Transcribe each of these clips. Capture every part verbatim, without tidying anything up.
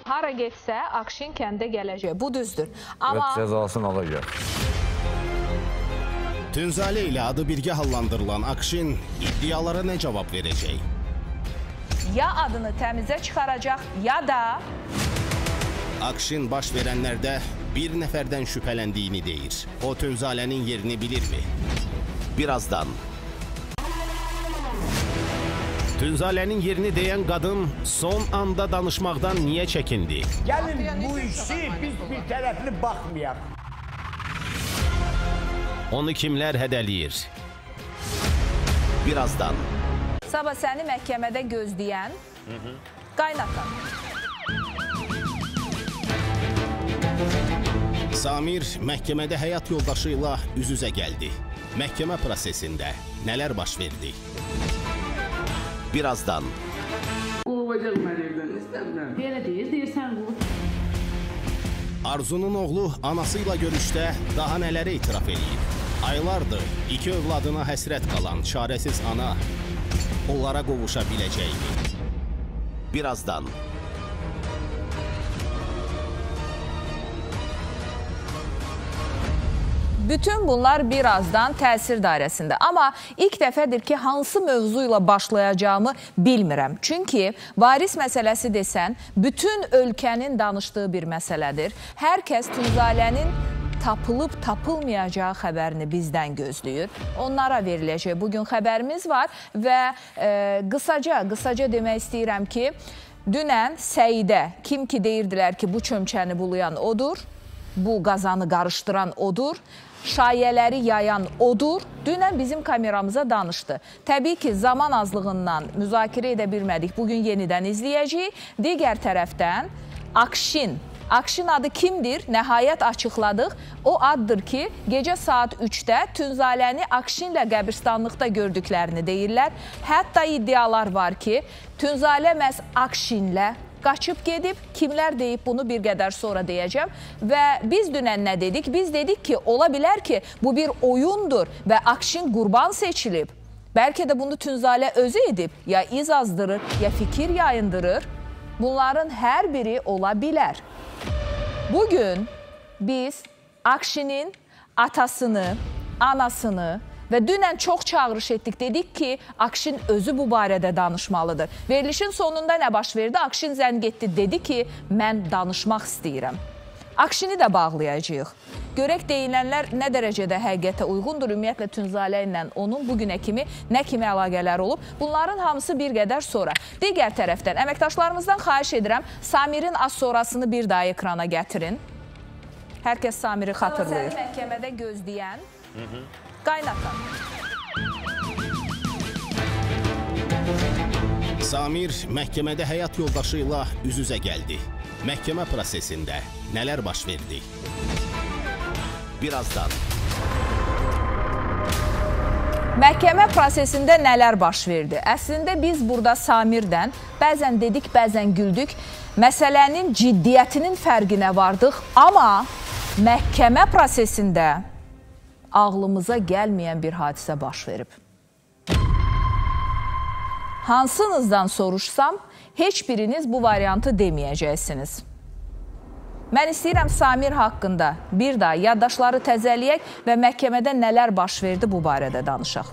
hara getsə, Akşin kəndə gələcək. Bu düzdür. Amma... Evet, cəzasını alacaq. Tünzalə ilə adı birgə hallandırılan Akşin iddialara nə cavab verəcək? Ya adını təmizə çıxaracaq, ya da... Akşin baş verənlərdə bir nəfərdən şübhələndiyini deyir. O Tünzalənin yerini bilirmi? Birazdan. Tünzalənin yerini deyən qadın son anda danışmaqdan niyə çəkindi? Gəlin bu işi biz bir tərəfli baxmayaq. Onu kimlər hədəliyir? Birazdan. Sabah səni məhkəmədə gözləyən qaynatan. Samir məhkəmədə həyat yoldaşı ilə üz-üzə gəldi. Məhkəmə prosesində nələr baş verdi? Birazdan. Qovacaq mən evdən istəmirəm. Belə deyir, deyirsən qov. Arzunun oğlu anasıyla görüşdə daha nələri itiraf eləyib? Aylardır iki övladına həsrət qalan çarəsiz ana onlara qovuşa biləcəkmi? Birazdan. Bütün bunlar birazdan təsir dairəsində. Amma ilk dəfədir ki, hansı mövzu ilə başlayacağımı bilmirəm. Çünki varis məsələsi desən, bütün ölkənin danışdığı bir məsələdir. Hər kəs Tünzalənin tapılıb tapılmayacağı xəbərini bizdən gözləyir. Onlara veriləcək bugün xəbərimiz var və e, qısaca, qısaca demək istəyirəm ki, dünən Səidə, kim ki deyirdilər ki, bu çömçəni bulayan odur, bu qazanı qarışdıran odur, şayələri yayan odur, dünən bizim kameramıza danışdı. Təbii ki, zaman azlığından müzakirə edə bilmədik, bugün yenidən izləyəcəyik. Digər tərəfdən Akşin, Akşin adı kimdir? Nəhayət açıqladıq. O addır ki, gecə saat üçdə Tünzaləni Akşinlə qəbirstanlıqda gördüklərini deyirlər. Hətta iddialar var ki, Tünzalə məhz Akşinlə qaçıb gedib, kimlər deyib bunu bir qədər sonra deyəcəm. Və biz dünən nə dedik? Biz dedik ki, ola bilər ki, bu bir oyundur və Akşin qurban seçilib. Bəlkə də bunu Tünzalə özü edib, ya iz azdırır, ya fikir yayındırır. Bunların hər biri ola bilər. Bugün biz Akşinin atasını, anasını və dünən çox çağırış etdik. Dedik ki, Akşin özü bu barədə danışmalıdır. Verilişin sonunda nə baş verdi? Akşin zəng etdi, dedi ki, mən danışmaq istəyirəm. Akşini də bağlayacağıq. Görək deyilənlər nə dərəcədə həqiqətə uyğundur. Ümumiyyətlə Tünzalə ilə onun bugünə kimi nə kimi əlaqələr olub. Bunların hamısı bir qədər sonra. Digər tərəfdən əməkdaşlarımızdan xahiş edirəm, Samirin az sonrasını bir daha ekrana gətirin. Hər kəs Samiri xatırlayır. Səni məhkəmədə gözləyən qaynatan. Samir məhkəmədə həyat yoldaşı ilə üz-üzə gəldi. Məhkəmə prosesində nələr baş verdi? Birazdan. Məhkəmə prosesində nələr baş verdi? Əslində biz burada Samirdən bəzən dedik, bəzən güldük. Məsələnin ciddiyyətinin fərqinə vardıq. Amma məhkəmə prosesində ağlımıza gəlməyən bir hadisə baş verib. Hansınızdan soruşsam, heç biriniz bu variantı deməyəcəksiniz. Mən istəyirəm Samir haqqında bir daha yaddaşları təzəliyək və məhkəmədə nələr baş verdi bu barədə danışaq.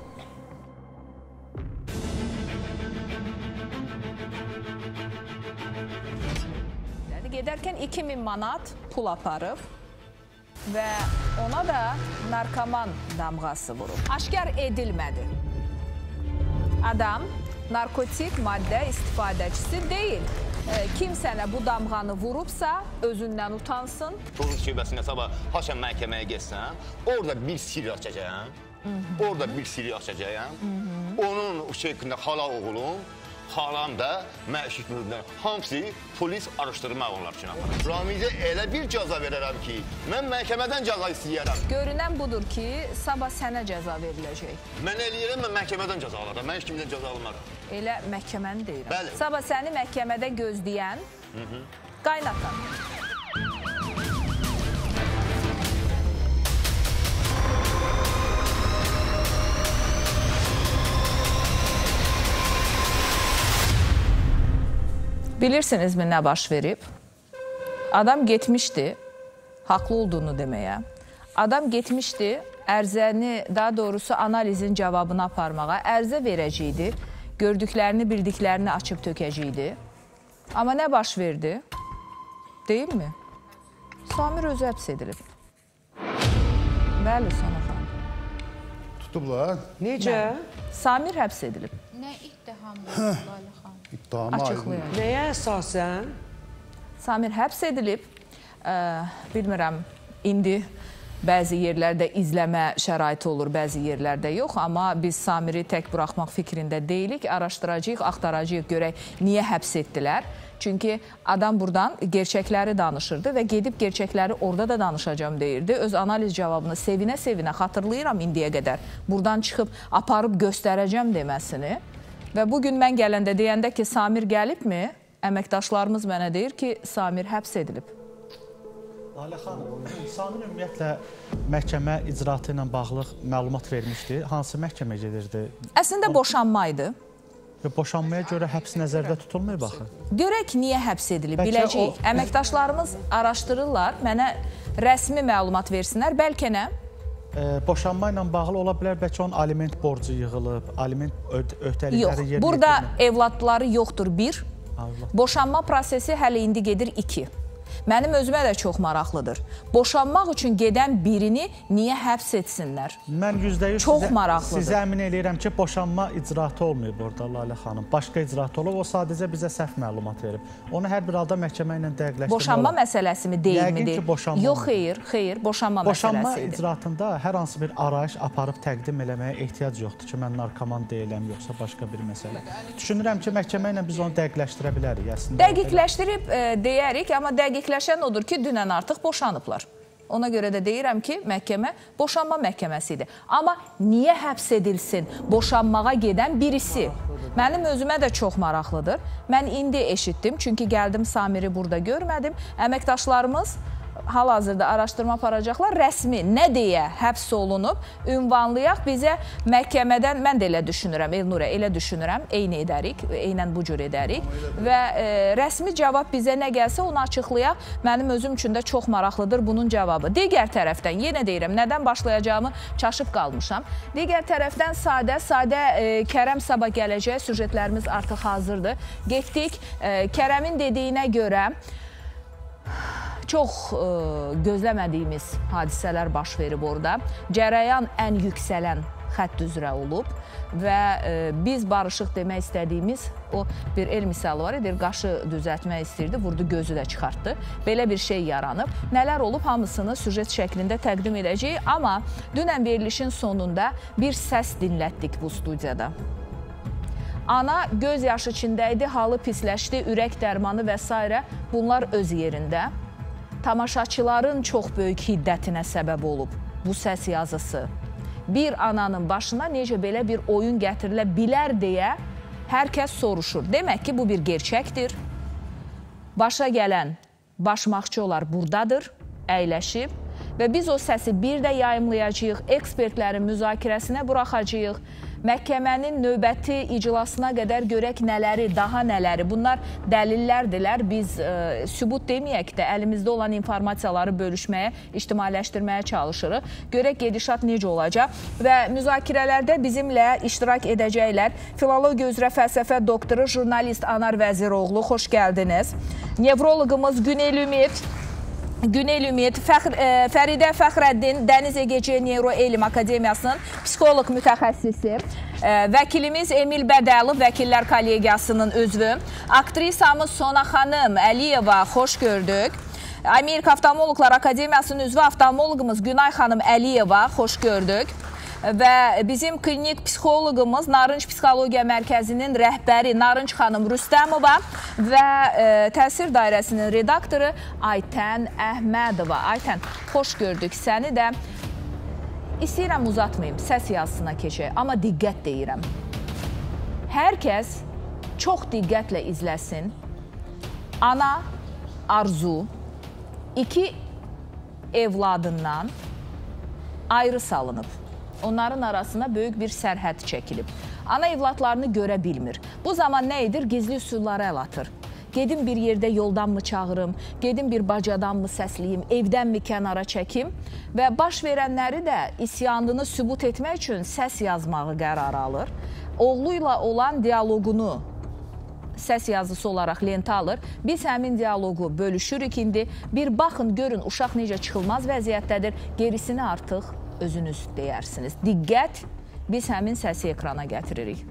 Gedərkən iki min manat pul aparıb və ona da narkoman damğası vurub. Aşkar edilmədi. Adam narkotik maddə istifadəçisi deyil. Kim sənə bu damğanı vurubsa, özündən utansın. Torun şöbəsində sabah haşam məhkəməyə geçsən, orada bir sir açacağım. Orada bir sir açacağım. Onun şeklində xala oğlum, xalam da məşik mühürdən. Hamısı polis araşdırma onlar üçün aparır. Ramizə elə bir cəza verərəm ki, mən məhkəmədən cəza istəyərəm. Görünən budur ki, sabah sənə cəza veriləcək. Mən eləyərəm, mən məhkəmədən cəza alaram. Mən heç kimdən cəza almaram. Elə məhkəməni deyirəm. Bəli. Sabah səni məhkəmədə gözləyən qaynatan. Bilirsinizmi nə baş verib? Adam getmişdi, haqlı olduğunu deməyə. Adam getmişdi, ərzəni, daha doğrusu analizin cavabını aparmağa, ərzə verəcəkdi, gördüklərini, bildiklərini açıb tökəcəkdi. Amma nə baş verdi? Deyilmi? Samir özü həbs edilib. Bəli, Sona xanım. Tutublar. Necə? Samir həbs edilib. Nə iddihamı Lalə xanım? İddiamı Açıqlayın. Nəyə əsasən? Samir həbs edilib. Ə, bilmirəm, indi bəzi yerlərdə izləmə şəraiti olur, bəzi yerlərdə yox. Amma biz Samiri tək buraxmaq fikrində deyilik. Araşdıracağıq, axtaracağıq, görək niyə həbs etdilər. Çünki adam buradan gerçəkləri danışırdı və gedib gerçəkləri orada da danışacağım deyirdi. Öz analiz cavabını sevinə-sevinə xatırlayıram indiyə qədər. Buradan çıxıb aparıb göstərəcəm deməsini. Və bugün mən gələndə deyəndə ki, Samir gəlibmi? Əməkdaşlarımız mənə deyir ki, Samir həbs edilib. Lalə xanım, Samir ümumiyyətlə məhkəmə icraatı ilə bağlı məlumat vermişdi. Hansı məhkəmə gedirdi? Əslində boşanma idi. Və boşanmaya görə həbs nəzərdə tutulmuyor baxın. Görək niyə həbs edilib, biləcəyik. O... Əməkdaşlarımız araşdırırlar, mənə rəsmi məlumat versinlər, bəlkə nə? E, boşanma ilə bağlı ola bilər, bəlkə onun aliment borcu yığılıb, aliment öhdəlikləri yox, yerinə... Yox, burada evladları yoxdur, bir. Allah. Boşanma prosesi hələ indi gedir, iki. Mənim özümə də çox maraqlıdır. Boşanmaq üçün gedən birini niyə həbs etsinlər? Mən yüzdə yüz çox sizə, maraqlıdır. Sizə əmin eləyirəm ki, boşanma icraatı olmayıb orada Lalə xanım. Başqa icraat olub, o sadəcə bizə səhv məlumat verib. Onu hər bir halda məhkəmə ilə dəqiqləşdirmək olur. Boşanma məsələsi mi deyilmi deyil? Yox, xeyr, xeyr, boşanma, boşanma məsələsidir. Boşanma icraatında hər hansı bir arayış aparıb təqdim eləməyə ehtiyac yoxdur ki, mən narkoman deyiləm, yoxsa başqa bir məsələ. Düşünürəm ki, məhkəmə ilə biz onu dəqiqləşdirə bilərik. Əslində, dəqiqləşdirib e, deyərik, amma dəqiqləşən odur ki, dünən artıq boşanıblar. Ona görə də deyirəm ki, məhkəmə boşanma məhkəməsidir. Amma niyə həbs edilsin boşanmağa gedən birisi? Mənim özümə də çox maraqlıdır. Mən indi eşitdim, çünki gəldim Samiri burada görmədim. Əməkdaşlarımız hal-hazırda araşdırma aparacaqlar. Rəsmi nə deyə həbs olunub, ünvanlayaq bizə məhkəmədən, mən də elə düşünürəm, Elnurə, elə düşünürəm, eyni edərik, eynən bu cür edərik və e, rəsmi cavab bizə nə gəlsə onu açıqlayaq. Mənim özüm üçün də çox maraqlıdır bunun cavabı. Digər tərəfdən, yenə deyirəm, nədən başlayacağımı çaşıb qalmışam. Digər tərəfdən sadə, sadə e, Kərəm sabah gələcək, süjetlərimiz artıq hazırdır. Getdik, e, Kərəmin dediyinə görə çox e, gözləmədiyimiz hadisələr baş verib orada. Cərəyan ən yüksələn xətt üzrə olub və e, biz barışıq demək istədiyimiz o bir el misalı var, edir, qaşı düzəltmək istəyirdi, vurdu, gözü də çıxartdı. Belə bir şey yaranıb. Nələr olub, hamısını süjet şəklində təqdim edəcəyik, amma dünən verilişin sonunda bir səs dinlətdik bu studiyada. Ana göz yaşı içində idi, halı pisləşdi, ürək dərmanı və s. bunlar öz yerində. Tamaşaçıların çox böyük hiddətinə səbəb olub bu səs yazısı. Bir ananın başına necə belə bir oyun gətirilə bilər deyə hər kəs soruşur. Demək ki, bu bir gerçəkdir. Başa gələn başmaqçılar buradadır, əyləşib və biz o səsi bir də yayımlayacağıq, ekspertlərin müzakirəsinə buraxacağıq. Məhkəmənin növbəti iclasına qədər görək nələri, daha nələri. Bunlar dəlillərdilər. Biz e, sübut deməyək də əlimizdə olan informasiyaları bölüşməyə, ictimailəşdirməyə çalışırıq. Görək gedişat necə olacaq və müzakirələrdə bizimlə iştirak edəcəklər. Filologiya üzrə fəlsəfə doktoru, jurnalist Anar Vəziroğlu, xoş gəldiniz. Nevroloqumuz Günel Ümid, Günel Ümid, Fəxr, e, Fəridə Fəxrəddin, Dəniz Egeci Neuro Elm Akademiyasının psixoloq mütəxəssisi, e, vəkilimiz Emil Bədəlov, Vəkillər Kollegiyasının üzvü, aktrisamız Sona xanım Əliyeva, xoş gördük. Amerika Oftalmoloqlar Akademiyasının üzvü oftalmoloqumuz Günay xanım Əliyeva, xoş gördük. Və bizim klinik psixoloqumuz Narınc Psixologiya Mərkəzinin rəhbəri Narınc xanım Rüstəmova və e, təsir dairəsinin redaktoru Aytən Əhmədova. Aytən, xoş gördük səni də. İstəyirəm uzatmayayım, səs yazısına keçək, amma diqqət deyirəm. Hər kəs çox diqqətlə izləsin. Ana Arzu iki evladından ayrı salınıb. Onların arasında böyük bir sərhəd çəkilib. Ana evladlarını görə bilmir. Bu zaman nə edir? Gizli üsullara əl atır. gedim bir yerdə yoldanmı çağırım, gedim bir bacadanmı səsləyim, evdənmi kənara çəkim və baş verənləri də isyanını sübut etmək üçün səs yazmağı qərar alır. Oğluyla olan diyaloqunu səs yazısı olaraq lentə alır. Biz həmin dialoqu bölüşürük indi. Bir baxın, görün uşaq necə çıxılmaz vəziyyətdədir. Gerisini artıq özünüz deyərsiniz. Diqqət, biz həmin səsi ekrana gətiririk.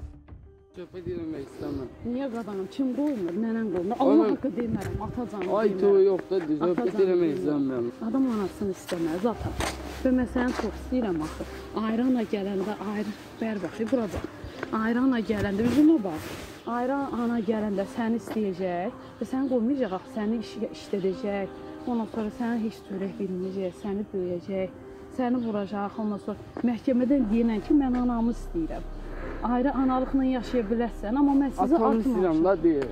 Söhbət eləmək istəməm. Niyə qadanım? Kim qoymur? Nənən qoymur? Allah haqqı demərəm, atacanım. Ay toy yoxdur, söhbət eləmək istəməm. Adam anasını istəməz, ata. Və mən səni çox istəyirəm axı. Ayrana gələndə, ayrı, bər baxı, bura bax. Ayrana gələndə, üzümə bax. Ayran ana gələndə səni istəyəcək və səni qoymayacaq, axı, səni iş, işlədəcək. Ondan sonra səni heç törək bilməyəcək, səni döyəcək, səni vuracaq. Ondan sonra məhkəmədən deyilən ki, mən anamı istəyirəm. Ayrı analıqla yaşaya bilərsən, amma mən sizi atmamışam. Atamı istəyirəm, da deyir.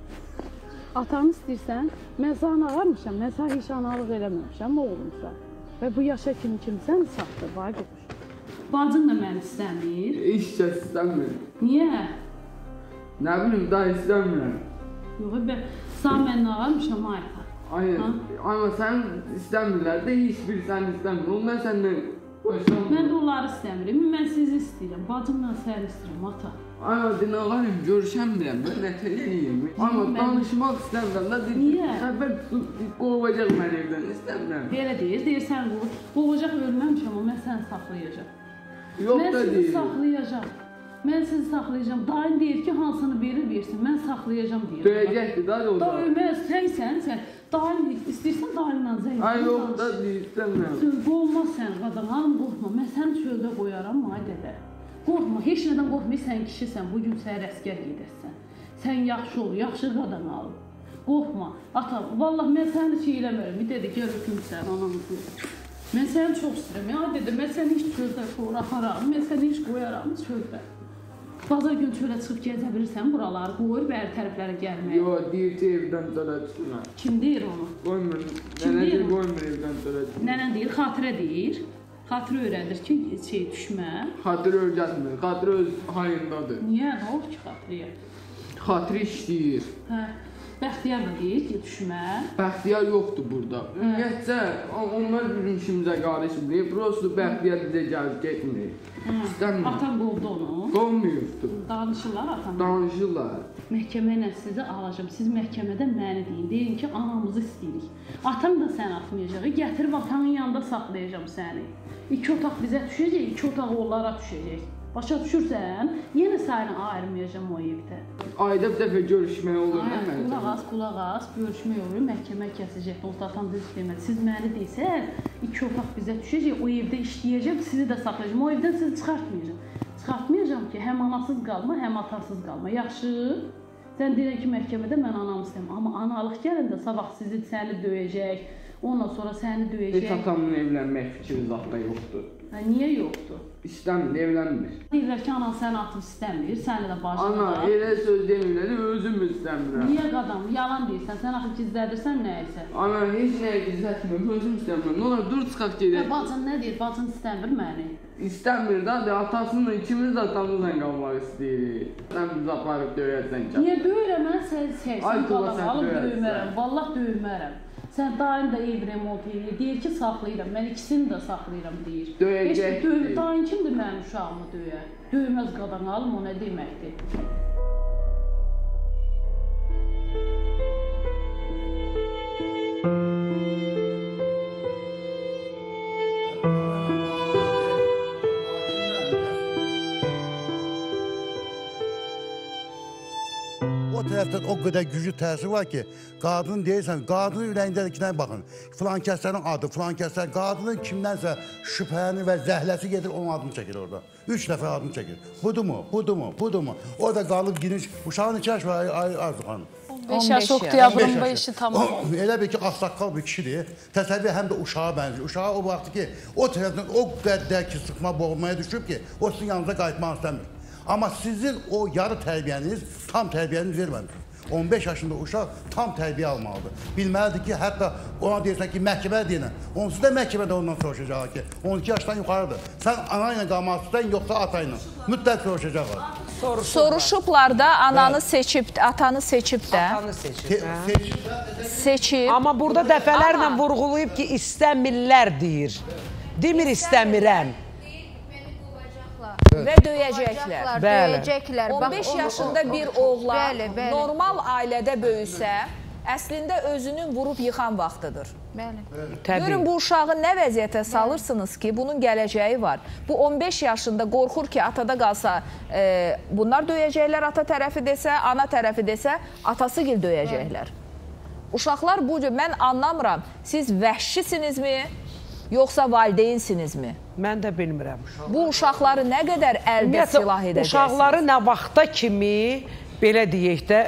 Atanı istəyirsən, mən sana ağarmışam, mən sana heç analıq eləməmişəm, oğlumsa. Və bu yaşa kimi kimsən, saxdır, vay qoxuş. Bacın da məni istəmir. Heç kəs istəmir. Niyə? Nə bilim, daha istəmirəm. Yox, mən sağ mənlə ağarmışam, ayqa. Aynen, amma sən istəmirlər də, heç biri səni istəmir. Ondan səndən başlamır. Mən də onları istəmirəm, mən sizi istəyirəm. Bacımla səni istəyirəm, ata. Ay, dinalarım, görüşəmirəm, mən nətə eləyim. Amma danışmaq istəmirəm də, niyə? Səbər qovacaq mən evdən, istəmirəm. Belə deyir, deyirsən qovacaq ölməmişəm, amma mən səni saxlayacaq. Yox da deyir. Mən sizi saxlayacaq. Mən sizi saxlayacağım. Dayın deyir ki, hansını verir, versin. Mən saxlayacağım deyir. Döyəcəkdir da o da. Döyməz, sənsən, sən. Dayın istəyirsən dayınla zəng. Ay, yox da deyir, istəmirəm. Söz olmaz sən, qadan, alım, qorxma. Mən səni çöldə qoyaram, ay dədə. Qorxma, heç nədən qorxma, sən kişisən, bugün səhər əskər gedərsən. Sən yaxşı ol, yaxşı qadan al. Qorxma, ata, vallahi mən səni şey eləmərəm. Bir dedi, gəl öpüm sən, anamızı. Mən səni çox istəyirəm, ya dedi, mən səni heç çöldə qoraxaram, mən səni heç qoyaram çöldə. Bazar gün çölə çıxıb gəzə bilirsən buraları, qoyur bəri tərəflərə gəlməyə. Yox, deyir ki, evdən çölə çıxmır. Kim deyir onu? Qoymur, nənə deyir, qoymur evdən çölə çıxmır. Nənən deyir, xatirə deyir. Xatirə öyrədir ki, şey düşmə. Xatirə öyrətmir, xatirə öz hayındadır. Niyə, nə olur ki xatirəyə? Xatirə işləyir. Hə, Bəxtiyar da deyir ki, düşmə. Bəxtiyar yoxdur burada. Ümumiyyətcə, onlar bizim işimizə qarışmır. Prosto Bəxtiyar bizə gəlib getmir. Atan qovdu onu. Qovmuyubdur. Danışırlar atan. Danışırlar. Məhkəmə ilə sizi alacağım. Siz məhkəmədə məni deyin. Deyin ki, anamızı istəyirik. Atam da səni atmayacaq. Gətirib atanın yanında saxlayacağım səni. İki otaq bizə düşəcək, iki otaq onlara düşəcək. Başa düşürsən, yenə səni ayırmayacağım o evdə. Ayda bir dəfə görüşmək olur, nə mənə? Qulaq az, qulaq az, görüşmək olur, məhkəmə kəsəcək, dostatan düz demədi. Siz məni deysən, iki otaq bizə düşəcək, o evdə işləyəcəm, sizi də saxlayacağım. O evdən sizi çıxartmayacağım. Çıxartmayacağım ki, həm anasız qalma, həm atasız qalma. Yaxşı? Sən deyirən ki, məhkəmədə mən anamı istəyəm. Amma analıq gələndə sabah sizi səni döyəcək, ondan sonra səni döyəcək. Heç atamın evlənmək fikri zatda yoxdur. Hə, niyə yoxdur? İstəmir, evlənmir. Deyirlər ki, anan səni atıb istəmir, səni də bacını da. Ana, elə söz demirlər, özüm istəmirəm. Niyə qadam? Yalan deyirsən, sən axı gizlədirsən nəyisə? Ana, heç nəyə gizlətmirəm, özüm istəmirəm. Nə olar, dur çıxaq gedək. Bacın nə deyir? Bacın istəmir məni. İstəmir də, atasının ikimiz də atamızla qalmaq istəyirik. Sən bizi aparıb döyərsən ki. Niyə döyürəm? Mən səni sevsən qalan alıb döymərəm. Vallah döymərəm. Sən dayın da ev remont edir, deyir ki, saxlayıram, mən ikisini də saxlayıram, deyir. Döyəcəkdir. Dayın kimdir mənim uşağımı döyər? Döyməz qadan alım, o nə deməkdir? O tərəfdən o qədər güclü təsir var ki, qadın deyirsən, qadının ürəyindəkindən baxın. Filan kəslərin adı, filan kəslər, qadının kimdənsə şübhəni və zəhləsi gedir, onun adını çəkir orada. Üç nəfər adını çəkir. Budurmu, budurmu, budurmu? Orada qalıb girinç, uşağın neçə yaş var Arzu xanım? on beş yaş oktyabrında işi tamam oldu. Elə bir ki, ağsaqqal bir kişidir. Təsəvvür həm də uşağa bənzir. Uşağa o vaxtı ki, o tərəfdən o qədər ki, sıxma boğulmaya düşüb ki, o sizin yanınıza qayıtmaq istəmir. Amma sizin o yarı tərbiyəniz, tam tərbiyəniz verməmişsiniz. on beş yaşında uşaq tam tərbiyə almalıdır. Bilməlidir ki, hətta ona deyirsən ki, məhkəmədə deyilən, onsuz da məhkəmədə ondan soruşacaq ki, on iki yaşdan yuxarıdır. Sən ana ilə qalmaq istəyən, yoxsa ata ilə. Mütləq soruşacaqlar. Soruşublar da ananı seçib, atanı seçib də. Atanı seçib, hə? Seçib. Amma burada dəfələrlə vurğulayıb ki, istəmirlər deyir. Demir istəmirəm. Və döyəcəklər. Döyəcəklər. on beş yaşında bir oğlan normal ailədə böyüsə, əslində özünün vurub yıxan vaxtıdır. Görün, bu uşağı nə vəziyyətə salırsınız ki, bunun gələcəyi var. Bu on beş yaşında qorxur ki, atada qalsa, e, bunlar döyəcəklər, ata tərəfi desə, ana tərəfi desə, atası gil döyəcəklər. Uşaqlar bu cür, mən anlamıram, siz vəhşisinizmi, yoxsa valideynsinizmi? Mən də bilmirəm. Bu uşaqları nə qədər əldə silah edəcəksiniz? Uşaqları nə vaxta kimi, belə deyək də,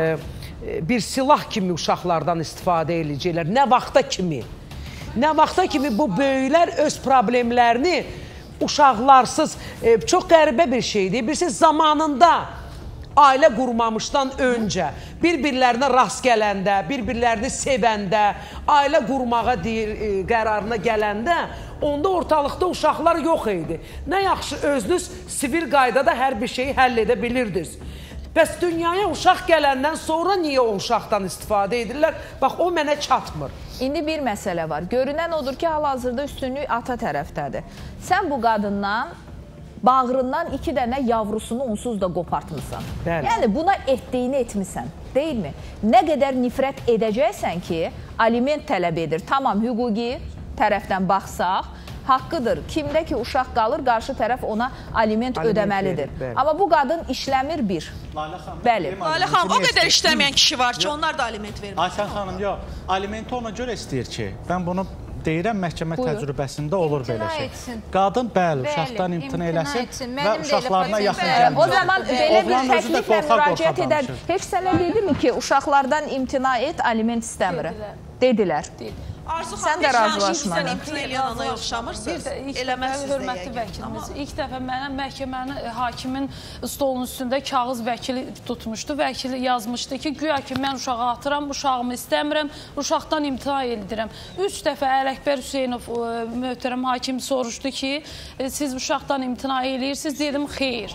e, bir silah kimi uşaqlardan istifadə edəcəklər. Nə vaxta kimi? Nə vaxta kimi bu böyüklər öz problemlərini uşaqlarsız, e, çox qəribə bir şeydir. Bilirsiniz, zamanında ailə qurmamışdan öncə, bir-birlərinə rast gələndə, bir-birlərini sevəndə, ailə qurmağa deyir, e, qərarına gələndə, onda ortalıqda uşaqlar yox idi. Nə yaxşı özünüz sivil qaydada hər bir şeyi həll edə bilirdiniz. Bəs dünyaya uşaq gələndən sonra niyə o uşaqdan istifadə edirlər? Bax, o mənə çatmır. İndi bir məsələ var. Görünən odur ki, hal-hazırda üstünlük ata tərəfdədir. Sən bu qadından bağrından iki dənə yavrusunu onsuz da qopartmısan. Bəli. Yəni, buna etdiyini etmisən, deyilmi? Nə qədər nifrət edəcəksən ki, aliment tələb edir. Tamam, hüquqi tərəfdən baxsaq, haqqıdır. Kimdə ki, uşaq qalır, qarşı tərəf ona aliment ödəməlidir. Amma bu qadın işləmir bir. Bəli. Lalə xanım, o qədər işləməyən kişi var ki, onlar da aliment vermir. Aysən xanım, yox, alimenti ona görə istəyir ki, mən bunu deyirəm, məhkəmə təcrübəsində olur belə şey. Qadın, bəli, uşaqdan imtina eləsin və uşaqlarına yaxın gəlmir. O zaman belə bir təkliflə müraciət edər. Heç sənə dedimi ki, uşaqlardan imtina et, aliment istəmirəm. Dedilər. Arzu Sən xanım, də bir razılaşmadın. sən imtina eləyən ana yoxşamırsınız. Eləməzsiniz də Hörmətli vəkilimiz, ilk dəfə mənə məhkəmənin, hakimin stolunun üstündə kağız vəkili tutmuşdu. Vəkili yazmışdı ki, güya ki, mən uşağı atıram, uşağımı istəmirəm, uşaqdan imtina edirəm. Üç dəfə Ələkbər Hüseynov, möhtərəm hakim soruşdu ki, siz uşaqdan imtina eləyirsiniz, dedim, xeyr.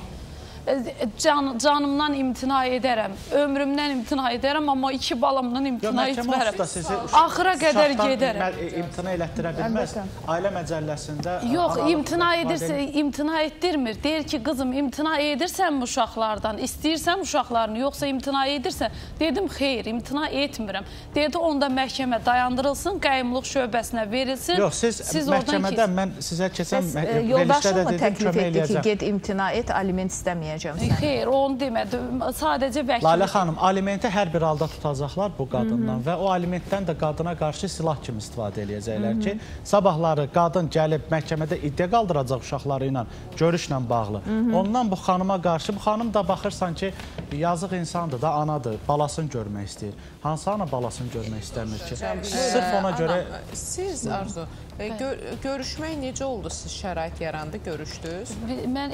Can, canımdan imtina edərəm, ömrümdən imtina edərəm, amma iki balamdan imtina etmərəm. Axıra qədər gedərəm. İmtina elətdirə bilməz. Ailə məcəlləsində... Yox, imtina edirsə, imtina etdirmir. Deyir ki, qızım, imtina edirsən uşaqlardan, istəyirsən uşaqlarını, yoxsa imtina edirsən. Dedim, xeyr, imtina etmirəm. Dedi, onda məhkəmə dayandırılsın, qayyumluq şöbəsinə verilsin. Yox, siz məhkəmədə mən sizə keçən yoldaşın mı təklif etdi ki, get imtina et, aliment istəməyəcək? Xeyr, onu demədi. Sadəcə vəkil. Lalə xanım, alimenti hər bir halda tutacaqlar bu qadından və o alimentdən də qadına qarşı silah kimi istifadə eləyəcəklər ki, sabahları qadın gəlib məhkəmədə iddia qaldıracaq uşaqları ilə, görüşlə bağlı. Ondan bu xanıma qarşı, bu xanım da baxırsan ki, yazıq insandır da, anadır, balasını görmək istəyir. Hansı ana balasını görmək istəmir ki? Sırf ona görə... Siz, Arzu, görüşmək necə oldu? Siz şərait yarandı, görüşdünüz? Mən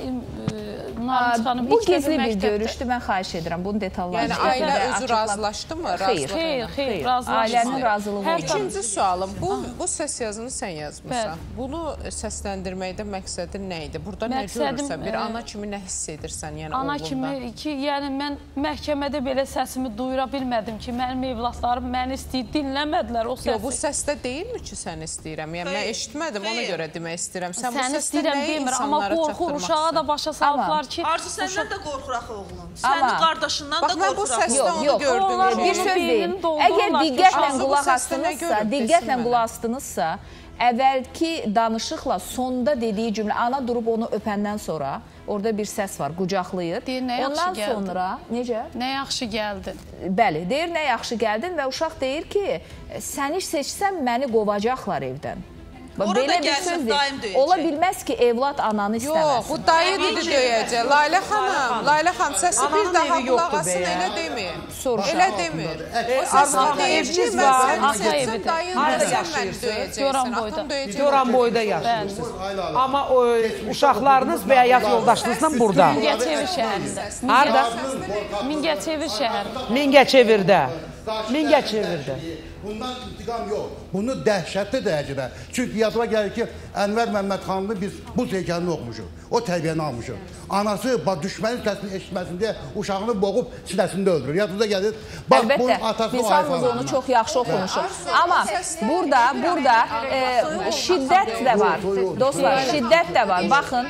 Narınc xanım, bu gizli bir görüşdür, mən xahiş edirəm, bunun detallarını. Yəni, ailə özü razılaşdı mı? Xeyr, xeyr, xeyr, razılaşdı. Ailənin razılığı oldu. İkinci sualım, bu səs yazını sən yazmışsan. Bunu səsləndirməkdə məqsədi nə idi? Burada nə görürsən? Bir ana kimi nə hiss edirsən, yəni oğlunda? Ana kimi ki, yəni mən məhkəmədə belə səsimi duyura bilmədim ki, mənim evlatlarım məni istəyir, dinləmədilər o səsi. Yox, bu səsdə deyilmi ki, sən istəyirəm? Yəni, mən eşitmədim, ona görə demək istəyirəm. Sən bu səsdə nəyi insanlara çatdırmaq Arzu, səndən də qorxur axı oğlum. Sənin qardaşından da qorxur. Bax, mən bu səsdə onu gördüm. Bir söz deyim. Əgər diqqətlə qulaq astınızsa, diqqətlə qulaq astınızsa, əvvəlki danışıqla sonda dediyi cümlə, ana durub onu öpəndən sonra, orada bir səs var, qucaqlayır. Deyir, nə yaxşı gəldin. Ondan sonra, necə? Nə yaxşı gəldin. Bəli, deyir, nə yaxşı gəldin və uşaq deyir ki, səni seçsəm, məni qovacaqlar evdən. Belə bir söz deyil. Ola bilməz ki, evlad ananı istəməsin. Yox, bu dayı dedi döyəcək. Laylə xanım, Laylə xanım, səsi bir daha qulaq asın, elə demir. Elə demir. O səsi deyir ki, mən səni seçsəm, dayın sən məni döyəcəksən. Atın döyəcək. Yoran boyda yaşayırsınız. Amma uşaqlarınız və həyat yoldaşınızla burada. Mingəçevir şəhərində. Harada? Mingəçevir şəhərində. Mingəçevirdə. Mingəçevirdə. Bundan intiqam yox. Bunu dəhşətli dərəcədə. Çünki yadıma gəlir ki, Ənvər Məmmədxanlı biz bu heykəlini oxumuşuq. O tərbiyəni almışıq. Anası düşmənin səsini eşitməsin deyə uşağını boğub sinəsində öldürür. Yadınıza gəlir. Əlbəttə, biz hamımız onu çox yaxşı oxumuşuq. Amma burada, burada şiddət də var. Dostlar, şiddət də var. Baxın.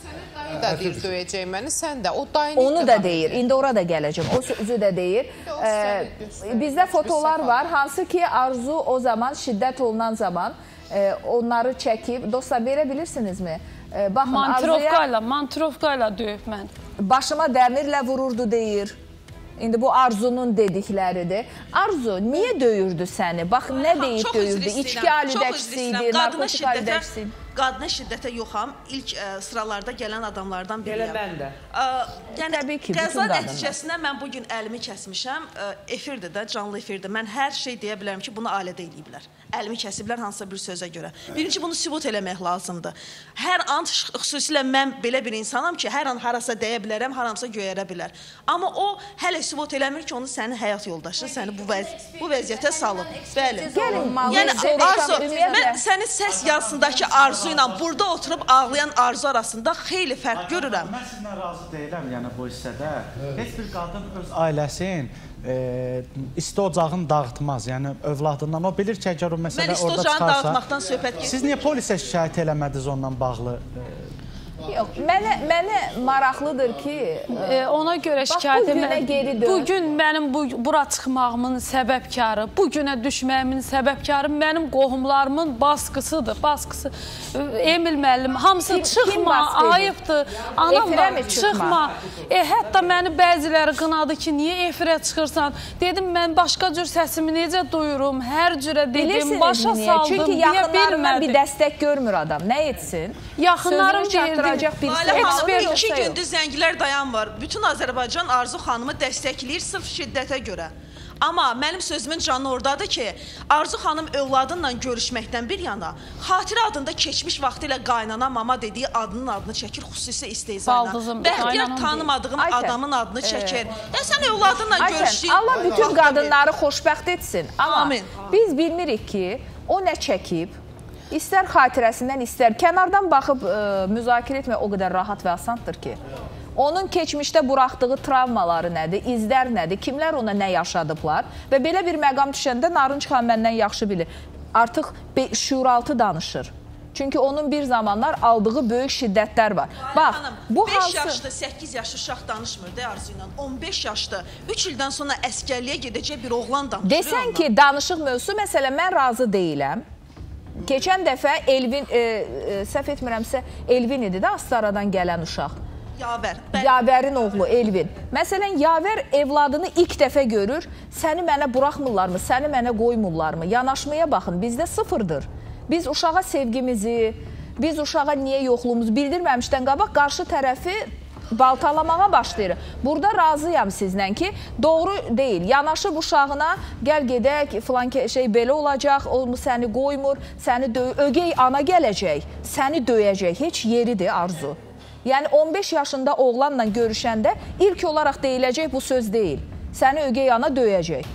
da deyir döyəcək məni, sən də. O dayını onu da deyir. İndi ora da gələcəm. O sözü də deyir. Ee, bizdə fotolar var. Hansı ki Arzu o zaman şiddət olunan zaman e, onları çəkib. Dostlar, verə bilirsinizmi? E, baxın, Mantirovkayla, mantirovkayla döyüb mən. Başıma dəmirlə vururdu deyir. İndi bu Arzunun dedikləridir. Arzu, niyə döyürdü səni? Bax, nə deyib döyürdü? İçki alüdəkisi idi, narkotik alüdəkisi idi. Qadına şiddətə yoxam. İlk ə, sıralarda gələn adamlardan biriyəm. Elə mən də. Ə, yəni, Təbii ki, qəza nəticəsində mən bugün əlimi kəsmişəm. Ə, efirdir də, canlı efirdir. Mən hər şey deyə bilərəm ki, bunu ailədə eləyiblər. Əlimi kəsiblər hansısa bir sözə görə. Birinci, bunu sübut eləmək lazımdır. Hər an, xüsusilə mən belə bir insanam ki, hər an harasa dəyə bilərəm, haramsa göyərə bilər. Amma o hələ sübut eləmir ki, onu sənin həyat yoldaşın səni bu, vəz bu vəziyyətə salıb. Bəli. Yəni, Arzu, mən sənin səs yazısındakı Arzu ilə burada oturub ağlayan Arzu arasında xeyli fərq görürəm. Mən sizinlə razı deyiləm, yəni bu hissədə. Heç bir qadın öz ailəsin e, isti ocağını dağıtmaz. Yəni övladından o bilir ki, əgər o məsələ orada çıxarsa... Mən isti ocağını dağıtmaqdan söhbət gedir. Siz niyə polisə şikayət eləmədiniz ondan bağlı? E, Yox, mənə, mənə maraqlıdır ki, e, ona görə şikayət edirəm. Bugün mənim bu, bura çıxmağımın səbəbkarı, bugünə düşməyimin səbəbkarı mənim qohumlarımın baskısıdır. Baskısı. Emil müəllim, hamısı kim, çıxma, kim ayıbdır. Anam da çıxma. E, hətta məni bəziləri qınadı ki, niyə efirə çıxırsan? Dedim, mən başqa cür səsimi necə duyurum? Hər cürə dedim, başa saldım. Çünki yaxınlarından bir dəstək görmür adam. Nə etsin? Yaxınlarım deyildi. Lalə xanım, iki gündür zəngilər dayan var. Bütün Azərbaycan Arzu xanımı dəstəkləyir sırf şiddətə görə. Amma mənim sözümün canı oradadır ki, Arzu xanım övladınla görüşməkdən bir yana, xatirə adında keçmiş vaxtı ilə qaynana mama dediyi adının adını çəkir, xüsusi istehzayla. Bəxtiyar tanımadığım adamın adını çəkir. Ya sən övladınla görüşdüyün... Allah bütün qadınları xoşbəxt etsin. Amma biz bilmirik ki, o nə çəkib, İstər xatirəsindən, istər kənardan baxıb ə, müzakirə etmək o qədər rahat və asandır ki, onun keçmişdə buraxdığı travmaları nədir, izlər nədir, kimlər ona nə yaşadıblar və belə bir məqam düşəndə Narınc xan məndən yaxşı bilir. Artıq şuuraltı danışır. Çünki onun bir zamanlar aldığı böyük şiddətlər var. Bax, bu beş yaşlı, səkkiz yaşlı uşaq danışmır da Arzu ilə. on beş yaşlı, üç ildən sonra əskərliyə gedəcək bir oğlan danışır. Desən ki, danışıq mövzusu, məsələ mən razı deyiləm. Keçən dəfə Elvin, e, e, səhv etmirəmsə, Elvin idi də Astaradan gələn uşaq. Yavər. Yavərin oğlu Elvin. Məsələn, Yavər evladını ilk dəfə görür, səni mənə buraxmırlarmı, səni mənə qoymurlarmı? Yanaşmaya baxın, bizdə sıfırdır. Biz uşağa sevgimizi, biz uşağa niyə yoxluğumuzu bildirməmişdən qabaq qarşı tərəfi baltalamağa başlayır. Burada razıyam sizlə ki, doğru deyil. Yanaşıb uşağına, gəl gedək, filan şey belə olacaq, o səni qoymur, səni ögey ana gələcək, səni döyəcək. Heç yeridir Arzu. Yəni on beş yaşında oğlanla görüşəndə ilk olaraq deyiləcək bu söz deyil. Səni ögey ana döyəcək.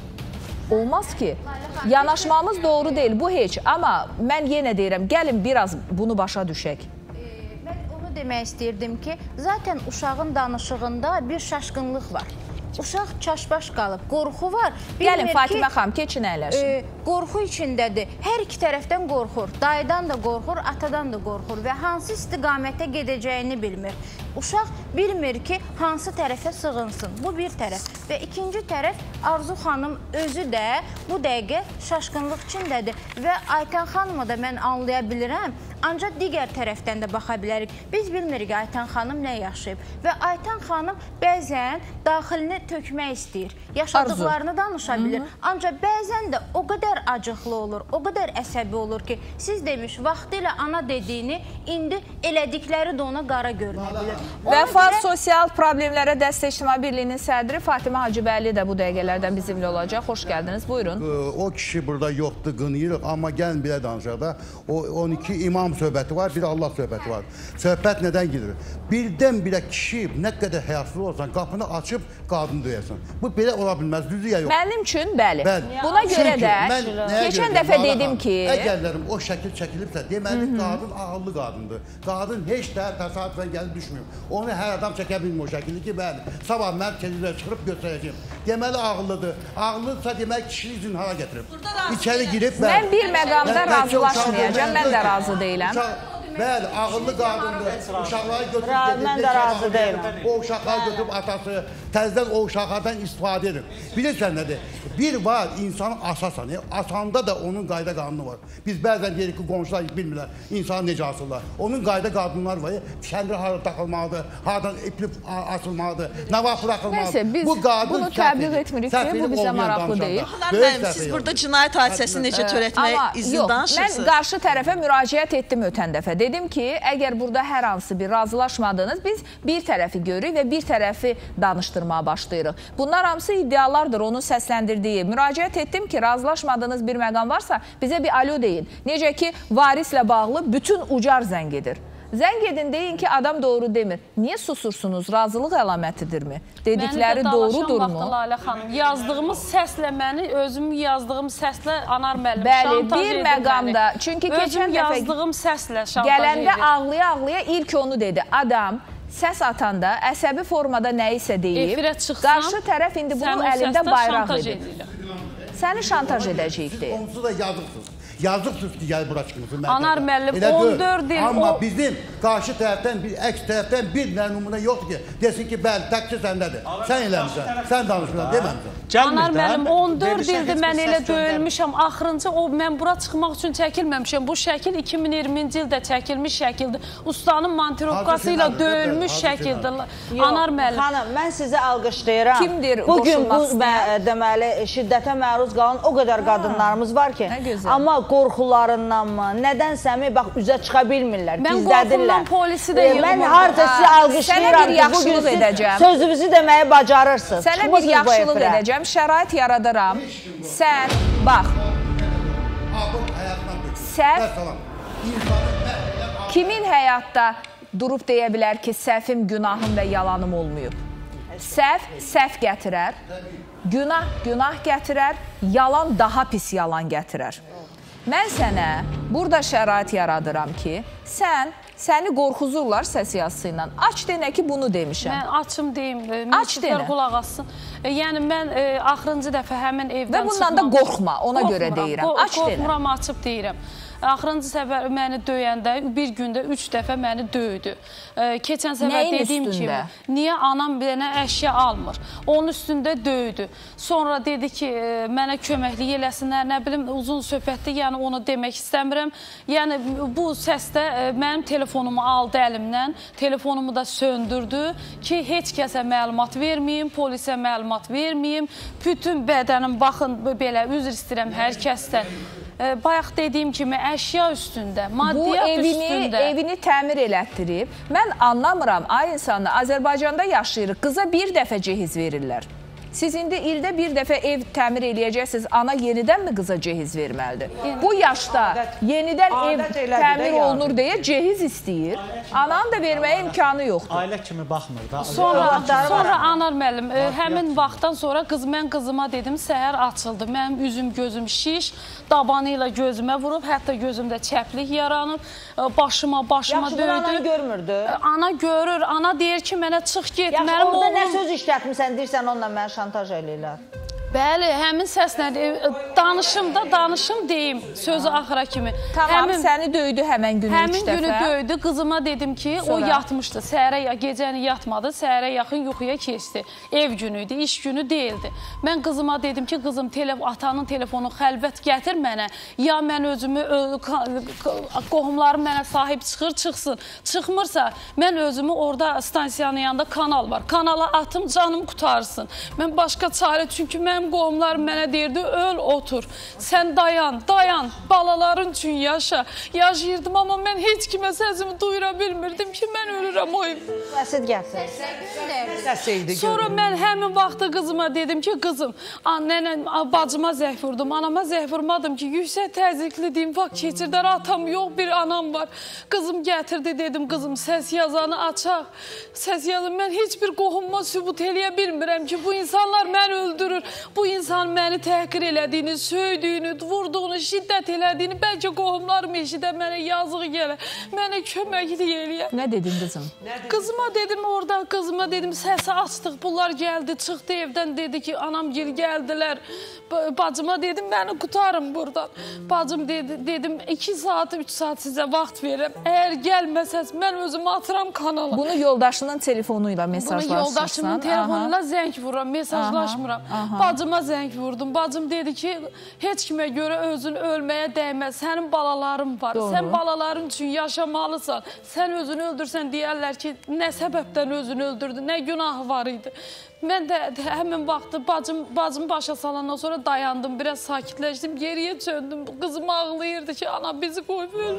Olmaz ki. Yanaşmamız doğru deyil, bu heç. Amma mən yenə deyirəm, gəlin biraz bunu başa düşək. Demək istəyirdim ki, zaten uşağın danışığında bir şaşqınlıq var. Uşaq çaşbaş qalıb, qorxu var. Gəlin Fatimə xanım, keçin əyləşin. E, qorxu içindədir. Hər iki tərəfdən qorxur. Dayıdan da qorxur, atadan da qorxur və hansı istiqamətə gedəcəyini bilmir. Uşaq bilmir ki, hansı tərəfə sığınsın. Bu bir tərəf. Və ikinci tərəf, Arzu xanım özü də bu dəqiqə şaşqınlıq içindədir. Və Aytən xanımı da mən anlaya bilirəm. Ancaq digər tərəfdən də baxa bilərik. Biz bilmirik Aytən xanım nə yaşayıb. Və Aytən xanım bəzən daxilini tökmək istəyir. Yaşadıqlarını danışa bilir. Ancaq bəzən də o qədər acıqlı olur, o qədər əsəbi olur ki, siz demiş, vaxtı ilə ana dediyini indi elədikləri də ona qara görünə bilir. Və Fars Sosial Problemlərə Dəstək İctimai Birliyinin sədri Fatimə Rəhmə Hacıbəyli də bu dəqiqələrdən bizimlə olacaq. Xoş gəldiniz, buyurun. O kişi burada yoxdur, qınıyırıq. Amma gəlin belə danışaq da. O on iki imam söhbəti var, bir Allah söhbəti var. Söhbət nədən gedir? Birdən-birə kişi nə qədər həyasız olsan, qapını açıb qadını döyəsən. Bu belə ola bilməz, düzü ya yox. Mənim üçün bəli. Bəli. Buna görə Çünki də mən keçən dəfə dedim ki... Əgərlərim o şəkil çəkilibsə, deməli qadın ağıllı qadındır. Qadın heç də təsadüfən gəlib düşmür. Onu hər adam çəkə bilmir o şəkili ki, bəli. Sabah mən televizora çıxırıb göstərəcəyim. Deməli ağıllıdır. Ağıllıdırsa demək kişiyi zinhara gətirib. İçəri girib... Mən bir məqamda razılaşmayacağım, mən də razı deyiləm. Bəli, ağıllı qadındır. Uşaqları götürüb gedir. Mən də razı deyiləm. O uşaqları götürüb atası, təzdən o uşaqlardan istifadə edir. Bilirsən nədir? Bir var, insanın asasan. Asanda da onun qayda qanunu var. Biz bəzən deyirik ki, qonşular bilmirlər, insanı necə asırlar. Onun qayda qanunlar var. Kəndir harada taxılmalıdır, haradan iplip asılmalıdır, nə vaxt bıraxılmalıdır. Bu qadın bunu təbliğ etmirik ki, bu bizə maraqlı deyil. Siz burada cinayət hadisəsini necə törətmək izin danışırsınız? Mən qarşı tərəfə müraciət etdim ötən dəfə. Dedim ki, əgər burada hər hansı bir razılaşmadınız, biz bir tərəfi görürük və bir tərəfi danışdırmağa başlayırıq. Bunlar hamısı iddialardır, onun səsləndirdiyi. Müraciət etdim ki, razılaşmadığınız bir məqam varsa, bizə bir alo deyin. Necə ki, varislə bağlı bütün ucar zəng edir. Zəng edin, deyin ki, adam doğru demir. Niyə susursunuz? Razılıq əlamətidirmi? Dedikləri doğrudurmu? Mənim də dalaşan vaxtı Lalə xanım, yazdığımız səslə məni, özüm yazdığım səslə Anar müəllim Bəli, bir məqamda, çünki keçən dəfə yazdığım səslə şantaj gələndə ağlaya-ağlaya ilk onu dedi. Adam səs atanda əsəbi formada nəyisə deyib, qarşı tərəf indi bunun əlində bayraq edib. Səni şantaj edəcəyik deyib. Onsu da yazıqsınız. Yazıqsınız ki, gəl bura çıxmısın. Anar müəllim, on dörd il... Amma bizim qarşı tərəfdən, əks tərəfdən bir nümunə yoxdur ki, desin ki, bəli, təkcə səndədir. Sən eləmişsən, sən danışmısan, deməmişsən. Anar müəllim, on dörd ildir mən elə döyülmüşəm. Axırıncı, mən bura çıxmaq üçün çəkilməmişəm. Bu şəkil iki min iyirminci ildə çəkilmiş şəkildir. Ustanın mantirovkası ilə döyülmüş şəkildir. Anar müəllim. Xanım, mən sizə alqışlayıram. Kimdir bugün qoşulmaq istəyən? Deməli, şiddətə məruz qalan o qədər qadınlarımız var ki, amma qorxularındanmı, nədənsəmi, bax, üzə çıxa bilmirlər, mən gizlədirlər. qorxumdan polisi də yığmam. Mən harca sizi alqışlayıram ki, bugün siz sözünüzü deməyi bacarırsınız. Sənə bir yaxşılıq edəcəm, şərait yaradıram. Sən, bax, səhv, kimin həyatda durub deyə bilər ki, səhvim, günahım və yalanım olmayıb? Səhv, səhv gətirər, günah, günah gətirər, yalan daha pis yalan gətirər. Mən sənə burada şərait yaradıram ki, sən, səni qorxuzurlar səs yazısı ilə. Aç denə ki, bunu demişəm. Mən açım deyim, Aç denə. Qulaq assın. Yəni, mən e, axırıncı dəfə həmin evdən çıxmam. Və bundan da qorxma, ona qorxmuram, görə deyirəm. Aç denə. Qorxmuram, açıb deyirəm. Axırıncı səfər məni döyəndə bir gündə üç dəfə məni döydü. Keçən səfər dediyim kimi, niyə anam bir dənə əşya almır? Onun üstündə döydü. Sonra dedi ki, mənə köməklik eləsinlər, nə bilim, uzun söhbətdə, yəni onu demək istəmirəm. Yəni, bu səsdə mənim telefonumu aldı əlimdən, telefonumu da söndürdü ki, heç kəsə məlumat verməyim, polisə məlumat verməyim. Bütün bədənim, baxın, belə, üzr istəyirəm hər kəsdən. Bayaq dediyim kimi, əşya üstündə, maddiyat üstündə. Bu evini təmir elətdirib. Mən anlamıram, ay insanlar, Azərbaycanda yaşayırıq, qıza bir dəfə cehiz verirlər. Siz indi ildə bir dəfə ev təmir eləyəcəksiniz, ana yenidən mi qıza cehiz verməlidir? Bu yaşda yenidən ev təmir olunur deyə cehiz istəyir. Ananın da verməyə imkanı yoxdur. Ailə kimi baxmır da. Sonra, sonra Anar müəllim, həmin vaxtdan sonra qız, mən qızıma dedim, səhər açıldı. Mənim üzüm, gözüm şiş, dabanı ilə gözümə vurub, hətta gözümdə çəplik yaranıb, başıma, başıma döydü. Yaxşı, bunu ana görmürdü? Ana görür, ana deyir ki, mənə çıx get. Yaxşı, orada nə söz işlətmirsən, deyirsən onunla mənə şantaj eləyirlər. Bəli, həmin səslə danışım da, danışım deyim sözü axıra kimi. Tamam, həmin, səni döydü həmən günü üç dəfə. Həmin günü döydü, qızıma dedim ki, sonra? O yatmışdı, səhərə, gecəni yatmadı, səhərə yaxın yuxuya keçdi. Ev günüydü, iş günü deyildi. Mən qızıma dedim ki, qızım, telef atanın telefonu xəlvət gətir mənə, ya mən özümü, qohumlarım mənə sahib çıxır, çıxsın. Çıxmırsa, mən özümü orada stansiyanın yanında kanal var. Kanala atım, canım qutarsın. Mən başqa çarə, çünki mən mənim qohumlarım mənə deyirdi, öl, otur. Sən dayan, dayan, balaların üçün yaşa. Yaşayırdım, amma mən heç kimə səsimi duyura bilmirdim ki, mən ölürəm o evdə. Səsid gəlsin. Sonra mən həmin vaxtda qızıma dedim ki, qızım, nənə, bacıma zəh vurdum, anama zəh vurmadım ki, yüksək təzyiqli deyim, vaxt keçirdən atam yox, bir anam var. Qızım gətirdi, dedim, qızım, səs yazanı açaq. Səs yazın, mən heç bir qohumma sübut eləyə bilmirəm ki, bu insanlar məni öldürür, bu insan məni təhqir elədiyini, söydüyünü, vurduğunu, şiddət elədiyini, bəlkə qohumlarım eşidə mənə yazıq gələ, mənə köməklik eləyə. Nə dedin qızım? Qızıma dedim orada, qızıma dedim, səsi açdıq, bunlar gəldi, çıxdı evdən, dedi ki, anam gil gəldilər. Bacıma dedim, məni qutarım buradan. Bacım dedi, dedim, iki saat, üç saat sizə vaxt verirəm. Əgər gəlməsəz, mən özümü atıram kanala. Bunu yoldaşının telefonuyla mesajlaşırsan. Bunu yoldaşımın telefonuyla zəng vururam, mesajlaşmıram. Bacıma zəng vurdum. Bacım dedi ki, heç kimə görə özün ölməyə dəyməz. Sənin balaların var. Doğru. Sən balaların üçün yaşamalısan. Sən özünü öldürsən deyərlər ki, nə səbəbdən özünü öldürdü, nə günahı var idi. Mən də həmin vaxtı bacım, bacım başa salandan sonra dayandım, biraz sakitləşdim, geriyə çöndüm. Qızım ağlayırdı ki, ana bizi qoyub öldü.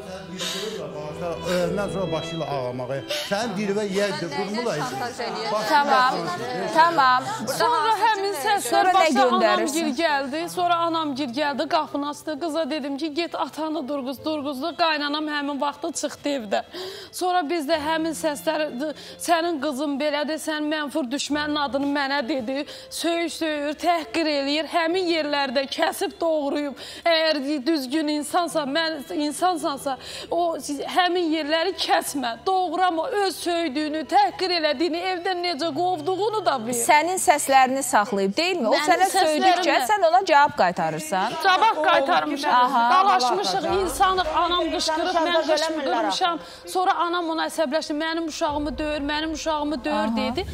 Öləndən sonra başlayla ağlamağa. Sən dirvə yerdir, qurmula Tamam, tamam. Sonra həmin səslər başa anamgil gəldi, sonra anamgil gəldi, qapını açdı. Qıza dedim ki, get atanı durğuz, durğuzdu. Qaynanam həmin vaxtı çıxdı evdə. Sonra biz də həmin səslər, sənin qızın belədir, sən mənfur düşmənin adını mənə dedi, söyür, söyür, təhqir eləyir, həmin yerlərdə kəsib doğruyub. Əgər düzgün insansa, mən insansansa, o həmin yerləri kəsmə, doğrama, öz söydüyünü, təhqir elədiyini, evdən necə qovduğunu da bil. Sənin səslərini saxlayıb, deyilmi? O sənə söydükcə, sən ona cavab qaytarırsan. Cavab qaytarmışam, dalaşmışıq, insanıq, anam qışqırıq, mən qışqırmışam. Sonra anam ona əsəbləşdi, mənim uşağımı döyür, mənim uşağımı döyür dedi.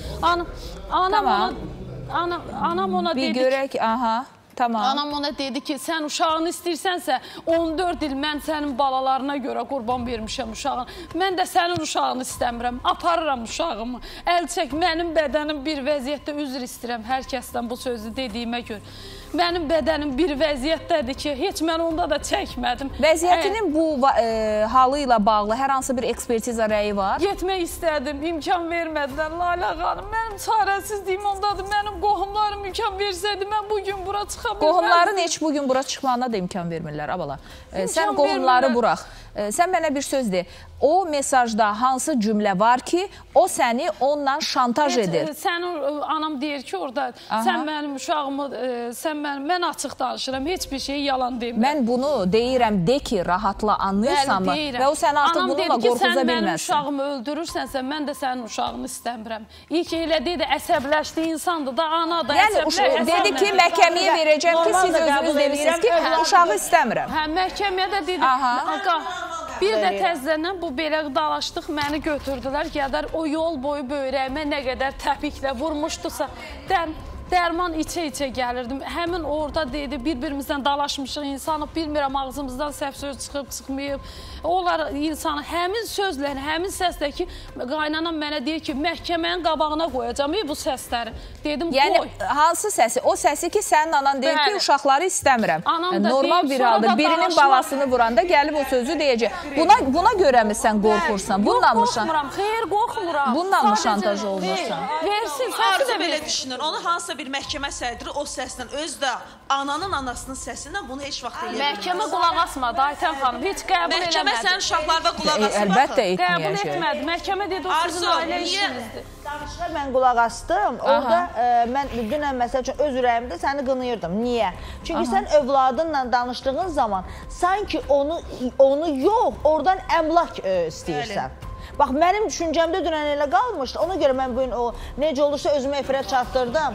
Anam Ona, ana, anam ona bir dedi ki, görək, aha, tamam. Anam ona dedi ki, sən uşağını istəyirsənsə, on dörd il mən sənin balalarına görə qurban vermişəm uşağını. Mən də sənin uşağını istəmirəm, aparıram uşağımı. Əl çək, mənim bədənim bir vəziyyətdə üzr istəyirəm hər kəsdən bu sözü dediyimə görə. Mənim bədənim bir vəziyyətdədir ki, heç mən onda da çəkmədim. Vəziyyətinin bu e, halı ilə bağlı hər hansı bir ekspertiza rəyi var? Getmək istədim, imkan vermədilər. Lalə xanım, mənim çarəsizliyim ondadır. Mənim qohumlarım imkan versəydi, mən bugün bura çıxa bilməzdim. Qohumların heç bugün bura çıxmağına da imkan vermirlər, abala. E, sən qohumları burax. E, sən mənə bir söz de. O mesajda hansı cümlə var ki, o səni onunla şantaj edir? Sənin anam deyir ki, orada sən mənim uşağımı, sən mən, mən açıq danışıram, heç bir şey yalan demirəm. Mən bunu deyirəm, de ki, rahatla anlayırsan mı? Və o sən artıq anam bununla dedi ki, qorxuza sən bilməzsin. mənim uşağımı öldürürsənsə, mən də sənin uşağını istəmirəm. İlk elə deyir, əsəbləşdi insandır da, ana da yəni, əsəbləşdi. Dedi ki, məhkəməyə verəcəm ki, siz özünüz demişsiniz ki, uşağı istəmirəm. Hə, məhkəməyə də dedi, bir də təzlənən bu belə dalaşdıq, məni götürdülər, qədər o yol boyu böyrəyimə nə qədər təpiklə vurmuşdusa, dən, dərman içə-içə gəlirdim. Həmin orada dedi, bir-birimizdən dalaşmışıq, insanı bilmirəm, ağzımızdan səhv söz çıxıb, çıxmayıb. Onlar insanı həmin sözlə, həmin səslə ki, qaynanam mənə deyir ki, məhkəmənin qabağına qoyacam bu səsləri. Dedim, yəni, qoy. hansı səsi? O səsi ki, sənin anan deyir ki, uşaqları istəmirəm. Anam da normal deyib, bir halda birinin dalaşma. balasını vuranda gəlib o sözü deyəcək. Buna, buna görə mi sən qorxursan? Bununla mı Yox, qorxmuram, xeyr, qorxmuram. Bununla mı şantaj olunursan? Versin, Arzu səsi də belə versin. düşünür. Onu hansısa bir məhkəmə sədri o səslə, öz də ananın anasının səsindən bunu heç vaxt eləyə bilməz. Məhkəmə qulaq asmadı, Aytən xanım, heç qəbul eləmədi. Məhkəmə sənin uşaqlarına qulaq asır. Əlbəttə Qəbul etməyəcək. etmədi. Məhkəmə dedi, o sizin ailə işinizdir. Danışığa mən qulaq astım. Orada e, mən dünən məsəl üçün öz ürəyimdə səni qınıyırdım. Niyə? Çünki Aha. sən övladınla danışdığın zaman sanki onu onu yox, oradan əmlak e, istəyirsən. Öyle. Bax, mənim düşüncəmdə dünən elə qalmışdı. Ona görə mən bugün o necə olursa özümü efirə çatdırdım.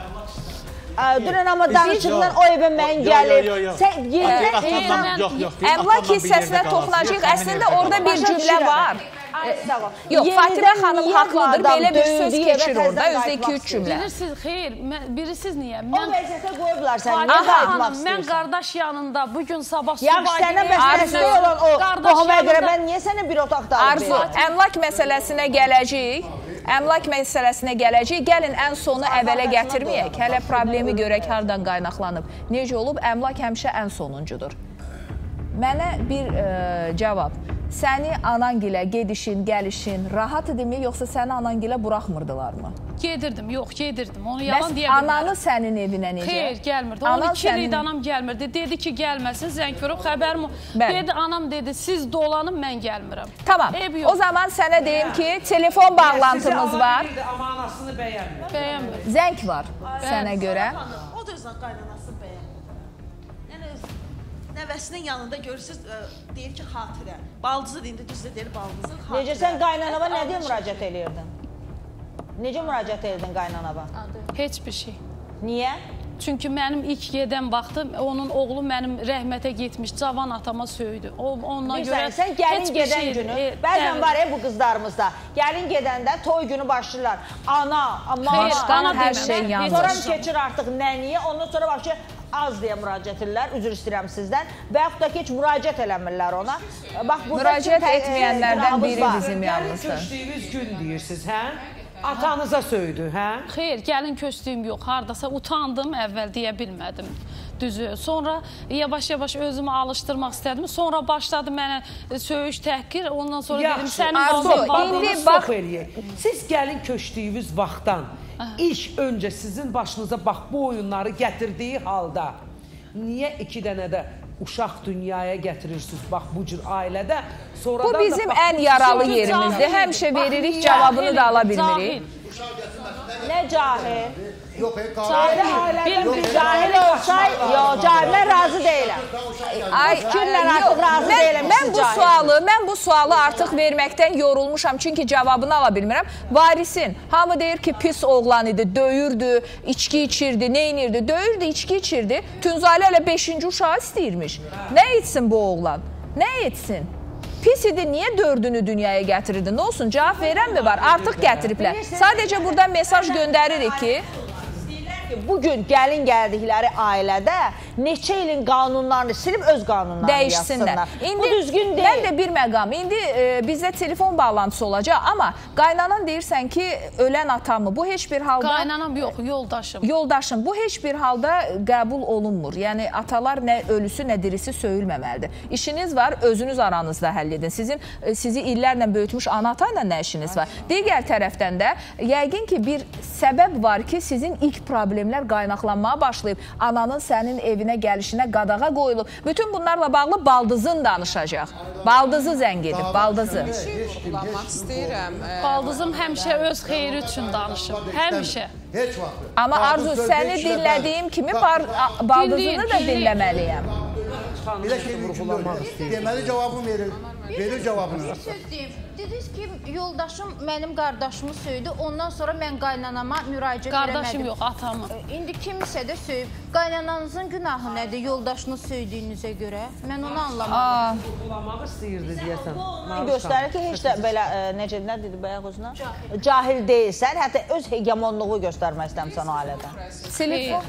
Dünən amma danışıqdan o evə mən gəlib. Sən yerdə əmlak hissəsinə toxunacaq. Əslində orada bir cümlə var. Yox, Fatimə xanım haqlıdır. Belə bir söz keçir orada. Özdə iki üç cümlə. Bilirsiniz, xeyr, birisiz niyə? O vəziyyətə qoyublar səni. Niyə qayıtmaq istəyirsən? Mən qardaş yanında bugün sabah subay gibi... Yaxşı, sənə məsələsi olan o qohuma görə mən niyə sənə bir otaqda alıb Arzu, əmlak məsələsinə gələcəyik. Əmlak məsələsinə gələcək. Gəlin ən sonu əvvələ gətirməyək. Hələ problemi görək hardan qaynaqlanıb. Necə olub? Əmlak həmişə ən sonuncudur. Mənə bir e, cavab. Səni anangilə gedişin, gəlişin rahat idimi, yoxsa səni anangilə buraxmırdılar mı? Gedirdim, yox, gedirdim. Onu yalan Bəs deyə bilmərəm. ananı sənin evinə necə? Xeyr, gəlmirdi. on iki il idi anam gəlmirdi. Dedi ki, gəlməsin, zəng verib, xəbərim. Dedi, anam dedi, siz dolanın, mən gəlmirəm. Tamam, o zaman sənə deyim ki, telefon bağlantımız var. Amma anasını bəyənmir. Bəyənmir. Zəng var sənə görə. O da özünə qaynanasını bəyənmir. Nəvəsinin yanında görürsünüz, deyir ki, xatirə. Baldızı deyində, düzdə deyir, baldızı xatirə. Necə sən qaynanaba nə deyə müraciət edirdin? Necə müraciət edirdin qaynanaba? Heç bir şey. Niyə? Çünki mənim ilk gedən vaxtı, onun oğlu mənim rəhmətə getmiş, cavan atama söydü. O, ondan görə Bilirsən, sən gəlin gedən şey, günü, e, bəzən var ya bu qızlarımızda, gəlin gedəndə toy günü başlayırlar. Ana, ana hər şey yanır. Sonra keçir artıq nəniyə, ondan sonra bax ki, az deyə müraciət edirlər, üzr istəyirəm sizdən və yaxud da ki, heç müraciət eləmirlər ona. Müraciət etməyənlərdən biri bizim yanımızdır. Gəlin köçdüyünüz gün deyirsiniz, hə? Atanıza söydü, hə? Xeyr, gəlin köçdüyüm yox, haradasa utandım, əvvəl deyə bilmədim. Düzü. Sonra yavaş-yavaş özümü alışdırmaq istədim. Sonra başladı mənə söyüş, təhqir. Ondan sonra dedim, sənin Arzu, indi bax, siz gəlin köçdüyünüz vaxtdan ilk öncə sizin başınıza bax bu oyunları gətirdiyi halda niyə iki dənə də uşaq dünyaya gətirirsiniz bax bu cür ailədə? Bu bizim ən yaralı yerimizdir. Həmişə veririk, cavabını da ala bilmirik. Nə cahil? Yox, cahil olsay, yox, cahil, mən razı deyiləm. Fikirlə artıq razı deyiləm. Mən bu sualı, mən bu sualı artıq verməkdən yorulmuşam, çünki cavabını ala bilmirəm. Varisin, hamı deyir ki, pis oğlan idi, döyürdü, içki içirdi, neynirdi, döyürdü, içki içirdi. Tünzalə elə beşinci uşağı istəyirmiş. Nə etsin bu oğlan? Nə etsin? Pis idi, niyə dördünü dünyaya gətirirdi? Nə olsun, cavab verən mi var? Artıq gətiriblər. Sadəcə buradan mesaj göndəririk ki, bugün gəlin gəldikləri ailədə neçə ilin qanunlarını silib öz qanunlarını yazsınlar. Bu düzgün deyil. Mən də bir məqam. İndi e, bizdə telefon bağlantısı olacaq, amma qaynanan deyirsən ki, ölən atamı bu heç bir halda... Qaynanam yox, yoldaşım. Yoldaşım, bu heç bir halda qəbul olunmur. Yəni, atalar nə ölüsü, nə dirisi söyülməməlidir. İşiniz var, özünüz aranızda həll edin. Sizin, sizi illərlə böyütmüş ana-ata ilə nə işiniz var? Digər tərəfdən də, yəqin ki, bir səbəb var ki, sizin ilk problemlər qaynaqlanmaya başlayıb. Ananın sənin evinə gəlişinə qadağa qoyulub. Bütün bunlarla bağlı baldızın danışacaq. Baldızı zəng edib, baldızı. Bir şey vurgulamaq istəyirəm. Baldızım həmişə öz xeyri üçün danışıb. Həmişə. Heç vaxt. Amma Arzu, səni dinlədiyim kimi baldızını da dinləməliyəm. Elə şey vurgulamaq istəyirəm. Deməli cavabını verir. Verir cavabını. Söz deyim. Dediniz ki, yoldaşım mənim qardaşımı söydü, ondan sonra mən qaynanama müraciət eləmədim. Qardaşım yox, atamı. İndi kimisə də söyüb. Qaynananızın günahı nədir yoldaşını söydüyünüzə görə? Mən onu anlamadım. Vurgulamaq istəyirdi deyəsən. Göstərir ki, heç də belə, necə, nə dedi bayaq özünə? Cahil deyilsən, hətta öz hegemonluğu göstərmək istəmsən o ailədə. Telefon.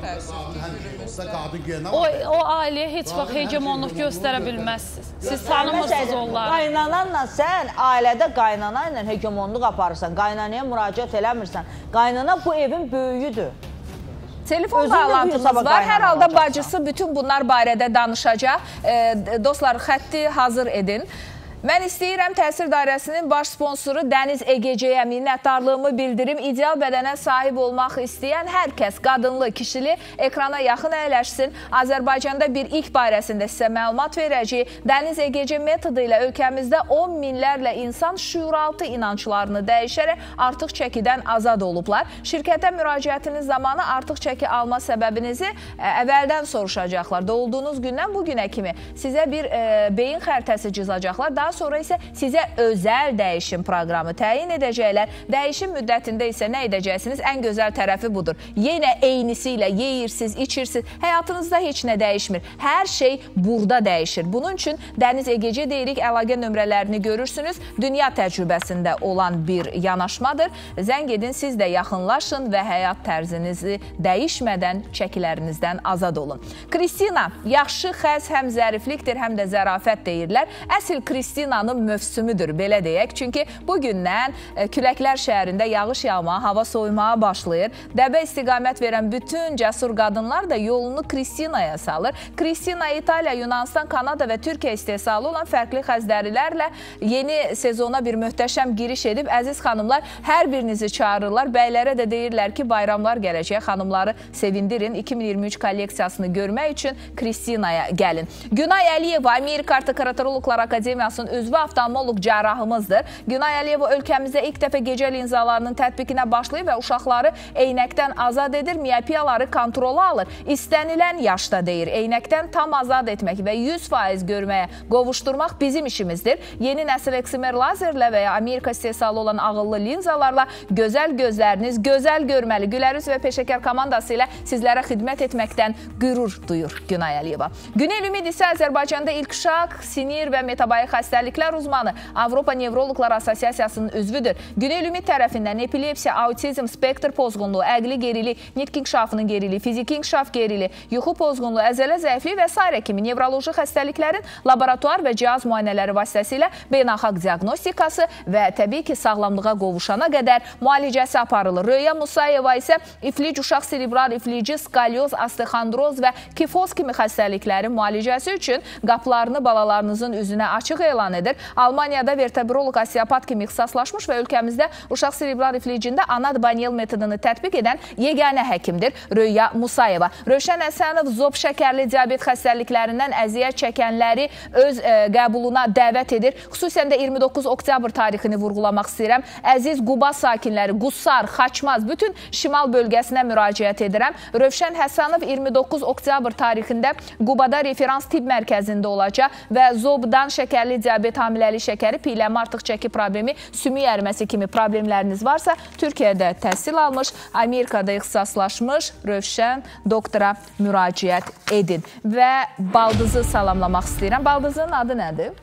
O, o ailəyə heç vaxt hegemonluq göstərə bilməzsiniz. Siz tanımırsınız onları. Qaynananla sən ailədə qaynana ilə hegemonluq aparırsan, qaynanaya müraciət eləmirsən. Qaynana bu evin böyüyüdür. Telefon bağlantımız var. Hər halda bacısı bütün bunlar barədə danışacaq. Dostlar, xətti hazır edin. Mən istəyirəm Təsir Dairəsinin baş sponsoru Dəniz E G C-yə minnətdarlığımı bildirim. İdeal bədənə sahib olmaq istəyən hər kəs, qadınlı, kişili ekrana yaxın əyləşsin. Azərbaycanda bir ilk barəsində sizə məlumat verəcəyik. Dəniz E G C metodu ilə ölkəmizdə on minlərlə insan şüuraltı inanclarını dəyişərək artıq çəkidən azad olublar. Şirkətə müraciətiniz zamanı artıq çəki alma səbəbinizi əvvəldən soruşacaqlar. Doğulduğunuz gündən bu günə kimi sizə bir e, beyin xəritəsi cızacaqlar. Daha sonra isə sizə özəl dəyişim proqramı təyin edəcəklər. Dəyişim müddətində isə nə edəcəksiniz? Ən gözəl tərəfi budur. Yenə eynisi ilə yeyirsiniz, içirsiniz. Həyatınızda heç nə dəyişmir. Hər şey burada dəyişir. Bunun üçün Dəniz E G C deyirik, əlaqə nömrələrini görürsünüz. Dünya təcrübəsində olan bir yanaşmadır. Zəng edin, siz də yaxınlaşın və həyat tərzinizi dəyişmədən çəkilərinizdən azad olun. Kristina, yaxşı xəz həm zəriflikdir, həm də zərafət deyirlər. Əsl Kristina Kristinanın mövsümüdür, belə deyək. Çünki bugündən Küləklər şəhərində yağış yağma, hava soymağa başlayır. Dəbə istiqamət verən bütün cəsur qadınlar da yolunu Kristinaya salır. Kristina İtaliya, Yunanistan, Kanada və Türkiyə istehsalı olan fərqli xəzdərilərlə yeni sezona bir möhtəşəm giriş edib. Əziz xanımlar, hər birinizi çağırırlar. Bəylərə də deyirlər ki, bayramlar gələcək. Xanımları sevindirin. iki min iyirmi üç kolleksiyasını görmək üçün Kristinaya gəlin. Günay Əliyeva, Amerika Kardioloqlar Akademiyasının üzvü oftalmoloq cərrahımızdır. Günay Əliyeva ölkəmizdə ilk dəfə gecə linzalarının tətbiqinə başlayıb və uşaqları eynəkdən azad edir, miyopiyaları kontrola alır. İstənilən yaşda deyir, eynəkdən tam azad etmək və yüz faiz görməyə qovuşturmaq bizim işimizdir. Yeni nəsil eksimer lazerlə və ya Amerika istehsalı olan ağıllı linzalarla gözəl gözləriniz gözəl görməli. Gülərüz və peşəkar komandası ilə sizlərə xidmət etməkdən qürur duyur Günay Əliyeva. Günel Ümid isə Azərbaycanda ilk uşaq, sinir və metabolik xəstəliklər uzmanı, Avropa Nevroloqlar Assosiasiyasının üzvüdür. Günel Ümid tərəfindən epilepsiya, autizm, spektr pozğunluğu, əqli gerili, nitq inkişafının gerili, fiziki inkişaf gerili, yuxu pozğunluğu, əzələ zəifliyi və s. kimi nevroloji xəstəliklərin laboratuar və cihaz müayinələri vasitəsilə beynəlxalq diaqnostikası və təbii ki, sağlamlığa qovuşana qədər müalicəsi aparılır. Röya Musayeva isə iflic uşaq serebral iflici, skalyoz, osteoxondroz və kifoz kimi xəstəliklərin müalicəsi üçün qapılarını balalarınızın üzünə açıq elan edir. Almaniyada vertebrolog osteopat kimi ixtisaslaşmış və ölkəmizdə uşaq serebral iflicində Anad Baniel metodunu tətbiq edən yeganə həkimdir Röya Musayeva. Rövşən Həsənov zob şəkərli diabet xəstəliklərindən əziyyət çəkənləri öz e, qəbuluna dəvət edir. Xüsusən də iyirmi doqquz oktyabr tarixini vurğulamaq istəyirəm. Əziz Quba sakinləri, Qusar, Xaçmaz, bütün şimal bölgəsinə müraciət edirəm. Rövşən Həsənov iyirmi doqquz oktyabr tarixində Qubada referans tibb mərkəzində olacaq və zobdan şəkərli diabet, hamiləli şəkəri, piyələnmə artıq çəki problemi, sümük əriməsi kimi problemləriniz varsa, Türkiyədə təhsil almış, Amerikada ixtisaslaşmış Rövşən doktora müraciət edin. Və Baldızı salamlamaq istəyirəm. Baldızın adı nədir?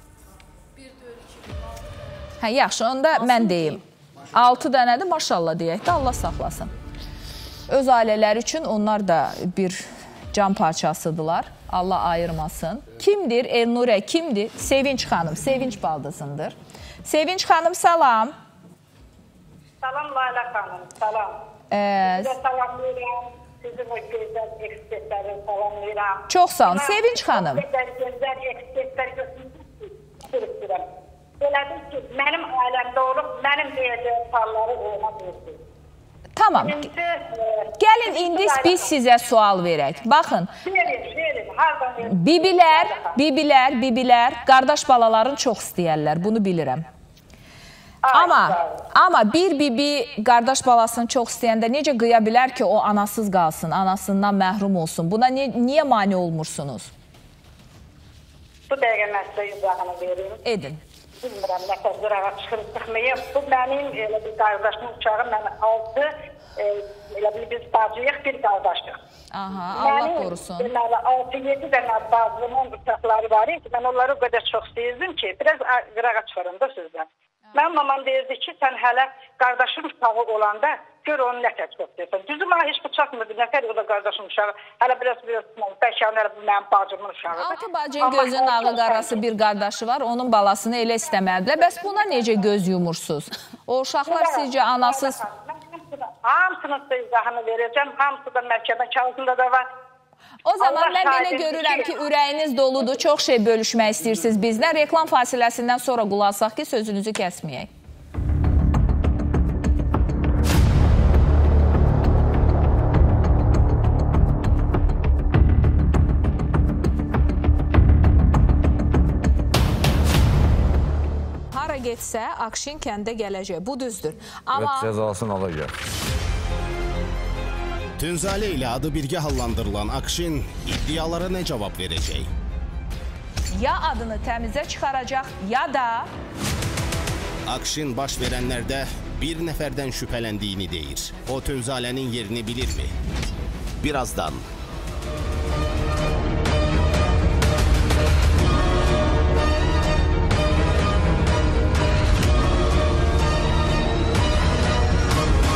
Hə, yaxşı, onda mən deyim. altı dənədir, maşallah deyək də, Allah saxlasın. Öz ailələri üçün onlar da bir can parçasıdırlar. Allah ayırmasın. Kimdir Elnurə? Kimdir? Sevinç xanım. Sevinç baldızındır. Sevinç xanım, salam. Salam Layla xanım, salam. Ee, Sizə salamlayıram. Sizin o gözəl ekspertləri salamlayıram. Çox sağ olun. Sevinç xanım. Gözəl ekspertlər götürüb. Elədir ki, mənim ailəmdə olub, mənim deyəcəyim sualları ona verdim. Tamam. Gəlin indi biz sizə sual verək. Baxın. Bibilər, bibilər, bibilər qardaş balaların çox istəyərlər. Bunu bilirəm. Amma, amma bir bibi qardaş balasını çox istəyəndə necə qıya bilər ki, o anasız qalsın, anasından məhrum olsun? Buna ni niyə mane olmursunuz? Bu dəqiqə mən sizə izahını verim. Edin. Bilmirəm, nə qədər zırağa çıxırıb çıxmayıb. Bu mənim elə bir qardaşım uçağı, mən altı, e, elə bir biz bacıyıq, bir qardaşıq. Aha, Allah qorusun. Deməli, altı yedi dənə bacımın uçaqları var ki, mən onları o qədər çox istəyirdim ki, biraz qırağa çıxırım da sizdən. Mən mamam deyirdi ki, sən hələ qardaşın uşağı olanda gör onu nə tək çox deyirsən. Düzü mənə heç bu çatmırdı, nə qədər o da qardaşın uşağı. Hələ biraz biraz bəlkə bu mənim bacımın uşağıdır. Altı bacının gözünün ağı qarası bir qardaşı var, onun balasını elə istəmədilər. Bəs buna necə göz yumursuz? O uşaqlar sizcə anasız... Hamısını da izahını verəcəm, hamısı da məhkəmə kağızında da var. O zaman mən belə görürəm ki, ürəyiniz doludur, çox şey bölüşmək istəyirsiniz bizdən. Reklam fasiləsindən sonra qulaq asaq ki, sözünüzü kəsməyək. Hara getsə, Akşin kəndə gələcək. Bu düzdür. Amma... Cəzasını alacaq. Tünzalə ilə adı birgə hallandırılan Akşin iddialara nə cavab verəcək? Ya adını təmizə çıxaracaq, ya da... Akşin baş verənlərdə bir nəfərdən şübhələndiyini deyir. O Tünzalənin yerini bilirmi? Birazdan.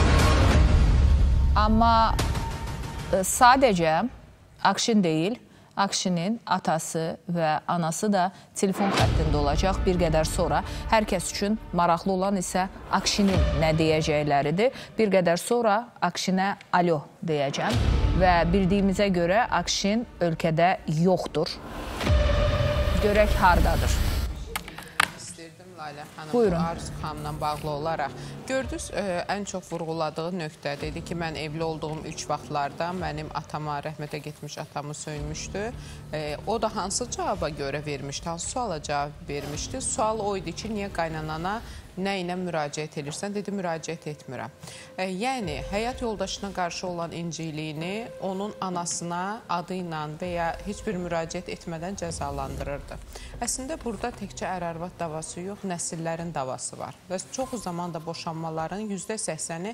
Amma sadəcə Akşin deyil, Akşinin atası və anası da telefon xəttində olacaq bir qədər sonra. Hər kəs üçün maraqlı olan isə Akşinin nə deyəcəkləridir. Bir qədər sonra Akşinə alo deyəcəm və bildiyimizə görə Akşin ölkədə yoxdur. Görək hardadır. Layla xanım, Buyurun. Arzu xanımla bağlı olaraq gördünüz, ə, ən çox vurğuladığı nöqtə dedi ki, mən evli olduğum üç vaxtlarda mənim atama, rəhmətə getmiş atamı söymüşdü. E, o da hansı cavaba görə vermişdi, hansı suala cavab vermişdi? Sual o idi ki, niyə qaynanana nə ilə müraciət edirsən? Dedi, müraciət etmirəm. E, yəni, həyat yoldaşına qarşı olan inciliyini onun anasına adı ilə və ya heç bir müraciət etmədən cəzalandırırdı. Əslində, burada təkcə ər-arvad davası yox, nəsillərin davası var. Və çox zaman da boşanmaların yüzdə səksəni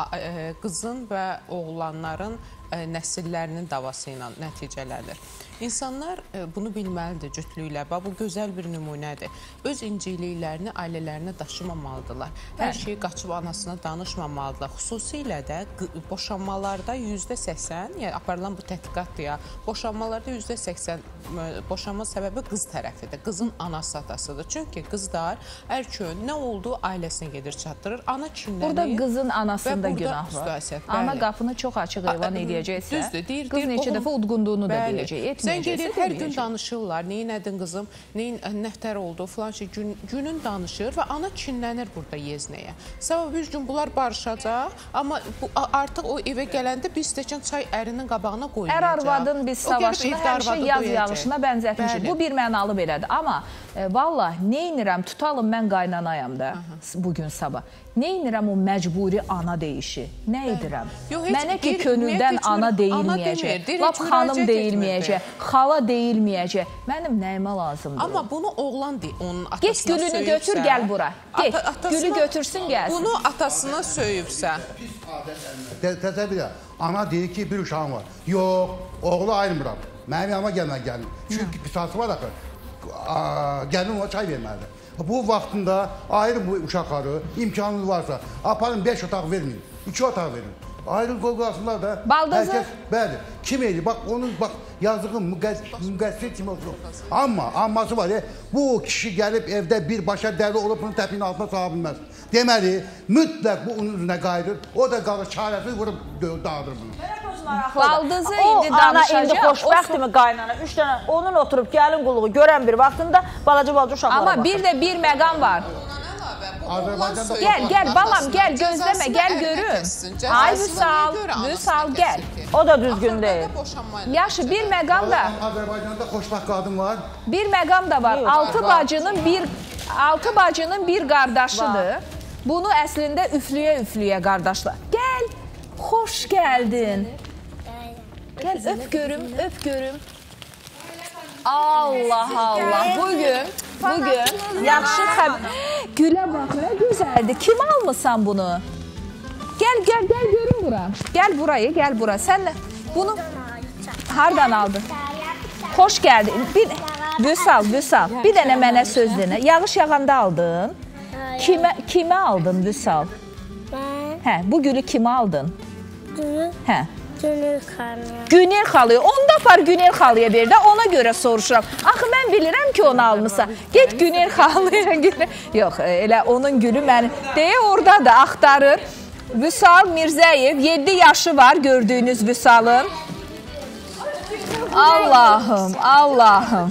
qızın və oğlanların nəsillərinin davası ilə nəticələnir. İnsanlar bunu bilməlidir cütlüklə. Bu gözəl bir nümunədir. Öz incikliklərini ailələrinə daşımamalıdırlar. Hər şeyi qaçıb anasına danışmamalıdırlar. Xüsusilə də boşanmalarda yüzdə səksən, yəni aparılan bu tədqiqatdır ya, boşanmalarda yüzdə səksən boşanma səbəbi qız tərəfidir. Qızın anası atasıdır. Çünki qızlar ərkön nə oldu ailəsinə gedir çatdırır. Ana kinlənir. Burada qızın anasında günah var. Ana qapını çox açıq elan edəcəksə, qız neçə dəfə udqunduğunu da deyəcək. Sən gedir, hər gün danışırlar. Neyin ədin qızım, neyin nəhtər oldu, filan şey günün danışır və ana kinlənir burada yeznəyə. Sabah bir gün bunlar barışacaq, amma artıq o evə gələndə bir stəkan çay ərinin qabağına qoymayacaq. Ər-arvadın biz savaşını həmişə yaz yağışına bənzətmişik. Bu bir mənalı belədir. Amma valla neynirəm, tutalım mən qaynanayam da bugün sabah. Neynirəm o məcburi ana deyişi? Nə edirəm? Mənə ki, könüldən ana deyilməyəcək, lap xanım deyilməyəcək, xala deyilməyəcək. Mənim nəyimə lazımdır? Amma bunu oğlan deyil, onun atasına get gülünü söyübsə, götür, gəl bura. Get, gülü götürsün, gəlsin. Bunu atasına söyübsə. Təsəvvür ya, ana deyir ki, bir uşağım var. Yox, oğlu ayrımıram. Mənim yanıma gəlmə gəlin. Çünki qisası var axı. Gəlin ona çay verməlidir. Bu vaxtında ayrı bu uşaqları imkanınız varsa aparın beş otaq verməyin, iki otaq verin. Ayrı qoyqasınlar da. Baldızı? Herkes, bəli. Kim edir? Bax onun bax yazığın müqəssir kimi olsun. Amma amması var ya, bu kişi gəlib evdə bir başa dəli olub bunun təpinin altına sala bilməz. Deməli, mütləq bu onun üzünə qayıdır. O da qalır çarəsiz vurub dağıdır bunu. Baldızı indi danışacaq. O ana indi xoşbəxtimi qaynana? Üç dənə onun oturub gəlin qulluğu görən bir vaxtında balaca-balaca uşaqlara baxır. Amma bir də bir məqam var. Gəl, gəl balam, gəl, gözləmə, gəl görüm. Ay Vüsal, Vüsal, gəl. O da düzgün deyil. Yaxşı, bir məqam da... Azərbaycanda xoşbəxt qadın var. Bir məqam da var. Altı bacının bir altı bacının bir qardaşıdır. Bunu əslində üflüyə-üflüyə qardaşlar. Gəl, xoş gəldin. Gəl, öp görüm, öp görüm. Allah Allah, bugün, bugün yaxşı xəbər. Gülə bax, nə gözəldir. Kim almısan bunu? Gəl, gəl, gəl görüm bura. Gəl buraya, gəl bura. Sən bunu hardan aldın? Xoş gəldin. Bir, Vüsal, Vüsal, bir dənə mənə söz denə. Yağış yağanda aldın. Kimə, kimə aldın Vüsal? Mən. Hə, bu gülü kimə aldın? Gülü? Hə. Günel xalıya. Günel xalıya. Onda apar Günel xalıya ver də, ona görə soruşuram. Axı mən bilirəm ki, onu almısan. Get Günel xalıya. Yox, elə onun gülü mən. Deyə orada da axtarır. Vüsal Mirzəyev, yeddi yaşı var gördüyünüz Vüsalın. Allahım, Allahım.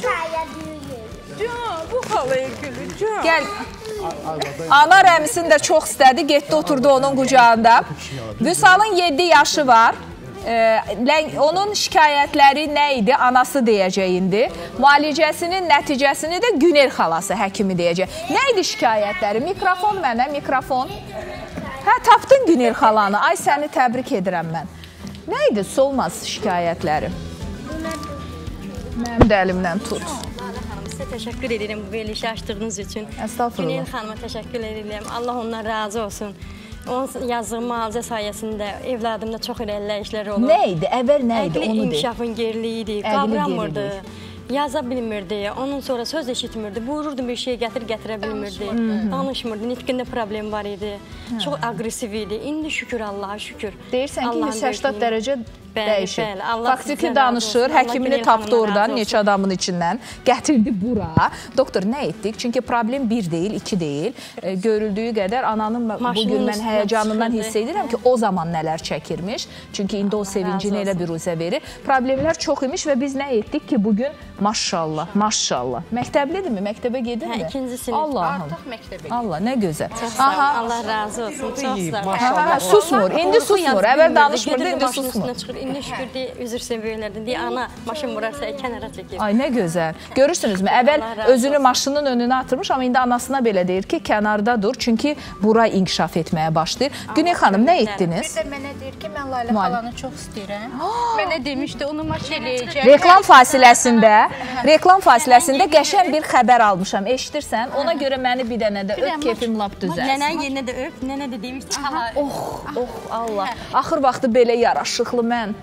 Bu xalaya gülü, can. Gəl. Ana rəmsini də çox istədi, getdi oturdu onun qucağında. Vüsalın yeddi yaşı var. Ee, onun şikayətləri nə idi? Anası deyəcək indi. Müalicəsinin nəticəsini də Günel xalası həkimi deyəcək. Nə idi şikayətləri? Mikrofon mənə, mikrofon. Hə, tapdın Günel xalanı. Ay, səni təbrik edirəm mən. Nə idi? Solmaz şikayətləri. Mənim də əlimdən tut. Sizə təşəkkür edirəm bu verilişi açdığınız üçün. Əstağfurullah. Günel xanıma təşəkkür edirəm. Allah ondan razı olsun. Onun yazdığı müalicə sayəsində evladımda çox elə əlləşlər olub. Nə idi? Əvvəl nə idi? Əqli inkişafın geriliyi idi. Qavramırdı. yaza bilmirdi, ondan sonra söz eşitmirdi, buyururdu bir şey gətir, gətirə bilmirdi, danışmırdı, nitqində problem var idi, çox agresiv idi. İndi şükür Allaha, şükür. Deyirsən ki, yüz səksən dərəcə dəyişir. Bəli, Allah Faktiki danışır, həkimini tapdı oradan, neçə adamın içindən, gətirdi bura. Doktor, nə etdik? Çünki problem bir deyil, iki deyil. E, görüldüyü qədər ananın bugün mən həyəcanından hiss edirəm ki, o zaman nələr çəkirmiş. Çünki indi o sevincini elə bir üzə verir. Problemlər çox imiş və biz nə etdik ki, bugün maşallah, maşallah. Məktəblidirmi? Məktəbə gedirmi? Hə, ikinci sinif. Allahım. Artıq məktəbə gedir. Allah, nə gözəl. Çox sağ ol, Allah razı olsun. Çox sağ ol. Susmur, indi susmur. Əvvəl danışmırdı, indi susmur. İndi şükür deyə, üzr seviyorlardı. Deyə, ana, maşın vurarsa kənara çəkir. Ay, nə gözəl. Görürsünüzmü? Əvvəl özünü maşının önünə atırmış, amma indi anasına belə deyir ki, kənarda dur. Çünki bura inkişaf etməyə başlayır. Güney xanım, nə etdiniz? Bir də mənə deyir ki, mən Layla xalanı çox istəyirəm. Mənə demişdi, onu maç eləyəcək. Reklam fasiləsində, reklam fasiləsində qəşəng bir xəbər almışam. Eşidirsən? Ona görə məni bir dənə də öp, keyfim lap düzəlsin. Nənə yerinə də öp, nənə də demişdi. Oh, oh, Allah. Axır vaxtı belə yaraşıqlı mən.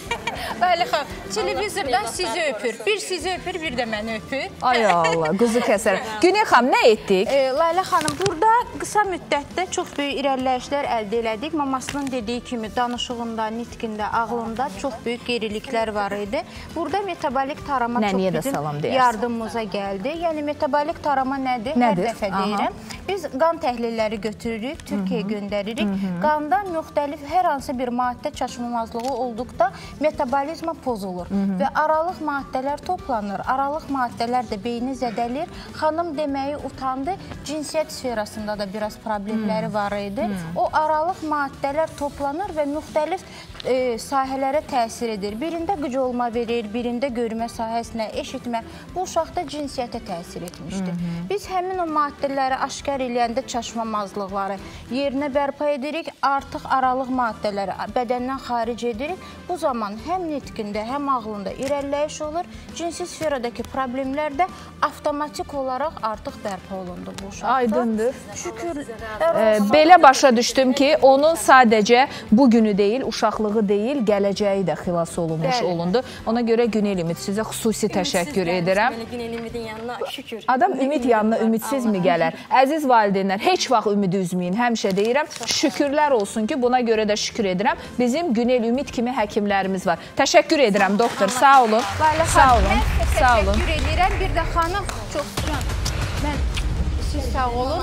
Layla xanım, televizordan sizi öpür. Bir sizi öpür, bir də məni öpür. Ay Allah, qızı kəsər. Güney xanım, nə etdik? E, Layla xanım, burada qısa müddətdə çox böyük irəliləyişlər əldə elədik. Mamasının dediyi kimi danışığında, nitqində, ağlında çox böyük qeyriliklər var idi. Burada metabolik tarama Nəniyə çox bizim yardımımıza gəldi. Yəni, metabolik tarama nədir? Nədir? Hər dəfə deyirəm. Biz qan təhlilləri götürürük, Türkiyəyə göndəririk. Qanda müxtəlif hər hansı bir maddə çaşmamazlığı olduqda metabolizma pozulur və aralıq maddələr toplanır. Aralıq maddələr də beyni zədəlir. Xanım deməyi utandı, cinsiyyət sferasında da biraz problemləri var idi. O aralıq maddələr toplanır və müxtəlif e, sahələrə təsir edir. Birində qıc olma verir, birində görmə sahəsinə, eşitmə. Bu uşaqda cinsiyyətə təsir etmişdir. Biz həmin o maddələri aşkar eləyəndə çaşmamazlıqları yerinə bərpa edirik, artıq aralıq maddələri bədəndən xaric edirik. Bu zaman həm nitqində, həm ağlında irəliləyiş olur. Cinsi sferadakı problemlər də avtomatik olaraq artıq bərpa olundu bu uşaqda. Aydındır. Şükür. E, belə başa düşdüm ki, onun sadəcə bugünü deyil, uşaqlığı deyil, gələcəyi də xilas olunmuş Bəli. olundu. Ona görə Günel Ümid sizə xüsusi təşəkkür edirəm. Günel Ümidin yanına şükür. Adam ümid yanına ümidsiz mi gələr? Əziz valideynlər, heç vaxt ümidi üzməyin. Həmişə deyirəm, şükürlər olsun ki, buna görə də şükür edirəm. Bizim Günel Ümid kimi həkimlərimiz var. Təşəkkür edirəm, doktor. Sağ olun. Sağ olun. Sağ olun. Təşəkkür edirəm. Bir də xanım, çox can. Mən siz sağ olun.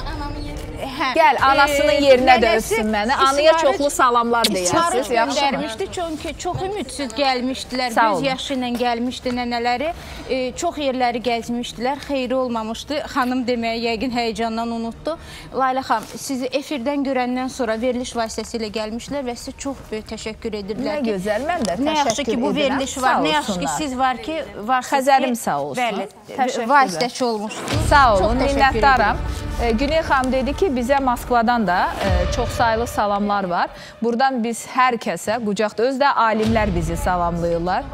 Hə, Gəl, anasının yerinə də öpsün məni. Anaya çoxlu salamlar deyəsiniz. Göndərmişdi, çünki çox ümidsiz gəlmişdilər. Göz yaşı ilə gəlmişdi nənələri. E, çox yerləri gəzmişdilər. Xeyri olmamışdı. Xanım deməyə yəqin həyecandan unutdu. Layla xanım, sizi efirdən görəndən sonra veriliş vasitəsilə gəlmişlər və sizə çox böyük təşəkkür edirlər. Nə gözəl, mən də təşəkkür edirəm. Nə yaxşı ki, bu veriliş var. Nə yaxşı ki, siz var ki, Xəzərim sağ olsun. Bəli, vasitəçi olmuşsunuz. Sağ olun, minnətdaram. Güney xanım dedi ki, bizə Moskvadan da e, çox sayılı salamlar var. Buradan biz hər kəsə, qucaqda özdə alimlər bizi salamlayırlar.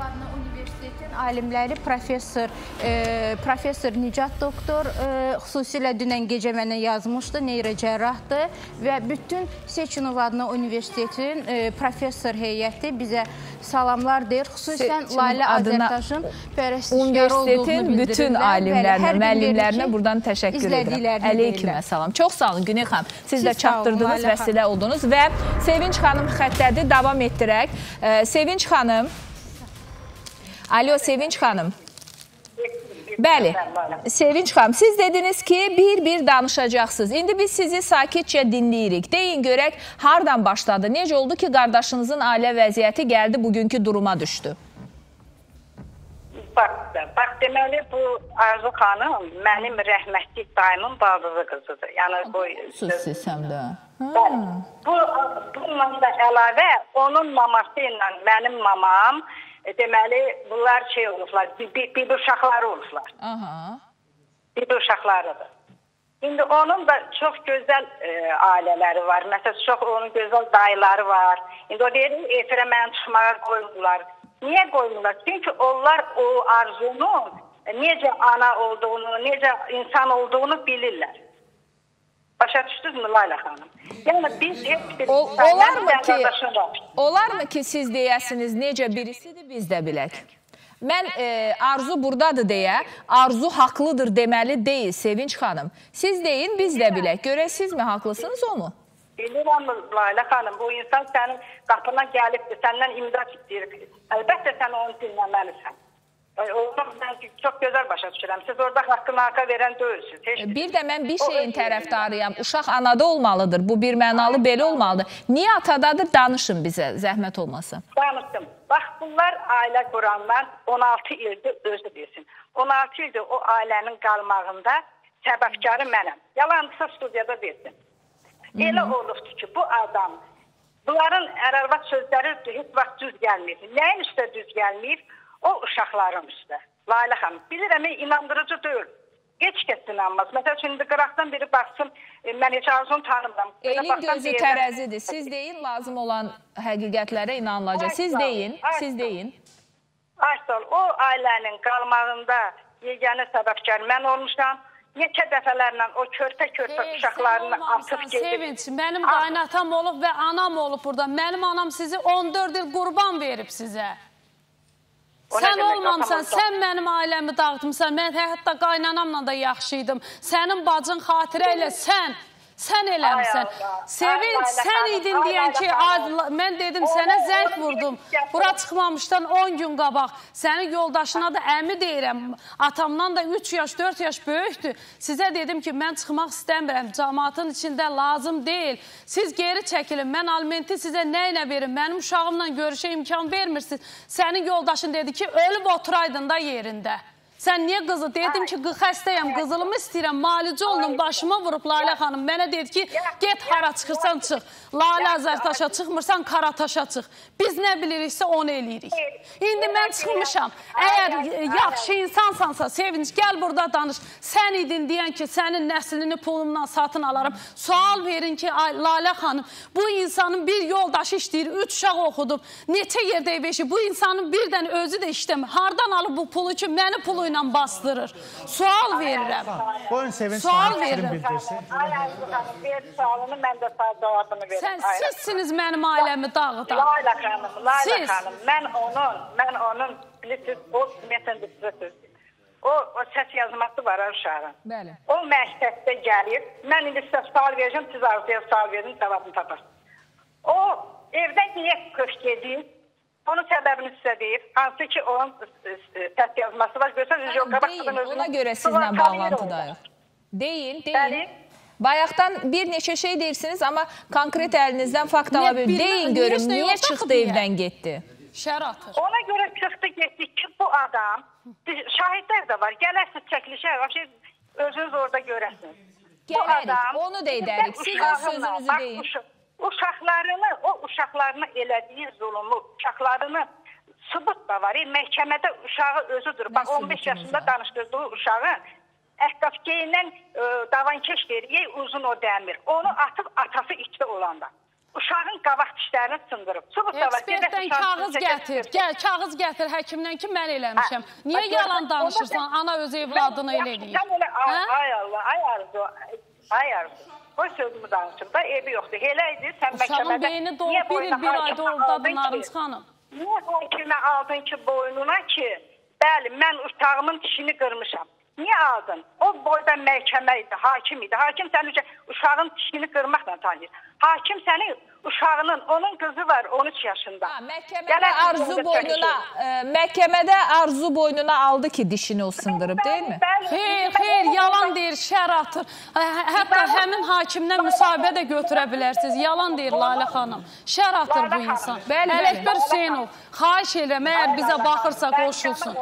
Alimləri professor e, professor Nicat doktor e, xüsusilə dünən gecə mənə yazmışdı, neyrocərrahdır və bütün Seçinov adına universitetin e, professor heyəti bizə salamlar deyir. Xüsusən Layla Azərtaşın pərəstişkarı olduğunu bildirirlər. Universitetin bütün alimlərinə, müəllimlərinə buradan təşəkkür edirəm. Əleykümə salam. Çox sağ olun Güney xanım. Siz də çatdırdınız, vəsilə oldunuz və Sevinç xanım xəttədir, davam etdirək. E, Sevinç xanım. Alo, Sevinç xanım. Bəli, Sevinç xanım, siz dediniz ki, bir-bir danışacaqsınız. İndi biz sizi sakitcə dinləyirik. Deyin görək, hardan başladı? Necə oldu ki, qardaşınızın ailə vəziyyəti gəldi, bugünkü duruma düşdü? Bax, bax deməli, bu Arzu xanım mənim rəhmətli dayımın baldızı qızıdır. Yəni, bu... Siz həm də. Bu, bununla da əlavə, onun maması ilə mənim mamam, deməli, bunlar şey olublar, bir uşaqları olublar. Bir uşaqlarıdır. İndi onun da çox gözəl e, ailələri var. Məsələn, çox onun gözəl dayıları var. İndi o deyir, efirə məni çıxmağa qoymurlar. Niyə qoymurlar? Çünki onlar o arzunun necə ana olduğunu, necə insan olduğunu bilirlər. Başa düşdünüzmü Layla xanım? Yəni biz hep bir o, olar mı ki, olar mı ki siz deyəsiniz necə birisidir biz də bilək? Mən e, Arzu buradadır deyə, Arzu haqlıdır deməli deyil Sevinç xanım. Siz deyin, biz də bilək. Görək siz mi haqlısınız o mu? Bilirəm Layla xanım, bu insan sənin qapına gəlibdir, səndən imdad istəyir. Əlbəttə sən onu dinləməlisən. Onu mən çox gözəl başa düşürəm. Siz orada haqqını haqqa verən deyilsiniz. Bir də mən bir şeyin tərəfdarıyam. Uşaq anada olmalıdır. Bu bir mənalı belə olmalıdır. Niyə atadadır? Danışın bizə, zəhmət olmasa. Danışdım. Bax, bunlar ailə quranlar on altı ildir özü desin. on altı ildir o ailənin qalmağında səbəbkarı mənəm. Yalandısa studiyada desin. Elə olubdur ki, bu adam, bunların ər-arvad sözləri heç vaxt düz gəlməyib. Nəyin üstə düz gəlməyib? O uşaqların üstə. Layla xanım, bilirəm, inandırıcı deyil. Heç kəs inanmaz. Məsələn, şimdi qıraqdan biri baxsın, mən heç Arzunu tanımıram. Elin gözü tərəzidir. Siz deyin, lazım olan həqiqətlərə inanılacaq. Siz deyin, siz deyin. Aysol, o ailənin qalmağında yeganə səbəbkar mən olmuşam. Neçə dəfələrlə o körpə-körpə uşaqlarını atıb gedib. Sevinç, mənim qaynatam olub və anam olub burada. Mənim anam sizi on dörd il qurban verib sizə. Sən olmamsan, sən mənim ailəmi dağıtmışsan. Mən hətta qaynanamla da yaxşıydım. Sənin bacın xatirə ilə sən, sən eləmişsən. Sevinç, sən idin deyən ki, mən dedim sənə zəng vurdum. Bura çıxmamışdan on gün qabaq. Sənin yoldaşına da əmi deyirəm. Atamdan da üç yaş, dörd yaş böyükdür. Sizə dedim ki, mən çıxmaq istəmirəm. Cəmaatın içində lazım deyil. Siz geri çəkilin. Mən alimenti sizə nə ilə verim? Mənim uşağımla görüşə imkan vermirsiniz. Sənin yoldaşın dedi ki, ölüb oturaydın da yerində. Sən niyə qızı? Dedim ki, xəstəyəm, qızılımı istəyirəm, malicə olunum, başıma vurub Lalə xanım. Mənə dedi ki, get hara çıxırsan çıx. Lalə Azərtaşa çıxmırsan, Karataşa çıx. Biz nə biliriksə onu eləyirik. İndi mən çıxmışam. Əgər yaxşı insansansa, Sevinç, gəl burada danış. Sən idin deyən ki, sənin nəslini pulumdan satın alarım. Sual verin ki, Lalə xanım, bu insanın bir yoldaşı işləyir, üç uşaq oxudub, neçə yerdə ev eşi, bu insanın birdən özü də işləmir. Hardan alıb bu pulu ki, məni pulu ilə bastırır. Sual verirəm. Qoyun Sevinç sual fikrim bildirsin. Ay Arzu xanım, ver sualını, mən də cavabını verim. Sən sizsiniz mənim ailəmi dağıdan. Layla xanım, Layla xanım, mən onun, mən onun, bilirsiniz, o mesəndə sizə söz deyim. O, o səs yazması var uşağın. Bəli. O məktəbdə gəlir. Mən indi sizə sual verəcəm, siz Arzuya sual verin, cavabını taparsınız. O, evdən niyə köş gedir? Onun səbəbini sizə deyir. Hansı ki, onun səs yazması var. Görsəniz, deyil, ona görə sizlə bağlantıdayıq. Deyil, deyil. Bayaqdan bir neçə şey deyirsiniz, amma konkret əlinizdən fakt ala bilir. Deyin görüm, niyə çıxdı evdən getdi? Şər atır. Ona görə çıxdı getdi ki, bu adam, şahidlər də var, gələsiniz çəkilişə, özünüz orada görəsiniz. Gələrik, onu da edərik. Siz o sözünüzü deyin. Uşaqlarını, o uşaqlarına elədiyi zulümü, uşaqlarını sübut da var. Məhkəmədə uşağı özüdür. Bax, on beş yaşında danışdırdığı uşağı Əhqafgeyindən davankeş deyir, uzun o dəmir. Onu atıb atası içdə olanda. Uşağın qabaq dişlərini sındırıb. Ekspertdən kağız gətir, gəl, kağız gətir həkimdən ki, mən eləmişəm. Niyə yalan danışırsan, ana öz evladını elə eləyir? Ay Allah, ay Arzu, ay Arzu. O sözümü danışım da, evi yoxdur. Elə idi, sən məhkəmədə... Uşağın beyni doğub bir il, bir ayda oradadır Narınc xanım. Niyə hakimə aldın ki, boynuna ki, bəli, mən uşağımın dişini qırmışam. Niyə aldın? O boyda məhkəmə idi, hakim idi. Hakim səni uşağın dişini qırmaqla tanıyır. Hakim səni uşağının, onun qızı var on üç yaşında. Ha, məhkəmədə arzu boynuna, e, məhkəmədə arzu boynuna aldı ki, dişini o sındırıb, deyil mi? Xeyr, xeyr, yalan deyir, şər atır. Hətta həmin hakimdən müsahibə də götürə bilərsiniz. Yalan deyir Lalə xanım. Şər atır bu insan. Ələkbər Hüseynov, xahiş edirəm, əgər bizə baxırsa qoşulsun.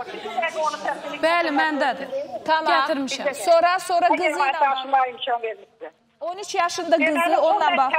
Bəli, məndədir. Tamam. Gətirmişəm. Sonra, sonra qızı ilə... on üç yaşında qızı onunla bax.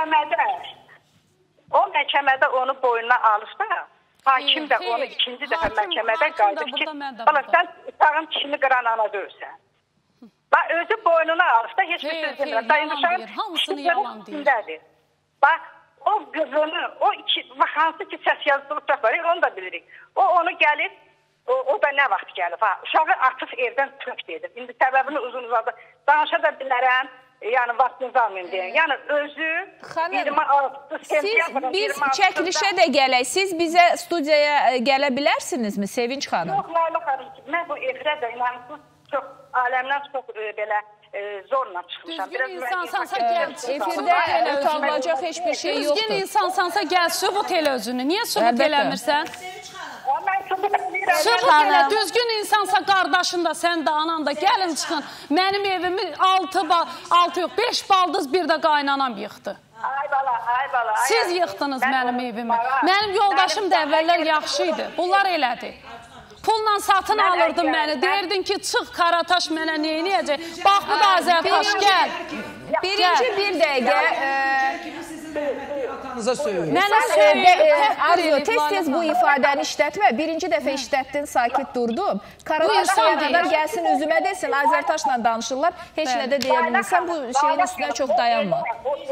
O məhkəmədə onu boynuna alırsa, hakim də onu ikinci dəfə məhkəmədə qaydır ki, bala sən uşağın dişini qıran ana deyirsən. Bax, özü boynuna alırsa, heç bir söz demirəm. Dayanışan dişinin üstündədir. Bax, o qızını, o iki, bax, hansı ki səs yazdığı var, onu da bilirik. O onu gəlib, o, o da nə vaxt gəlib, ha, uşağı atıb evdən tök dedir. İndi səbəbini uzun uzadı. Danışa da bilərəm. yəni vaxtınızı almayın deyən. Yəni özü iyirmi altı Siz biz çəkilişə də gələk. Siz bizə studiyaya gələ bilərsinizmi Sevinç xanım? Yox, Layla xanım, mən bu efirə də inanırsınız çox aləmdən çox belə zorla çıxmışam. Düzgün insansansa gəl. Efirdə utanılacaq heç bir şey yoxdur. Düzgün insansansa gəl, sübut elə özünü. Niyə sübut eləmirsən? Sübut elə, düzgün insansa qardaşın da, sən də, anan da gəlin çıxın. Mənim evimi altı yox, beş baldız bir də qaynanam yıxdı. Ay bala, ay bala. Siz yıxdınız mənim evimi. Mənim yoldaşım da əvvəllər yaxşı idi. Bunlar elədi. Pulla satın alırdın məni. Deyirdin ki, çıx Karataş mənə neyniyəcək? Bax, bu da Azərtaş, gəl. Birinci bir dəqiqə... Atanıza söyləyin. Mənə söyləyin. Arzu, tez-tez bu ifadəni işlətmə. Birinci dəfə işlətdin, sakit durdum. Karataş yanadar gəlsin, üzümə desin, Azərtaşla danışırlar. Heç nə də deyə bilmirsən, bu şeyin üstünə çox dayanma.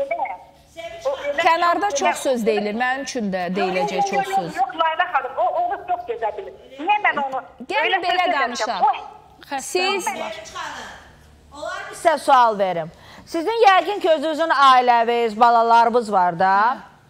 Kənarda çox söz deyilir, mənim üçün də deyiləcək çox söz. Yox, Layla xanım, o onu çox gözə bilir. Niyə mən onu... Gəlin belə danışaq. Siz... Sizə sual verim. Sizin yəqin ki, özünüzün ailəviz, balalarınız var da.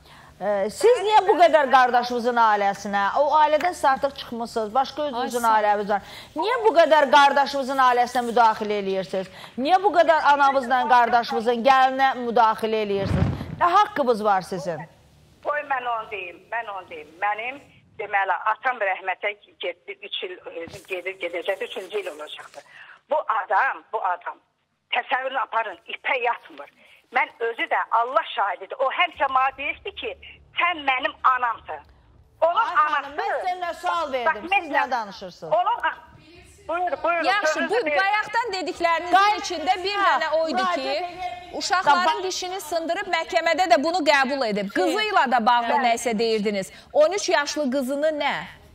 Siz niyə bu qədər qardaşınızın ailəsinə, o ailədən siz artıq çıxmışsınız, başqa özünüzün ailəviz var. Niyə bu qədər qardaşınızın ailəsinə müdaxilə eləyirsiniz? Niyə bu qədər anamızla qardaşınızın gəlinə müdaxilə eləyirsiniz? Nə haqqınız var sizin? Qoy mən onu deyim, mən onu deyim. Mənim, deməli, atam rəhmətə getdi, üç il gedir, gedəcək, üçüncü il olacaqdır. Bu adam, bu adam, təsəvvürünü aparın, ipə yatmır. Mən özü də Allah şahididir. O həmişə mənə deyirdi ki, sən mənim anamsın. Onun Ay xanım, anası... mən sizinlə sual verdim, siz nə danışırsınız? Onun... Buyur, buyur. Yaxşı, bu bayaqdan dediklərinizin içində bir dənə oydu ki, uşaqların dişini sındırıb məhkəmədə də bunu qəbul edib. Qızıyla da bağlı nəysə deyirdiniz. on üç yaşlı qızını nə?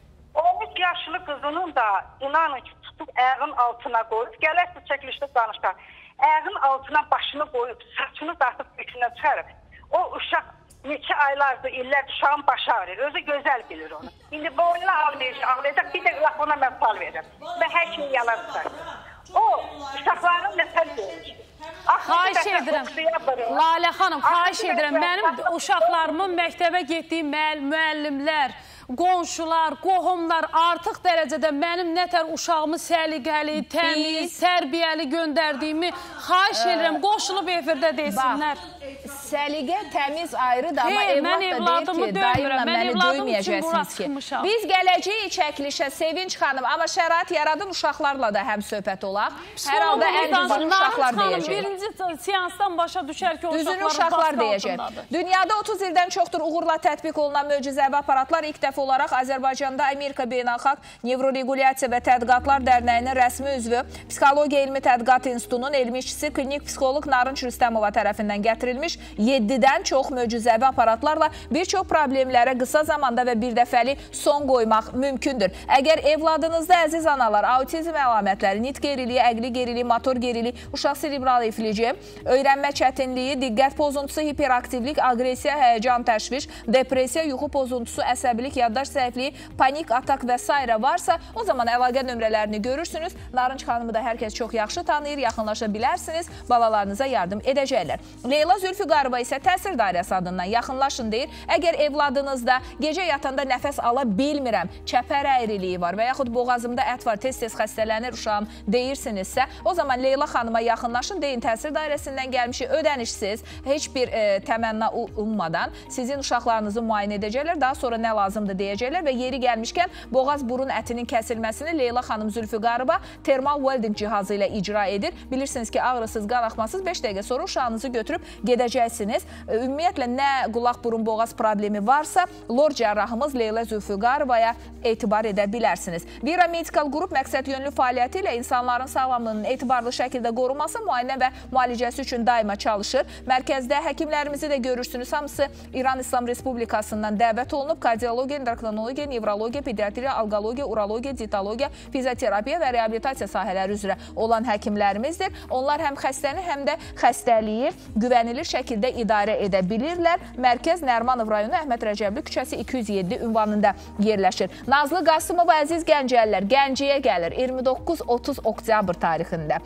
on üç yaşlı qızının da inanın ki, tutub ayağın altına qoyub, gələsiz çəkilişdə danışlar. Ayağın altına başını qoyub, saçını dartıb bütündən çıxarıb. O uşaq neçə aylardır, illər uşağın başı ağrır. Özü gözəl bilir onu. İndi boynuna ağlayacaq, ağlayacaq. Bir də ona mən fal verirəm. Və hər şey yalandır. O, uşaqların nəsə deyir. Xahiş edirəm. Lalə xanım, xahiş edirəm. Mənim uşaqlarımın məktəbə getdiyi müəllimlər, qonşular, qohumlar artıq dərəcədə mənim nətər uşağımı səliqəli, təmiz, tərbiyəli göndərdiyimi xahiş edirəm. Qoşulub efirdə desinlər. Səliqə təmiz ayrıdır, amma evlad da deyir ki, dayımla məni döyməyəcəksiniz ki. Biz gələcəyik çəkilişə, Sevinç xanım, amma şərait yaradın, uşaqlarla da həm söhbət olaq. Hər halda ən düzgün uşaqlar deyəcək. Birinci seansdan başa düşər ki, o düzgün uşaqlar deyəcək. Dünyada otuz ildən çoxdur uğurla tətbiq olunan möcüzəvi aparatlar ilk dəfə olaraq Azərbaycanda Amerika Beynəlxalq Nevroregulyasiya və Tədqiqatlar Dərnəyinin rəsmi üzvü Psixologiya Elmi Tədqiqat İnstitutunun elmi işçisi klinik psixoloq Narınc Rüstəmova tərəfindən gətirilmiş yeddidən çox möcüzəvi aparatlarla bir çox problemlərə qısa zamanda və birdəfəli son qoymaq mümkündür. Əgər evladınızda əziz analar, autizm əlamətləri, nitq geriliyi, əqli geriliyi, motor geriliyi, uşaq serebral iflici, öyrənmə çətinliyi, diqqət pozuntusu, hiperaktivlik, aqresiya, həyəcan, təşviş, depressiya, yuxu pozuntusu, əsəbilik, yaddaş zəifliyi, panik, atak və s. varsa, o zaman əlaqə nömrələrini görürsünüz. Narınc xanımı da hər kəs çox yaxşı tanıyır, yaxınlaşa bilərsiniz, balalarınıza yardım edəcəklər. Leyla Zülfüqarova isə təsir dairəsi adından yaxınlaşın deyir. Əgər evladınızda gecə yatanda nəfəs ala bilmirəm, çəpər əyriliyi var və yaxud boğazımda ət var, tez-tez xəstələnir uşağım deyirsinizsə, o zaman Leyla xanıma yaxınlaşın, deyin təsir dairəsindən gəlmişik, ödənişsiz, heç bir e, təmənna ummadan sizin uşaqlarınızı müayinə edəcəklər, daha sonra nə lazımdır deyəcəklər və yeri gəlmişkən boğaz burun ətinin kəsilməsini Leyla xanım Zülfüqarova termal welding cihazı ilə icra edir. Bilirsiniz ki, ağrısız, qan axmasız beş dəqiqə sonra uşağınızı götürüb gedəcəksiniz. Ümumiyyətlə, nə qulaq, burun, boğaz problemi varsa, lor cərrahımız Leyla Zülfüqarovaya etibar edə bilərsiniz. Vira Medical Group məqsəd yönlü fəaliyyəti ilə insanların sağlamlığının etibarlı şəkildə qorunması, müayinə və müalicəsi üçün daima çalışır. Mərkəzdə həkimlərimizi də görürsünüz. Hamısı İran İslam Respublikasından dəvət olunub. Kardiologiya, endokrinologiya, nevrologiya, pediatriya, alqologiya, urologiya, dietologiya, fizioterapiya və reabilitasiya sahələri üzrə olan həkimlərimizdir. Onlar həm xəstəni, həm də xəstəliyi güvənilir şəkildə idarə edə bilirlər. Mərkəz Nərmanov rayonu Əhməd Rəcəbli küçəsi iki yüz yeddi ünvanında yerləşir. Nazlı Qasımova əziz Gəncəllər Gəncəyə gəlir iyirmi doqquz otuz oktyabr tarixində.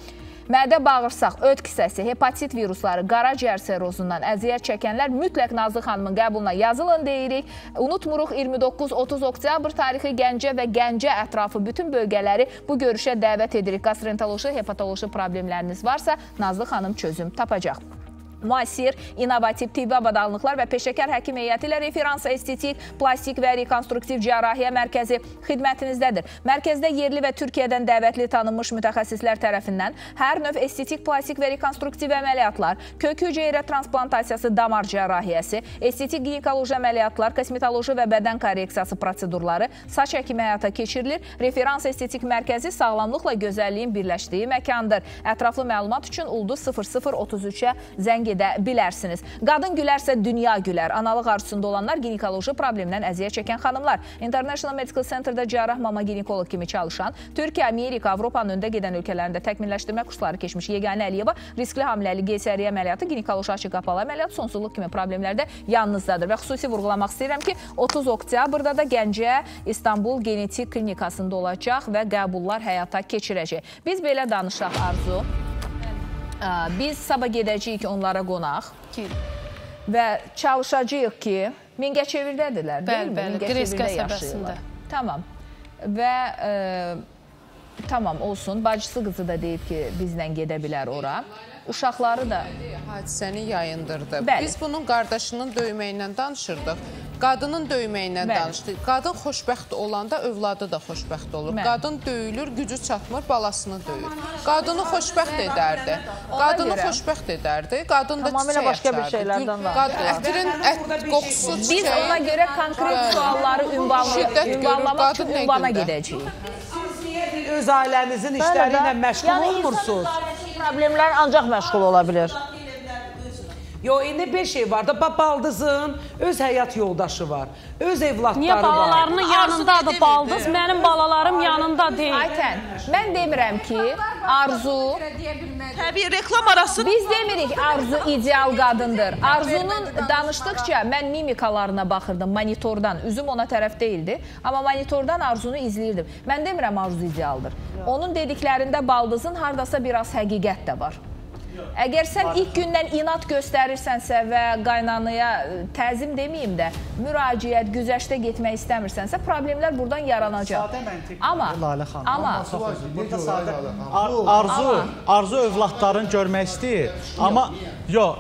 Mədə bağırsaq, öd kisəsi, hepatit virusları, qaraciyər serozundan əziyyət çəkənlər mütləq Nazlı xanımın qəbuluna yazılın deyirik. Unutmuruq iyirmi doqquz otuz oktyabr tarixi Gəncə və Gəncə ətrafı bütün bölgələri bu görüşə dəvət edirik. Gastroenteroloji, hepatoloji problemləriniz varsa Nazlı xanım çözüm tapacaq. Müasir, inovativ tibbi avadanlıqlar və peşəkar həkim heyəti ilə referans estetik, plastik və rekonstruktiv cərrahiyyə mərkəzi xidmətinizdədir. Mərkəzdə yerli və Türkiyədən dəvətli tanınmış mütəxəssislər tərəfindən hər növ estetik, plastik və rekonstruktiv əməliyyatlar, kök hüceyrə transplantasiyası, damar cərrahiyyəsi, estetik ginekoloji əməliyyatlar, kosmetoloji və bədən korreksiyası prosedurları, saç həkimi həyata keçirilir. Referans estetik mərkəzi sağlamlıqla gözəlliyin birləşdiyi məkandır. Ətraflı məlumat üçün Ulduz sıfır sıfır otuz üçə zəng edə bilərsiniz. Qadın gülərsə dünya gülər. Analıq arzusunda olanlar, ginekoloji problemdən əziyyət çəkən xanımlar. International Medical Center'da cərrah mama ginekoloq kimi çalışan, Türkiyə, Amerika, Avropanın öndə gedən ölkələrində təkmilləşdirmə kursları keçmiş Yeganə Əliyeva riskli hamiləlik, qeysəriyyə əməliyyatı, ginekoloji açıq qapalı əməliyyat, sonsuzluq kimi problemlərdə yanınızdadır. Və xüsusi vurğulamaq istəyirəm ki, otuz oktyabrda da Gəncə İstanbul Genetik Klinikasında olacaq və qəbullar həyata keçirəcək. Biz belə danışaq Arzu. Biz sabah gedəcəyik onlara qonaq və çalışacağıq ki, Mingəçevirdədirlər, deyil mi? Bəli, bəli, Qres qəsəbəsində. Tamam. Və tamam, olsun. Bacısı qızı da deyib ki, bizlə gedə bilər ora. Uşaqları da hadisəni yayındırdı. Biz bunun qardaşının döyməyindən danışırdıq. Qadının döyməyindən danışdıq. Qadın xoşbəxt olanda övladı da xoşbəxt olur. Qadın döyülür, gücü çatmır, balasını döyür. Qadını xoşbəxt edərdi. Qadını xoşbəxt edərdi. Qadın da çiçək açardı. Ətirin ət qoxusu çiçək. Biz ona görə konkret sualları ünvanlamaq üçün ünvana gedəcəyik. Siz öz ailənizin işləri ilə məşğul olmursunuz. Problemlər ancaq məşğul ola bilir. Yo, indi bir şey var da, baldızın öz həyat yoldaşı var, öz evlatları var. Niyə balalarının yanındadır baldız, mənim balalarım yanında deyil. Aytən, mən demirəm ki, Arzu... Təbii, reklam arası... Biz demirik Arzu ideal qadındır. Arzunun danışdıqca mən mimikalarına baxırdım monitordan, üzüm ona tərəf deyildi. Amma monitordan Arzunu izləyirdim. Mən demirəm Arzu idealdır. Onun dediklərində baldızın hardasa biraz həqiqət də var. Əgər sən ilk gündən inat göstərirsənsə və qaynanaya təzim deməyim də, müraciət, güzəştə getmək istəmirsənsə, problemlər buradan yaranacaq. Sadə məntiq. Amma, amma, Arzu, Arzu övladlarını görmək istəyir. Amma, yox,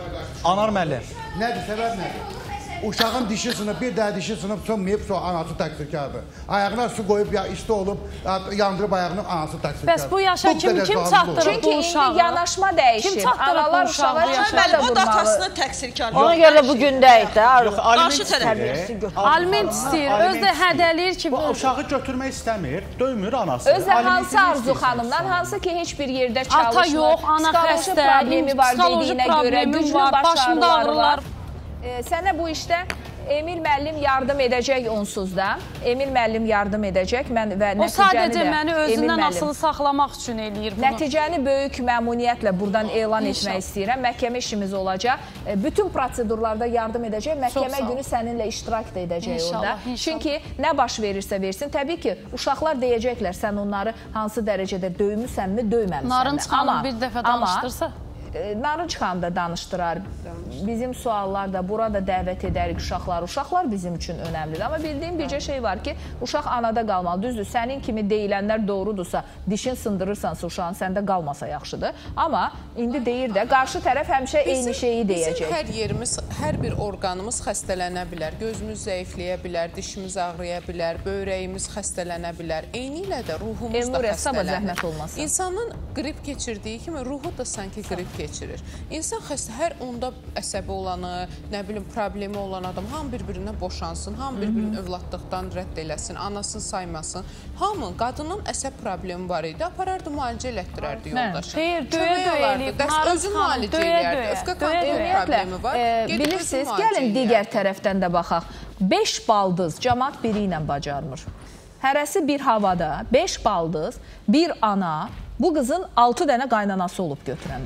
Anar müəllim. Nədir, səbəb nədir? Uşağın dişi sınıb, bir daha dişi sınıb, sönməyib, sonra anası təqsirkardır. Ayağına su qoyub, ya isti olub, yandırıb ayağını, anası təqsirkardır. Bəs bu yaşa kimi kim çatdırıb bu uşağı? Çünki indi yanaşma dəyişir. Analar uşağa çatmada vurmalı. O da atasını təqsirkar. Ona görə bu gündəyik də. Qarşı tərəf. Aliment istəyir, öz də hədəliyir ki... Uşağı götürmək istəmir, döymür anası. Özü hansı Arzu xanımdan, hansı ki heç bir yerdə çalışmır. Ata yox, ana xəstə, psixoloji problemi var, başında ağrılar. Sənə bu işdə Emil müəllim yardım edəcək onsuz da. Emil müəllim yardım edəcək. Mən və o sadəcə məni özündən asılı saxlamaq üçün eləyir bunu. Nəticəni böyük məmnuniyyətlə buradan elan etmək istəyirəm. Məhkəmə işimiz olacaq. Bütün prosedurlarda yardım edəcək. Məhkəmə günü səninlə iştirak da edəcək orada. Çünki nə baş verirsə versin. Təbii ki, uşaqlar deyəcəklər sən onları hansı dərəcədə döymüsənmi, döyməmisən. Narınc xanım bir dəfə danışdırsa. Narınc xanım da danışdırar. Bizim suallar da burada dəvət edərik uşaqlar. Uşaqlar bizim üçün önəmlidir. Amma bildiyim bircə şey var ki, uşaq anada qalmalı. Düzdür, sənin kimi deyilənlər doğrudursa, dişin sındırırsansa uşağın səndə qalmasa yaxşıdır. Amma indi deyir də, qarşı tərəf həmişə eyni şeyi deyəcək. Bizim hər yerimiz, hər bir orqanımız xəstələnə bilər. Gözümüz zəifləyə bilər, dişimiz ağrıya bilər, böyrəyimiz xəstələnə bilər. Eyni ilə də ruhumuz da xəstələnir. İnsanın qrip keçirdiyi kimi ruhu da sanki qrip keçirir. İnsan xəstə, hər onda əsəbi olanı, nə bilim, problemi olan adam hamı bir-birinə boşansın, hamı bir-birinin övladlıqdan rədd eləsin, anasını saymasın. Hamı, qadının əsəb problemi var idi, aparardı, müalicə elətdirərdi yoldaşı. Xeyr, döyə-döyə eləyib, özü müalicə eləyərdi, öfqə kontrol problemi var. Bilirsiniz, gəlin digər tərəfdən də baxaq. beş baldız cəmat biri ilə bacarmır. Hərəsi bir havada, beş baldız, bir ana, bu qızın altı dənə qaynanası olub götürəndə.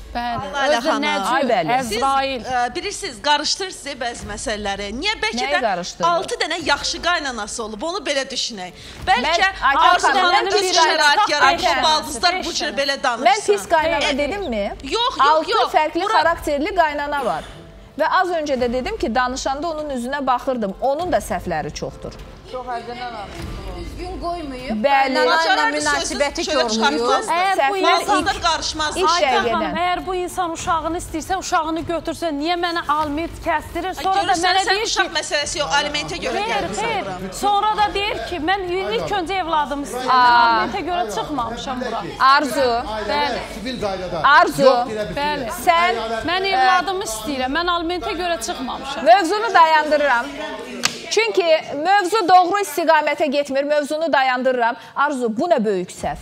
Layla xanım, siz Əzrail. bilirsiniz, qarışdırır sizə bəzi məsələləri. Niyə? Bəlkə Nəyi də qarışdırır? altı dənə yaxşı qaynanası olub, onu belə düşünək. Bəlkə Mən- Arzu Ayşə xanım xanım, öz bir şərait qaynana- yaratmış, Ayşə. baldızlar bu cür belə danışsın. Mən pis qaynana dedim mi? Yox, yox, Altı yox. fərqli Bura- xarakterli qaynana var. Və az öncə də dedim ki, danışanda onun üzünə baxırdım. Onun da səhvləri çoxdur. Çox əzindən düzgün qoymayıb. Bəli. Qaynanayla münasibəti korlayıb. Əgər bu insan qarışmaz. Əgər bu insan uşağını istəyirsə, uşağını götürsə, niyə mənə aliment kəsdirir? Sonra da mənə deyir ki, uşaq məsələsi yox, alimentə görə Xeyr, gəlirsən xeyr. bura. Sonra da deyir ki, mən ilk öncə evladımı istəyirəm. Aa. Mən alimentə görə çıxmamışam bura. Arzu. Bəli. Sivil qaydada. Arzu. Yox deyirəm, Bəli. Sən Mən evladımı istəyirəm. Mən alimentə görə çıxmamışam. Mövzunu dayandırıram. Çünki mövzu doğru istiqamətə getmir, mövzunu dayandırıram. Arzu, bu nə böyük səhv.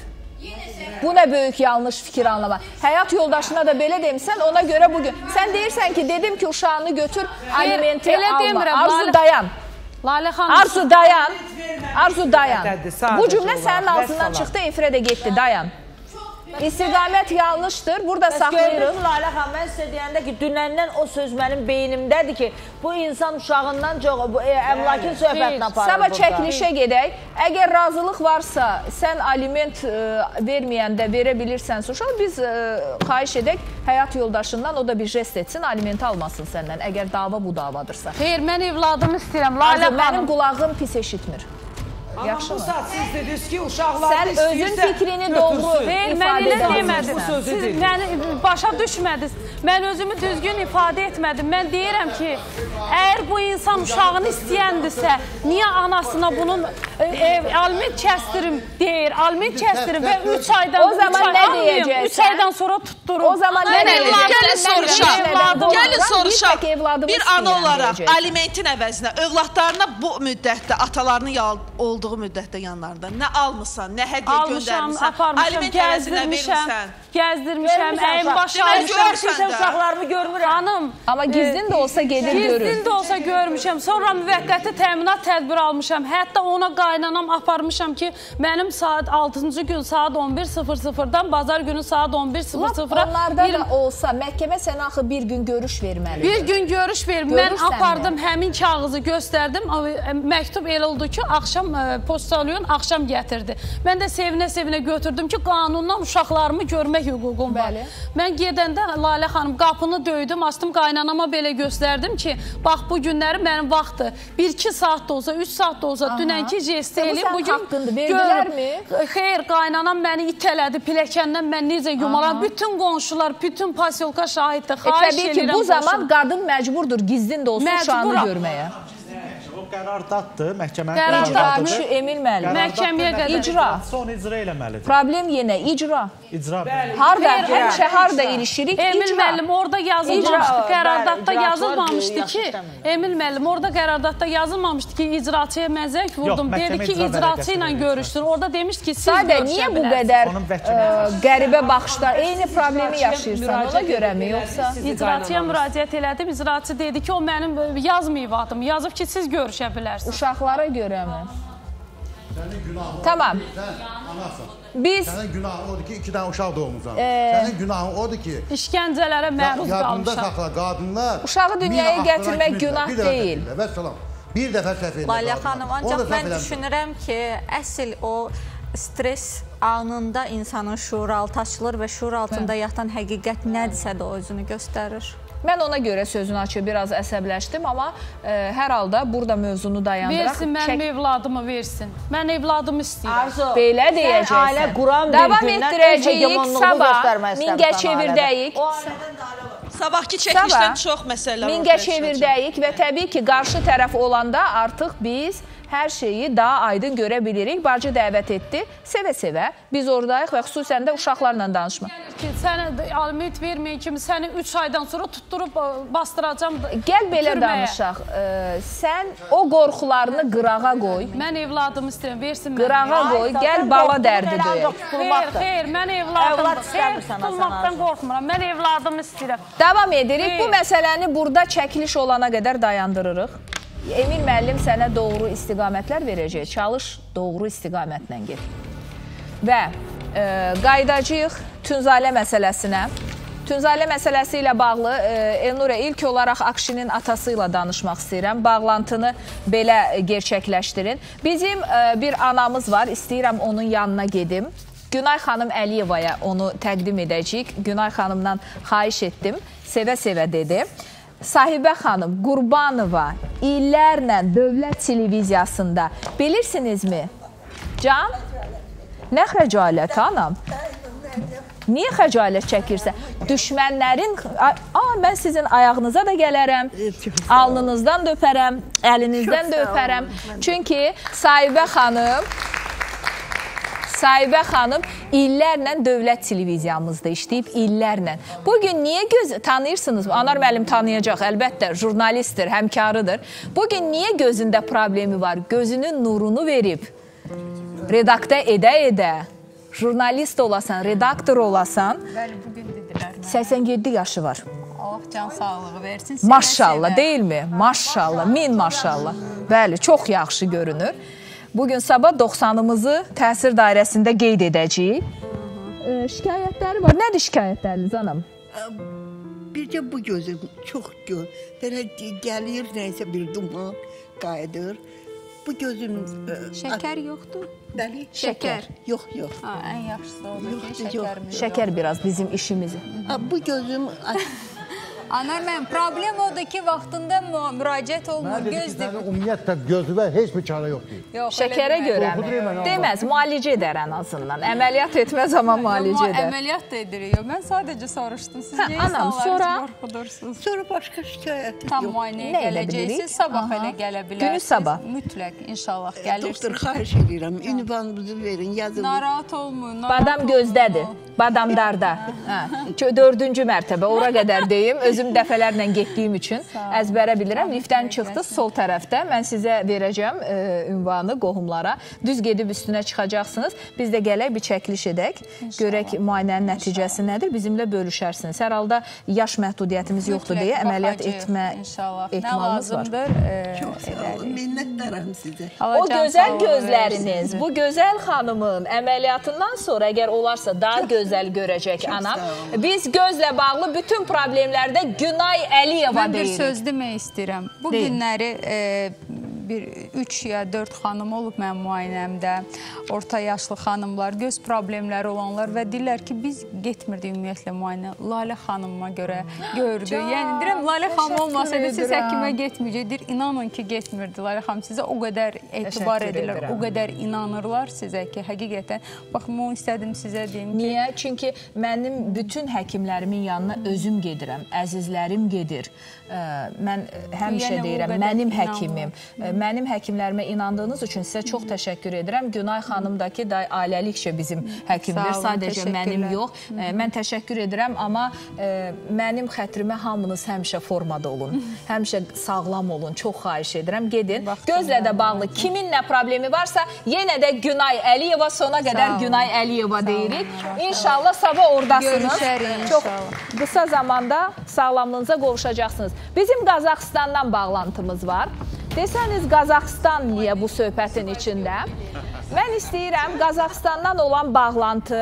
Bu nə böyük yanlış fikir anlama. Həyat yoldaşına da belə demişsən, ona görə bugün. Sən deyirsən ki, dedim ki, uşağını götür, alimenti elə alma. demirəm, Arzu, Lalə- dayan. Lalə xanım. Arzu, dayan. Arzu, dayan. Sadəcə Bu cümlə olaraq, sənin ağzından vəssalam. çıxdı, efirə də getdi, dayan. İstiqamət yanlışdır, burada Bəs saxlayırıq. gördünüz Lalə xanım, mən sizə deyəndə ki, dünəndən o söz mənim beynimdədir ki, bu insan uşağından çox, bu e, əmlakın söhbətini aparır Sabah burada. çəkilişə gedək. Əgər razılıq varsa, sən aliment e, verməyəndə verə bilirsənsə uşaq, biz e, xahiş edək həyat yoldaşından o da bir jest etsin, alimenti almasın səndən, əgər dava bu davadırsa. Xeyr, mən evladımı istəyirəm. Lalə Arzu, xanım. mənim qulağım pis eşitmir. Yaxşı mı? Siz dediniz ki, uşaqlar Sən özün fikrini doğru Xeyr, mən ifadə elə edə demədim. bilmirsən. Siz məni başa düşmədiniz. Mən özümü düzgün ifadə etmədim. Mən deyirəm ki, əgər bu insan uşağını istəyəndirsə, niyə anasına bunun e, e, aliment kəstirim deyir, aliment kəstirim və üç aydan O zaman üç ay nə almayım, deyəcəksən? üç aydan sonra tutdurum. O zaman nə Mən deyəcəksən? evladım- Gəlin soruşaq, evladım- gəlin soruşaq. Bir tək evladımı Bir ana istəyirəm olaraq deyəcəksən. alimentin əvəzinə övladlarına bu müddətdə, atalarının yal- olduğu müddətdə yanlarında nə almısan, nə hədiyyə Almışam, göndərmisən, aparmışam, aliment əvəzinə gəzdirmişəm, vermirsən. gəzdirmişəm, əyin başı Demək almışam. görürsən də. Uşaqlarımı görmürəm. Hanım, Amma gizlin də olsa gedir görür. Gizlin də olsa görmüşəm. Sonra müvəqqəti təminat tədbiri almışam. Hətta ona qaynanam aparmışam ki, mənim saat altıncı gün saat on bir sıfır sıfırdan bazar günü saat on bir sıfır sıfıra Onlarda da olsa məhkəmə sənə axı bir gün görüş verməlidir. bir gün görüş verim. Mən Görürsən apardım, həmin kağızı göstərdim. Məktub elə oldu ki, axşam e, postalyon axşam gətirdi. Mən də sevinə-sevinə götürdüm ki, qanundan uşaqlarımı görmək hüququm var. Bəli. Mən gedəndə Lalə xanım qapını döydüm, açdım, qaynanama belə göstərdim ki, bax bu günləri mənim vaxtı bir iki saat da olsa, üç saat da olsa dünənki jesti Bu eləyib. sənin Bugün haqqındır, verdilərmi? Xeyr, qaynanam məni itələdi, piləkəndən mən necə yumaram. Bütün qonşular, bütün pasiolka şahiddir. E, Xahiş təbii ki, edirəm bu zaman qonşum. qadın məcburdur gizlin də olsa uşağını Məcburam. görməyə. O qərardatdır, məhkəmənin Qərar- İcra, qərardatıdır. Emin müəllim. Məhkəməyə qədər. İcra. Son icra eləməlidir. Problem yenə icra. İcra. Harda, Xeyr, həmişə harda ilişirik? Emil İcra. müəllim orada yazılmamışdı, İcra, qərardatda bəli, yazılmamışdı icraçılar ki, yaxşı Emil müəllim orada qərardatda yazılmamışdı ki, icraçıya məzək vurdum. Yox, Dedi məhkəmə ki, icra icraçı ilə vərəqəsi görüşdür. Orada demiş ki, siz Sadə, görüşə niyə bu bilərsiniz. qədər Onun ə, vəkili. qəribə baxışlar, eyni problemi yaşayırsan, ona görəmi, yoxsa? İcraçıya müraciət elədim, icraçı dedi ki, o mənim yazmayıb adımı, yazıb ki, siz görüşə bilərsiniz. Uşaqlara görəmi? Sənin günahın Tamam. Sən anasan. Biz Sənin günahın odur ki, iki dənə uşaq doğmusan. Ee, Sənin günahın odur ki, İşgəncələrə məruz yadında qalmışam. saxla qadınlar. Uşağı dünyaya min gətirmək axtaran günah bir dəfə deyil. səhv edirlər. Vəssalam. Bir dəfə səhv edirlər. Lalə qadınlar. xanım, Onu da ancaq səhv mən eləmişlər. düşünürəm ki, əsl o stres anında insanın şuuraltı açılır və şuur altında yatan həqiqət nədirsə də o özünü göstərir. Mən ona görə sözünü açıb biraz əsəbləşdim, amma ə, hər halda burada mövzunu dayandıraq. Versin, mənim evladımı versin. Mən evladımı istəyirəm. Arzu, Belə sən deyəcəksən. ailə quran bir Davam gündən öz etdirəcəyik, hegemonluğunu sabah göstərmək istəmirsən Mingəçevirdəyik. ailədə. O ailədən də ailə var. Sabahki çəkilişdən çox məsələlər ortaya Mingəçevirdəyik və təbii ki, qarşı tərəf olanda artıq biz hər şeyi daha aydın görə bilirik. Bacı dəvət etdi, sevə-sevə biz oradayıq və xüsusən də uşaqlarla danışmaq. Ki, sənə aliment verməyin kimi səni üç aydan sonra tutturub bastıracam. Gəl belə Türməyə. danışaq. Ee, sən o qorxularını qırağa qoy. Mən evladımı istəyirəm, versin mənə. Qırağa qoy, gəl bala dərdi döyək. Xeyr, xeyr, mən evladım. Evlad Xeyr, istəmirsən, tutulmaqdan Hasan qorxmuram. Mən evladımı istəyirəm. Davam edirik. Xeyr. Bu məsələni burada çəkiliş olana qədər dayandırırıq. Emin müəllim sənə doğru istiqamətlər verəcək. Çalış, doğru istiqamətlə get. Və e, qaydacağıq Tünzalə məsələsinə. Tunzalə məsələsi ilə bağlı Elnurə, ilk olaraq Akşinin atası ilə danışmaq istəyirəm. Bağlantını belə gerçəkləşdirin. Bizim bir anamız var, istəyirəm onun yanına gedim. Günay xanım Əliyevaya onu təqdim edəcəyik. Günay xanımdan xahiş etdim, sevə-sevə dedi. Sahibə xanım Qurbanova illərlə dövlət televiziyasında bilirsinizmi? Can, nə xəcalət anam? Niyə xəcalət çəkirsə? Düşmənlərin... Aa, mən sizin ayağınıza da gələrəm, alnınızdan da öpərəm, əlinizdən də öpərəm. Çünki Sahibə xanım... Sahibə xanım illərlə dövlət televiziyamızda işləyib, illərlə. Bugün niyə göz tanıyırsınız? Anar müəllim tanıyacaq, əlbəttə, jurnalistdir, həmkarıdır. Bugün niyə gözündə problemi var? Gözünün nurunu verib, redaktə edə-edə, jurnalist olasan, redaktor olasan, səksən yeddi yaşı var. Allah can sağlığı versin. Maşallah, deyilmi? Maşallah, min maşallah. Bəli, çox yaxşı görünür. Bugün sabah doxsanımızı təsir dairəsində qeyd edəcəyik. E, şikayətləri var. Nədir şikayətləriniz anam? Bircə bu gözüm çox gör. Belə gəlir, nəysə bir duman qayıdır. Bu gözüm... Şəkər yoxdur? Bəli. Şəkər. Yox, yox. Ha, ən yaxşısı olur ki, şəkərimiz. Şəkər biraz bizim işimizi. Bu gözüm... Anar mən, problem odur ki, vaxtında müraciət olmur, gözdür. Ümumiyyətlə gözüvə heç bir çara yoxdur. Şəkərə görə mi? Deməz, müalicə edər ən azından. Əməliyyat etməz amma müalicə edər. Əməliyyat da edirik. Mən sadəcə soruşdum. Siz niyə insanları qorxudursunuz? Sonra başqa şikayət yox. Tam müayinəyə gələcəksiniz, sabah elə gələ bilərsiniz. Günü sabah. Mütləq, inşallah gəlirsiniz. Doktor, xahiş edirəm, ünvanınızı verin, yazın. Narahat olmayın. Badam gözdədir, badamdarda. Dördüncü mərtəbə, ora qədər deyim. Özüm dəfələrlə getdiyim üçün əzbərə bilirəm. Liftdən çıxdı sol tərəfdə. Mən sizə verəcəm e, ünvanı qohumlara. Düz gedib üstünə çıxacaqsınız. Biz də gələk bir çəkiliş edək. İnşallah. Görək müayinənin nəticəsi nədir? Bizimlə bölüşərsiniz. Hər halda yaş məhdudiyyətimiz yoxdur deyə əməliyyat etmə ehtimalımız var. Çox sağ olun. Minnətdaram sizə. O gözəl gözləriniz, bu gözəl xanımın əməliyyatından sonra əgər olarsa daha gözəl görəcək anam. Biz gözlə bağlı bütün problemlərdə Günay Əliyeva deyirik. Mən bir söz demək istəyirəm. Bu Deyim. günləri e, bir üç ya dörd xanım olub mənim müayinəmdə. Orta yaşlı xanımlar, göz problemləri olanlar və deyirlər ki, biz getmirdik ümumiyyətlə müayinə. Lalə xanımıma görə gördü. Can, yəni deyirəm, Lalə xanım olmasaydı siz həkimə getməyəcəkdir. İnanın ki, getmirdi Lalə xanım. Sizə o qədər etibar edirlər, o qədər inanırlar sizə ki, həqiqətən. Bax, bunu istədim sizə deyim ki. Niyə? Çünki mənim bütün həkimlərimin yanına özüm gedirəm, əzizlərim gedir. Mən həmişə deyirəm, mənim həkimim. Mənim həkimlərimə inandığınız üçün sizə çox təşəkkür edirəm. Günay xanım da ki, ailəlikcə bizim həkimdir, sadəcə mənim yox. Mən təşəkkür edirəm, amma mənim xətrimə hamınız həmişə formada olun. Həmişə sağlam olun, çox xahiş edirəm. Gedin, gözlə də bağlı kimin nə problemi varsa, yenə də Günay Əliyeva, sona qədər Günay Əliyeva deyirik. İnşallah sabah oradasınız. Çox qısa zamanda sağlamlığınıza qovuşacaqsınız. Bizim Qazaxıstandan bağlantımız var. Desəniz, Qazaxıstan niyə bu söhbətin içində? Mən istəyirəm Qazaxıstandan olan bağlantı...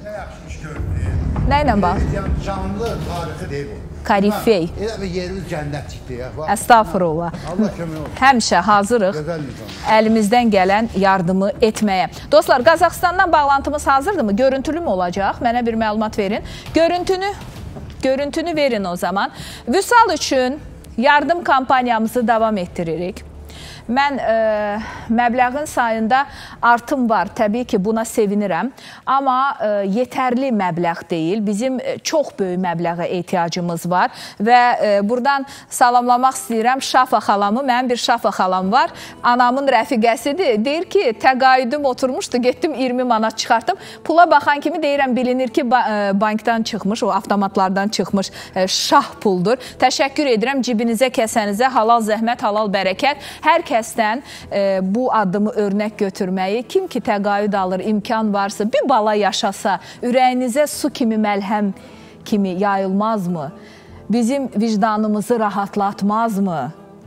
Nə ilə bağlı? Canlı tarixi deyil o. Karifey. Elə bir yerimiz cənnət çıxdı ya. Əstağfurullah. Allah kömək olsun. Həmişə hazırıq əlimizdən gələn yardımı etməyə. Dostlar, Qazaxıstandan bağlantımız hazırdırmı? Görüntülü mü olacaq? Mənə bir məlumat verin. Görüntünü, görüntünü verin o zaman. Vüsal üçün yardım kampanyamızı davam etdiririk. Mən e, məbləğin sayında artım var. Təbii ki, buna sevinirəm. Amma e, yetərli məbləğ deyil. Bizim e, çox böyük məbləğə ehtiyacımız var. Və e, buradan salamlamaq istəyirəm Şafa xalamı. Mənim bir Şafa xalam var. Anamın rəfiqəsidir. Deyir ki, təqaüdüm oturmuşdu. Getdim iyirmi manat çıxartdım. Pula baxan kimi deyirəm, bilinir ki, ba e, bankdan çıxmış, o avtomatlardan çıxmış e, şah puldur. Təşəkkür edirəm cibinizə, kəsənizə. Halal zəhmət, halal bərəkət. Hər kəsdən e, bu addımı örnək götürməyi, kim ki təqaüd alır, imkan varsa, bir bala yaşasa, ürəyinizə su kimi, məlhəm kimi yayılmazmı? Bizim vicdanımızı rahatlatmazmı?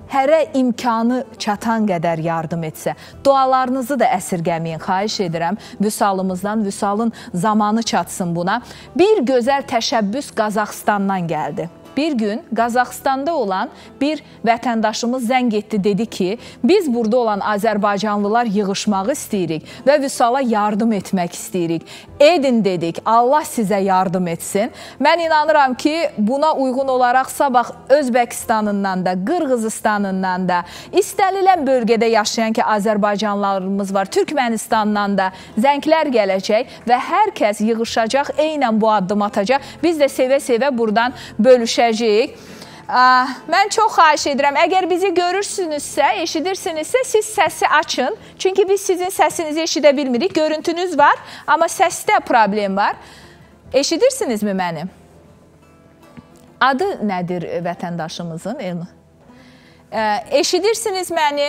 hərə imkanı çatan qədər yardım etsə, dualarınızı da əsirgəməyin, xahiş edirəm Vüsalımızdan, Vüsalın zamanı çatsın buna. Bir gözəl təşəbbüs Qazaxıstandan gəldi. Bir gün Qazaxıstanda olan bir vətəndaşımız zəng etdi, dedi ki, biz burada olan Azərbaycanlılar yığışmağı istəyirik və Vüsala yardım etmək istəyirik. Edin dedik, Allah sizə yardım etsin. Mən inanıram ki, buna uyğun olaraq sabah Özbəkistanından da, Qırğızıstanından da, istənilən bölgədə yaşayan ki, Azərbaycanlılarımız var, Türkmenistandan da zənglər gələcək və hər kəs yığışacaq, eynən bu addım atacaq. Biz də sevə-sevə buradan bölüşəcəyik. Mən çox xahiş edirəm, əgər bizi görürsünüzsə, eşidirsinizsə, siz səsi açın. Çünki biz sizin səsinizi eşidə bilmirik. Görüntünüz var, amma səsdə problem var. Eşidirsinizmi məni? Adı nədir vətəndaşımızın? Eşidirsiniz məni?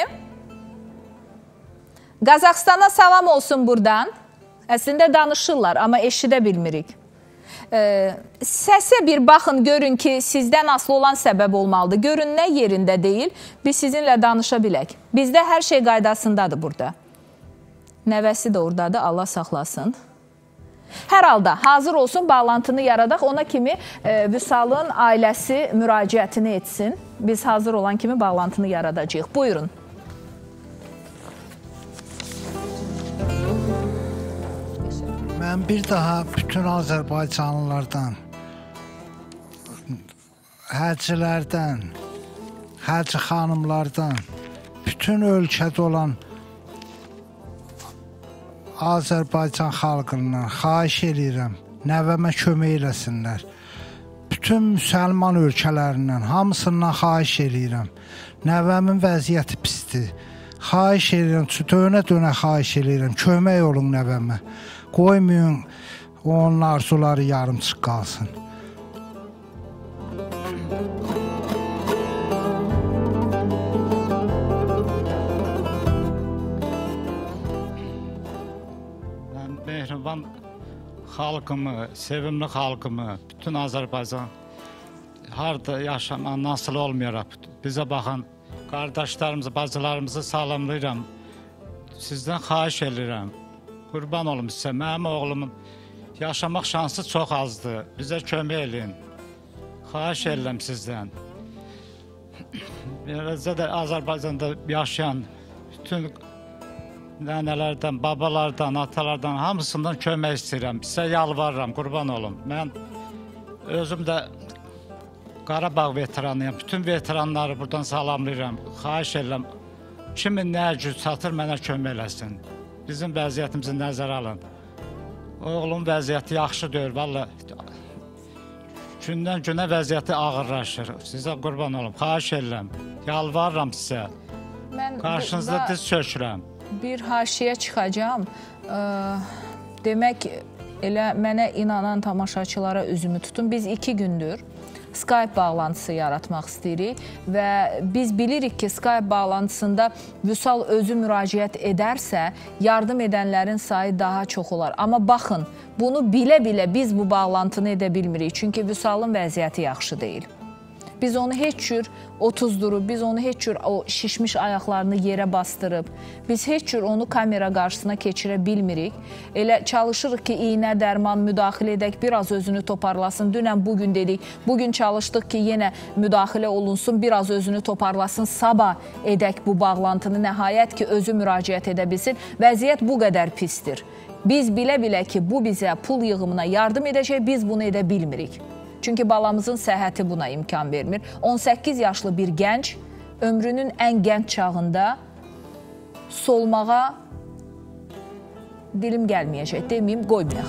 Qazaxstana salam olsun buradan. Əslində danışırlar, amma eşidə bilmirik. Səsə bir baxın, görün ki, sizdən asılı olan səbəb olmalıdır. Görün, nə yerində deyil, biz sizinlə danışa bilək. Bizdə hər şey qaydasındadır burada. Nəvəsi də oradadır, Allah saxlasın. Hər halda hazır olsun, bağlantını yaradaq. Ona kimi Vüsalın ailəsi müraciətini etsin. Biz hazır olan kimi bağlantını yaradacağıq. Buyurun. Mən bir daha bütün Azərbaycanlılardan, həccilərdən, həcci xanımlardan, bütün ölkədə olan Azərbaycan xalqından xahiş edirəm, nəvəmə kömək eləsinlər. Bütün müsəlman ölkələrindən, hamısından xahiş edirəm. Nəvəmin vəziyyəti pisdir. Xahiş edirəm, dönə-dönə xahiş edirəm, kömək olun nəvəmə. Qoymayın, onun arzuları yarımçıq qalsın. Mən mehriban xalqımı, sevimli xalqımı, bütün Azərbaycan harada yaşanan nasıl olmayaraq, bizə baxan qardaşlarımızı, bacılarımızı salamlayıram. Sizdən xahiş edirəm. Qurban olum sizə, mənim oğlumun yaşamaq şansı çox azdır. Bizə kömək eləyin. Xahiş edirəm sizdən. Beləcə də Azərbaycanda yaşayan bütün nənələrdən, babalardan, atalardan, hamısından kömək istəyirəm. Sizə yalvarıram, qurban olum. Mən özüm də Qarabağ veteranıyam. Bütün veteranları buradan salamlayıram. Xahiş edirəm. Kimin nə güc çatır, mənə kömək eləsin. Bizim vəziyyətimizi nəzərə alın. Oğlum vəziyyəti yaxşı deyil, valla. Gündən günə vəziyyəti ağırlaşır. Sizə qurban olum, xahiş edirəm. Yalvarıram sizə. Qarşınızda diz çökürəm. Bir haşiyə çıxacağım. Demək, elə mənə inanan tamaşaçılara üzümü tutun. Biz iki gündür Skype bağlantısı yaratmaq istəyirik və biz bilirik ki, Skype bağlantısında Vüsal özü müraciət edərsə, yardım edənlərin sayı daha çox olar. Amma baxın, bunu bilə-bilə biz bu bağlantını edə bilmirik. Çünki Vüsalın vəziyyəti yaxşı deyil. Biz onu heç cür otuzdurub, biz onu heç cür o şişmiş ayaqlarını yerə bastırıb, biz heç cür onu kamera qarşısına keçirə bilmirik. Elə çalışırıq ki, iynə, dərman, müdaxilə edək, biraz özünü toparlasın. Dünən bugün dedik, bugün çalışdıq ki, yenə müdaxilə olunsun, biraz özünü toparlasın, sabah edək bu bağlantını, nəhayət ki, özü müraciət edə bilsin. Vəziyyət bu qədər pisdir. Biz bilə-bilə ki, bu bizə pul yığımına yardım edəcək, biz bunu edə bilmirik. Çünki balamızın səhhəti buna imkan vermir. on səkkiz yaşlı bir gənc ömrünün ən gənc çağında solmağa dilim gəlməyəcək, deməyim, qoymayaq.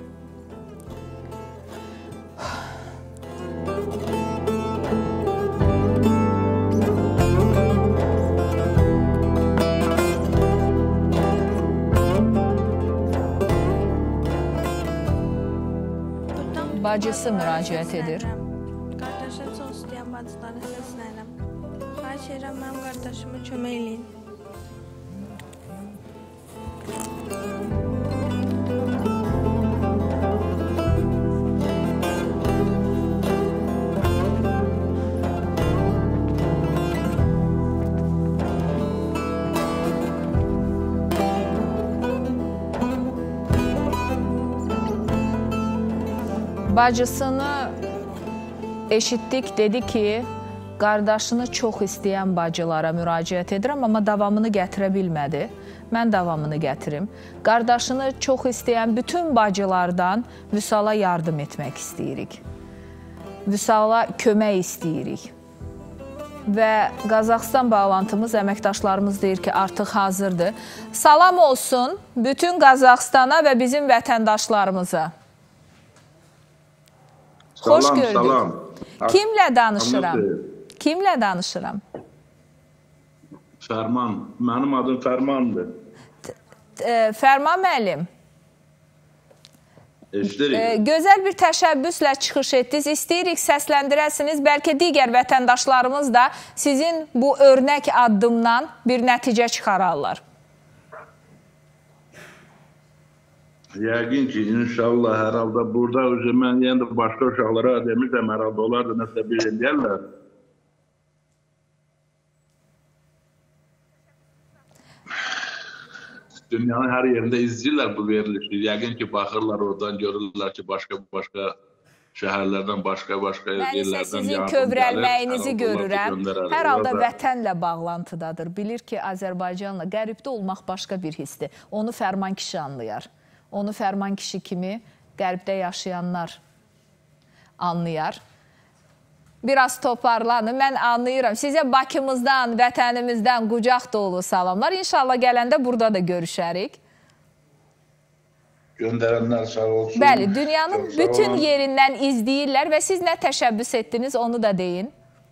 Bacısı müraciət edir. Qardaşım çox istəyən bacıları səslənirəm. Xahiş edirəm, mənim qardaşıma kömək eləyin. bacısını eşitdik, dedi ki, qardaşını çox istəyən bacılara müraciət edirəm, amma davamını gətirə bilmədi. Mən davamını gətirim. Qardaşını çox istəyən bütün bacılardan Vüsala yardım etmək istəyirik. Vüsala kömək istəyirik. Və Qazaxıstan bağlantımız, əməkdaşlarımız deyir ki, artıq hazırdır. Salam olsun bütün Qazaxıstana və bizim vətəndaşlarımıza. Salam, Xoş gördük. Salam. Kimlə danışıram? Kimlə danışıram? Fərman. Mənim adım Fərmandır. Fərman müəllim. Eşdirik. Gözəl bir təşəbbüslə çıxış etdiniz. İstəyirik səsləndirəsiniz. Bəlkə digər vətəndaşlarımız da sizin bu örnək addımdan bir nəticə çıxararlar. Yəqin ki, inşallah hər halda burada mən yenə də başqa uşaqlara demişəm, hər halda onlar da nəsə bir eləyərlər. Dünyanın hər yerində izləyirlər bu verilişi. Yəqin ki, baxırlar oradan, görürlər ki, başqa-başqa şəhərlərdən, başqa-başqa yerlərdən yardım gəlir. Mən isə sizin kövrəlməyinizi görürəm. Hər halda vətənlə bağlantıdadır. Bilir ki, Azərbaycanla qəribdə olmaq başqa bir hissdir. Onu Fərman kişi anlayar. Onu Fərman kişi kimi qərbdə yaşayanlar anlayar. Biraz toparlanın. Mən anlayıram. Sizə Bakımızdan, vətənimizdən qucaq dolu salamlar. İnşallah gələndə burada da görüşərik. Göndərənlər sağ olsun. Bəli, dünyanın bütün yerindən izləyirlər və siz nə təşəbbüs etdiniz, onu da deyin.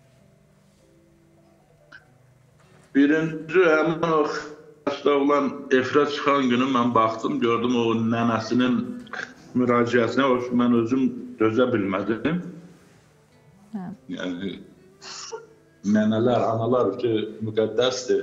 Birinci, həmin o xəstə olan efirə çıxan günü mən baxdım, gördüm o nənəsinin müraciətinə, mən özüm dözə bilmədim. Yəni, nənələr, analar ki, müqəddəsdir.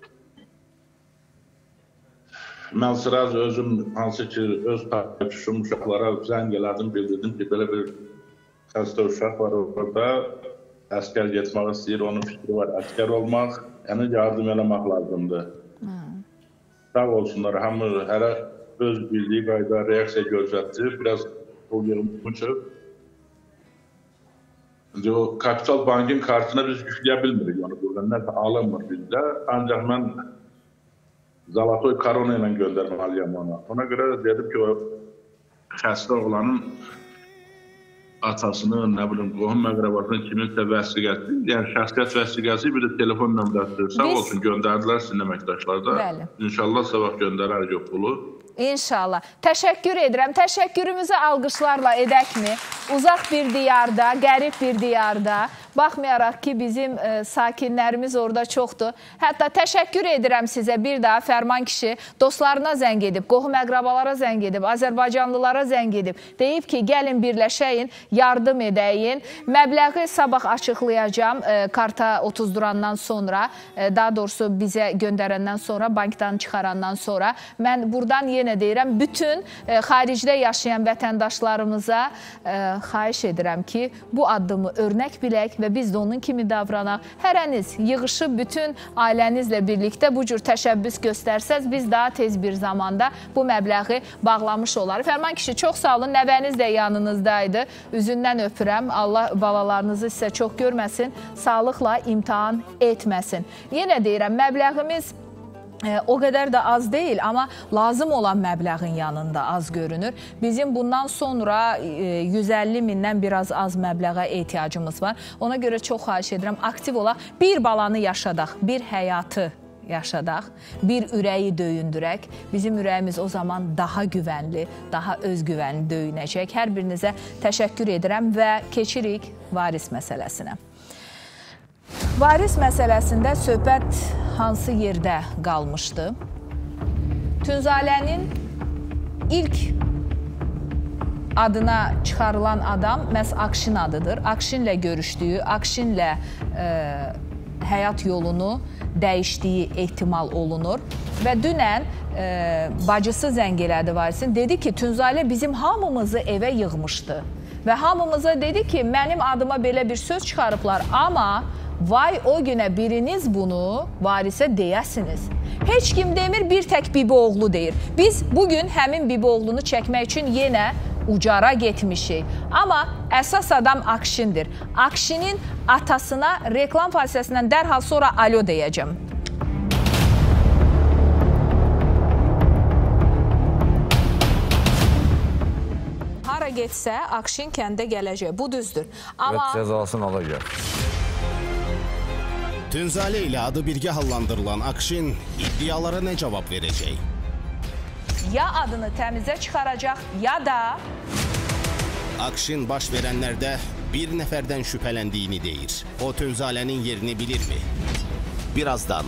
Mən sıraz özüm, hansı ki, öz paylaşım uşaqlara zəng elədim, bildirdim ki, belə bir xəstə uşaq var orada, əskər getmək istəyir, onun fikri var, əskər olmaq, yəni yardım eləmək lazımdır. Sağ olsunlar, hamı hərə öz bildiyi qayda reaksiya göstərdir, biraz o yığılmışıq. O Kapital Bankın kartına biz yükləyə bilmirik, onu buradan nəsə alınmır bizdə, ancaq mən Zalatoy Korona ilə göndərməliyəm ona. Ona görə dedim ki, o xəstə olanın atasını, nə bilim, qohum məqrəbasının kiminsə vəsiqəsi, yəni şəxsiyyət vəsiqəsi, bir də telefon nömrəsi. Sağ olsun, göndərdilər sizin əməkdaşlar da. İnşallah sabah göndərər yox pulu. İnşallah. Təşəkkür edirəm. Təşəkkürümüzü alqışlarla edəkmi? Uzaq bir diyarda, qərib bir diyarda, baxmayaraq ki, bizim e, sakinlərimiz orada çoxdur. Hətta təşəkkür edirəm sizə bir daha Fərman kişi dostlarına zəng edib, qohum əqrabalara zəng edib, Azərbaycanlılara zəng edib. Deyib ki, gəlin birləşəyin, yardım edəyin. Məbləği sabah açıqlayacağım e, karta otuzdurandan sonra, e, daha doğrusu bizə göndərəndən sonra, bankdan çıxarandan sonra. Mən buradan yenə deyirəm, bütün e, xaricdə yaşayan vətəndaşlarımıza e, xahiş edirəm ki, bu addımı örnək bilək və biz də onun kimi davranaq. Hərəniz yığışıb bütün ailənizlə birlikdə bu cür təşəbbüs göstərsəz, biz daha tez bir zamanda bu məbləği bağlamış olarıq. Fərman kişi, çox sağ olun, nəvəniz də yanınızdaydı. Üzündən öpürəm. Allah balalarınızı sizə çox görməsin, sağlıqla imtahan etməsin. Yenə deyirəm, məbləğimiz E, o qədər də az deyil, amma lazım olan məbləğin yanında az görünür. Bizim bundan sonra e, yüz əlli mindən biraz az məbləğə ehtiyacımız var. Ona görə çox xahiş edirəm, aktiv olaq, bir balanı yaşadaq, bir həyatı yaşadaq, bir ürəyi döyündürək. Bizim ürəyimiz o zaman daha güvənli, daha özgüvənli döyünəcək. Hər birinizə təşəkkür edirəm və keçirik varis məsələsinə. Varis məsələsində söhbət hansı yerdə qalmışdı? Tünzalənin ilk adına çıxarılan adam məhz Akşin adıdır. Akşinlə görüşdüyü, Akşinlə e, həyat yolunu dəyişdiyi ehtimal olunur. Və dünən e, bacısı zəng elədi varisin. Dedi ki, Tünzalə bizim hamımızı evə yığmışdı. Və hamımıza dedi ki, mənim adıma belə bir söz çıxarıblar, amma vay o günə biriniz bunu varisə deyəsiniz. Heç kim demir, bir tək Bibi oğlu deyir. Biz bugün həmin Bibi oğlunu çəkmək üçün yenə ucara getmişik. Amma əsas adam Akşindir. Akşinin atasına reklam fasiləsindən dərhal sonra alo deyəcəm. Hara getsə, Akşin kəndə gələcək. Bu düzdür. Amma... Cəzasını alacaq. Tünzalə ilə adı birgə hallandırılan Akşin iddialara nə cavab verəcək? Ya adını təmizə çıxaracaq, ya da... Akşin baş verənlərdə bir nəfərdən şübhələndiyini deyir. O Tünzalənin yerini bilirmi? Birazdan.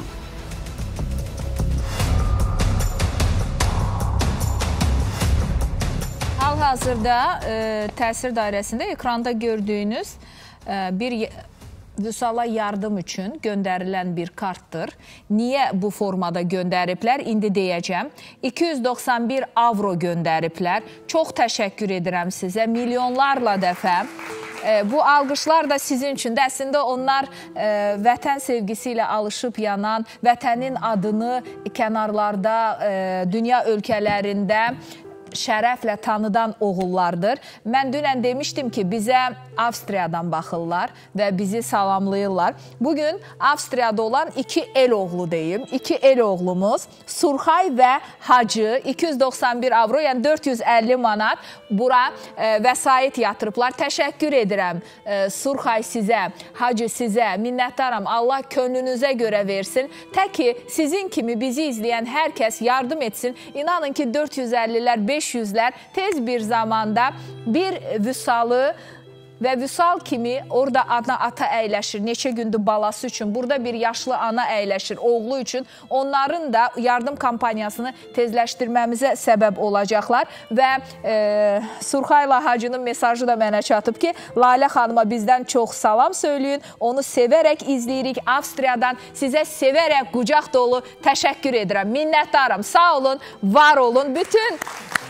Hal-hazırda e, təsir dairəsində ekranda gördüyünüz e, bir... Vüsala yardım üçün göndərilən bir kartdır. Niyə bu formada göndəriblər? İndi deyəcəm. iki yüz doxsan bir avro göndəriblər. Çox təşəkkür edirəm sizə. Milyonlarla dəfə. Bu alqışlar da sizin üçün. Əslində onlar vətən sevgisi ilə alışıb yanan, vətənin adını kənarlarda, dünya ölkələrində şərəflə tanıdan oğullardır. Mən dünən demişdim ki, bizə Avstriyadan baxırlar və bizi salamlayırlar. Bugün Avstriyada olan iki el oğlu deyim. İki el oğlumuz Surxay və Hacı iki yüz doxsan bir avro, yəni dörd yüz əlli manat bura e, vəsait yatırıblar. Təşəkkür edirəm e, Surxay sizə, Hacı sizə, minnətdaram. Allah könlünüzə görə versin. Tək ki, sizin kimi bizi izləyən hər kəs yardım etsin. İnanın ki, dörd yüz əlliler, beş yüzler tez bir zamanda bir vüsalı və vüsal kimi orada ana ata əyləşir, neçə gündür balası üçün, burada bir yaşlı ana əyləşir, oğlu üçün, onların da yardım kampaniyasını tezləşdirməmizə səbəb olacaqlar və e, Surxayla Hacının mesajı da mənə çatıb ki, Lalə xanıma bizdən çox salam söyləyin, onu sevərək izləyirik, Avstriyadan sizə sevərək qucaq dolu təşəkkür edirəm, minnətdaram, sağ olun, var olun, bütün...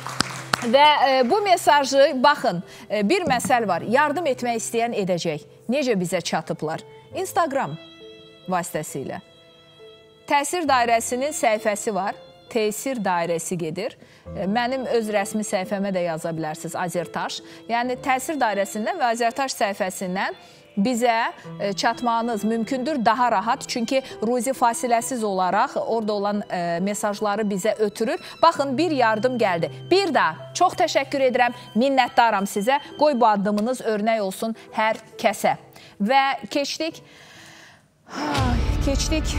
Və e, bu mesajı, baxın, e, bir məsəl var, yardım etmək istəyən edəcək. Necə bizə çatıblar? Instagram vasitəsilə. Təsir dairəsinin səhifəsi var, təsir dairəsi gedir. E, mənim öz rəsmi səhifəmə də yaza bilərsiniz, Azertaş. Yəni, təsir dairəsindən və Azertaş səhifəsindən bizə çatmağınız mümkündür daha rahat. Çünki ruzi fasiləsiz olaraq orada olan e, mesajları bizə ötürür. Baxın, bir yardım gəldi. Bir daha çox təşəkkür edirəm, minnətdaram sizə. Qoy bu addımınız örnək olsun hər kəsə. Və keçdik, keçdik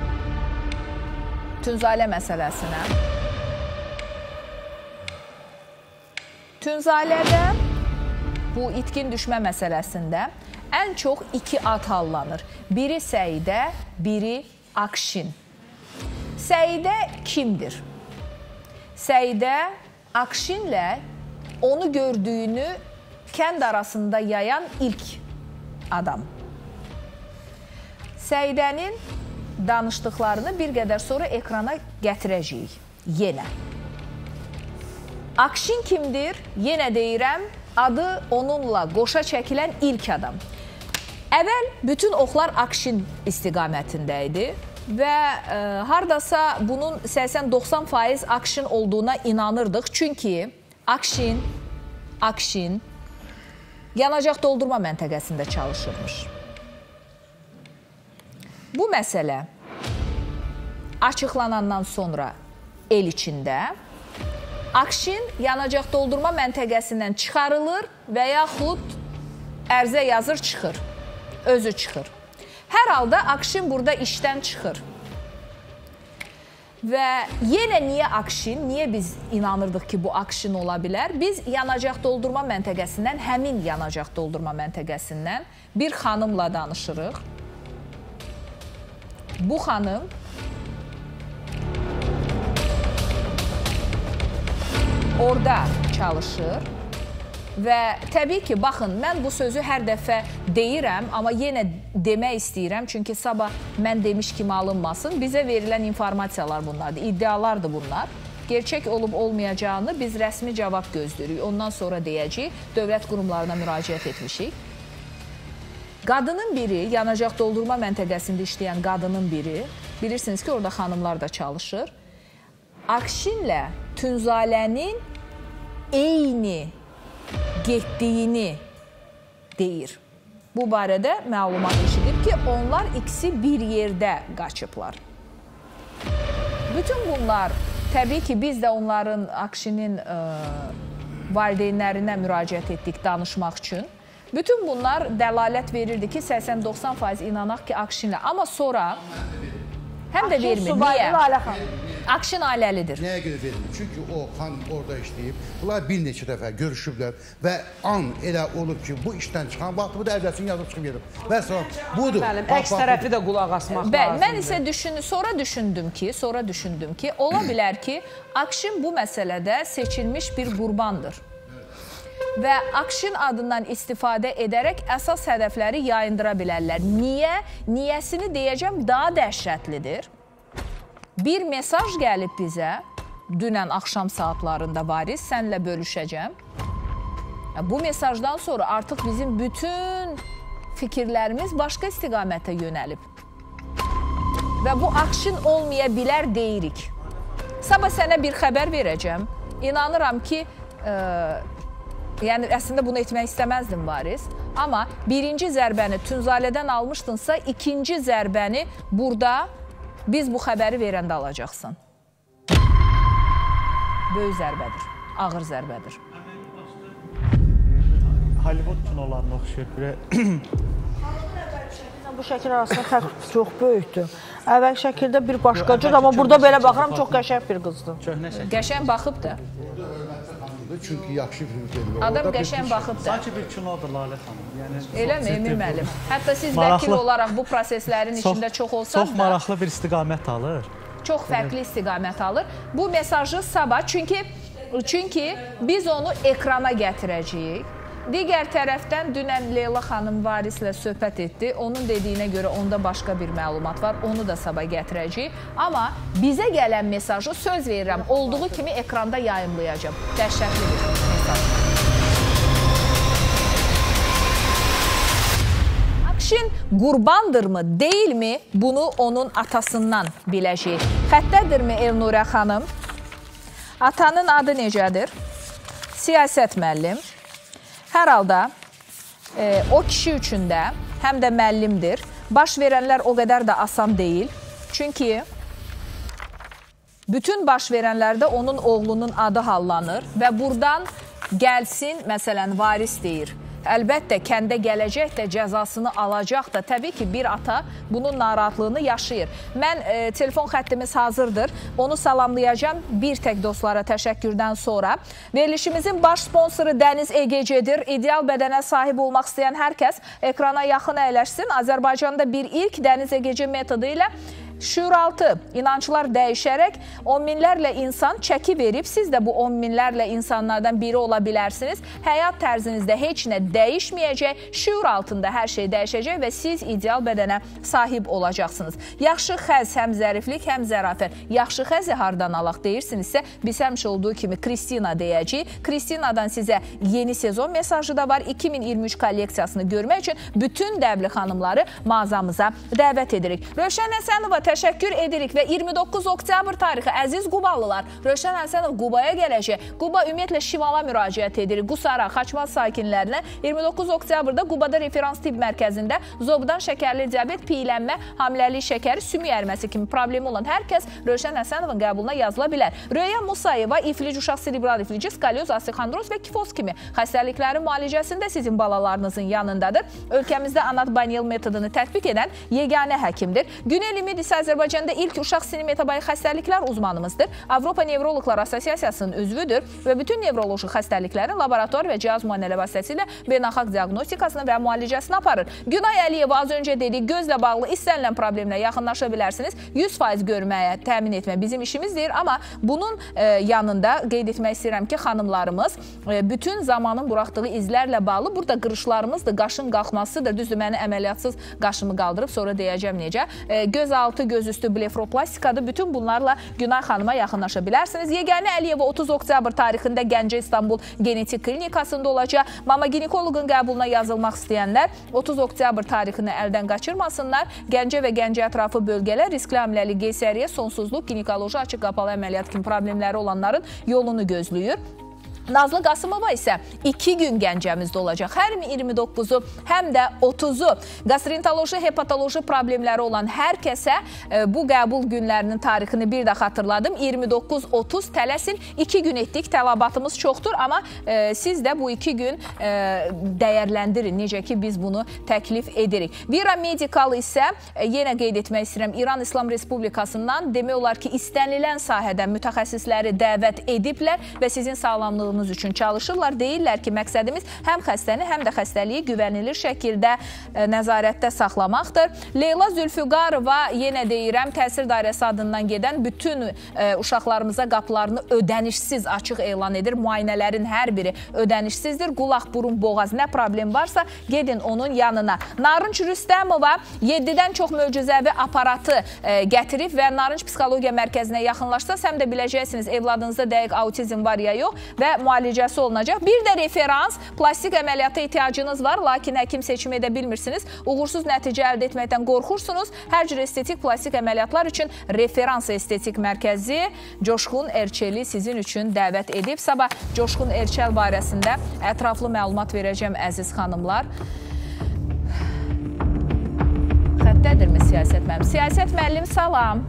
Tünzalə məsələsinə. Tünzalədə bu itkin düşmə məsələsində ən çox iki ad hallanır. Biri Səidə, biri Akşin. Səidə kimdir? Səidə Akşinlə onu gördüyünü kənd arasında yayan ilk adam. Səidənin danışdıqlarını bir qədər sonra ekrana gətirəcəyik. Yenə. Akşin kimdir? Yenə deyirəm, adı onunla qoşa çəkilən ilk adam. Əvvəl bütün oxlar Akşin istiqamətində idi və e, hardasa bunun səksən doxsan faiz Akşin olduğuna inanırdıq. Çünki Akşin, Akşin yanacaq doldurma məntəqəsində çalışırmış. Bu məsələ açıqlanandan sonra el içində Akşin yanacaq doldurma məntəqəsindən çıxarılır və yaxud ərzə yazır, çıxır. Özü çıxır. Hər halda Akşin burada işdən çıxır. Və yenə niyə Akşin, niyə biz inanırdıq ki, bu Akşin ola bilər? Biz yanacaq doldurma məntəqəsindən, həmin yanacaq doldurma məntəqəsindən bir xanımla danışırıq. Bu xanım orada çalışır. Və təbii ki, baxın, mən bu sözü hər dəfə deyirəm, amma yenə demək istəyirəm, çünki sabah mən demiş kimi alınmasın. Bizə verilən informasiyalar bunlardır, iddialardır bunlar. Gerçək olub olmayacağını biz rəsmi cavab gözləyirik. Ondan sonra deyəcəyik, dövlət qurumlarına müraciət etmişik. Qadının biri, yanacaq doldurma məntəqəsində işləyən qadının biri, bilirsiniz ki, orada xanımlar da çalışır. Akşinlə Tünzalənin eyni getdiyini deyir. Bu barədə məlumat eşidir ki, onlar ikisi bir yerdə qaçıblar. Bütün bunlar, təbii ki, biz də onların Akşinin ə, valideynlərinə müraciət etdik danışmaq üçün. Bütün bunlar dəlalət verirdi ki, səksən doxsan faiz inanaq ki, Akşinlə. Amma sonra həm də vermir. Niyə? Akşin ailəlidir. Nəyə görə vermir? Çünki o xanım orada işləyib. Bunlar bir neçə dəfə görüşüblər və an elə olub ki, bu işdən çıxan vaxtı bu da əvvəsini yazıb çıxıb verib. Və sonra budur. Əks tərəfi də qulaq asmaq Bəli, lazımdır. mən isə düşün, sonra düşündüm ki, sonra düşündüm ki, ola bilər ki, Akşin bu məsələdə seçilmiş bir qurbandır. Və Akşin adından istifadə edərək əsas hədəfləri yayındıra bilərlər. Niyə? Niyəsini deyəcəm, daha dəhşətlidir. Bir mesaj gəlib bizə, dünən axşam saatlarında Varis, sənlə bölüşəcəm. Bu mesajdan sonra artıq bizim bütün fikirlərimiz başqa istiqamətə yönəlib. Və bu Akşin olmaya bilər deyirik. Sabah sənə bir xəbər verəcəm. İnanıram ki, e, yəni əslində bunu etmək istəməzdim Varis. Amma birinci zərbəni Tünzalədən almışdınsa, ikinci zərbəni burada biz bu xəbəri verəndə alacaqsın. Böyük zərbədir, ağır zərbədir. Hollywood kinolarına oxşayır. Bu şəkil arasında fərq çox böyükdür. Əvvəl şəkildə bir başqa cür, amma burada belə baxıram, çox qəşəng bir qızdır. Qəşəng baxıb da. Çünki yaxşı film. Adam qəşəng baxıb da. Sanki bir kinodur Lalə xanım. Eləmi, Emin müəllim? Hətta siz vəkil olaraq bu proseslərin içində çox olsanız da... Çox maraqlı bir istiqamət alır. Çox fərqli istiqamət alır. Bu mesajı sabah, çünki, çünki biz onu ekrana gətirəcəyik. Digər tərəfdən dünən Leyla xanım Varislə söhbət etdi. Onun dediyinə görə onda başqa bir məlumat var. Onu da sabah gətirəcəyik. Amma bizə gələn mesajı söz verirəm. Olduğu kimi ekranda yayımlayacağım. Dəhşətli bir mesaj. Akşin qurbandırmı, deyilmi? Bunu onun atasından biləcəyik. Xəttədirmi Elnurə xanım? Atanın adı necədir? Siyasət müəllim. Hər halda e, o kişi üçün də həm də müəllimdir. Baş verənlər o qədər də asan deyil. Çünki bütün baş verənlərdə onun oğlunun adı hallanır və buradan gəlsin, məsələn, Varis deyir. Əlbəttə, kəndə gələcək də, cəzasını alacaq da. Təbii ki, bir ata bunun narahatlığını yaşayır. Mən, e, telefon xəttimiz hazırdır. Onu salamlayacağım bir tək dostlara təşəkkürdən sonra. Verilişimizin baş sponsoru Dəniz E G C-dir. İdeal bədənə sahib olmaq istəyən hər kəs ekrana yaxın əyləşsin. Azərbaycanda bir ilk Dəniz E G C metodu ilə şüuraltı inanclar dəyişərək on minlərlə insan çəki verib. Siz də bu on minlərlə insanlardan biri ola bilərsiniz. Həyat tərzinizdə heç nə dəyişməyəcək, şüur altında hər şey dəyişəcək və siz ideal bədənə sahib olacaqsınız. Yaxşı xəz, həm zəriflik, həm zərafət. Yaxşı xəzi hardan alaq deyirsinizsə, biz həmişə olduğu kimi Kristina deyəcəyik. Kristinadan sizə yeni sezon mesajı da var. iki min iyirmi üç kolleksiyasını görmək üçün bütün dəvli xanımları mağazamıza dəvət edirik. Rövşən Həsənova təşəkkür edirik və iyirmi doqquz oktyabr tarixi əziz Qubalılar, Rövşən Həsənov Qubaya gələcək. Quba ümumiyyətlə Şivala müraciət edirik. Qusara, Xaçmaz sakinlərinə iyirmi doqquz oktyabrda Qubada referans tibb mərkəzində zobdan şəkərli diabet, piylənmə, hamiləlik şəkəri, sümük ərməsi kimi problemi olan hər kəs Rövşən Həsənovun qəbuluna yazıla bilər. Röya Musayeva iflic uşaq serebral iflici, skalyoz, osteoxondroz və kifoz kimi xəstəliklərin müalicəsində sizin balalarınızın yanındadır. Ölkəmizdə Anat Banyel metodunu tətbiq edən yeganə həkimdir. Günel Limid isə Azərbaycanda ilk uşaq sinir metabolik xəstəliklər uzmanımızdır. Avropa Nevroloqlar Assosiasiyasının üzvüdür və bütün nevroloji xəstəliklərin laborator və cihaz müayinələri vasitəsilə beynəlxalq diaqnostikasını və müalicəsini aparır. Günay Əliyeva az öncə dedik, gözlə bağlı istənilən problemlə yaxınlaşa bilərsiniz. yüz faiz görməyə təmin etmə bizim işimizdir. Amma bunun e, yanında qeyd etmək istəyirəm ki, xanımlarımız e, bütün zamanın buraxdığı izlərlə bağlı burada qırışlarımızdır, qaşın qalxmasıdır. Düzdür, məni əməliyyatsız qaşımı qaldırıb sonra deyəcəm necə. E, göz altı, göz üstü blefroplastikadır. Bütün bunlarla Günay xanıma yaxınlaşa bilərsiniz. Yeganə Əliyeva otuz oktyabr tarixində Gəncə İstanbul Genetik Klinikasında olacaq. Mama ginekoloqun qəbuluna yazılmaq istəyənlər otuz oktyabr tarixini əldən qaçırmasınlar. Gəncə və Gəncə ətrafı bölgələr riskli hamiləlik, qeysəriyyə, sonsuzluq, ginekoloji açıq qapalı əməliyyat kimi problemləri olanların yolunu gözləyir. Nazlı Qasımova isə iki gün Gəncəmizdə olacaq. Həm iyirmi doqquzu, həm də otuzu. Qastrentoloji, hepatoloji problemləri olan hər kəsə e, bu qəbul günlərinin tarixini bir də xatırladım. iyirmi doqquz otuz tələsin. iki gün etdik. Tələbatımız çoxdur, amma e, siz də bu iki gün e, dəyərləndirin. Necə ki, biz bunu təklif edirik. Vira Medical isə e, yenə qeyd etmək istəyirəm. İran İslam Respublikasından demək olar ki, istənilən sahədə mütəxəssisləri dəvət ediblər və sizin sağlamlığınız üçün çalışırlar. Deyirlər ki, məqsədimiz həm xəstəni, həm də xəstəliyi güvənilir şəkildə e, nəzarətdə saxlamaqdır. Leyla Zülfüqarova, yenə deyirəm, təsir dairəsi adından gedən bütün e, uşaqlarımıza qapılarını ödənişsiz açıq elan edir. Müayinələrin hər biri ödənişsizdir. Qulaq, burun, boğaz nə problem varsa gedin onun yanına. Narınc Rüstəmova yeddidən çox möcüzəvi aparatı e, gətirib və Narınc Psixologiya Mərkəzinə yaxınlaşsaz, həm də biləcəksiniz evladınızda dəqiq autizm var ya yox və müalicəsi olunacaq. Bir də referans, plastik əməliyyata ehtiyacınız var, lakin həkim seçim edə bilmirsiniz. Uğursuz nəticə əldə etməkdən qorxursunuz. Hər cür estetik plastik əməliyyatlar üçün referans estetik mərkəzi Coşqun Erçeli sizin üçün dəvət edib. Sabah Coşqun Erçel barəsində ətraflı məlumat verəcəm, əziz xanımlar. Xəttədirmi siyasət müəllim? Siyasət müəllim, salam.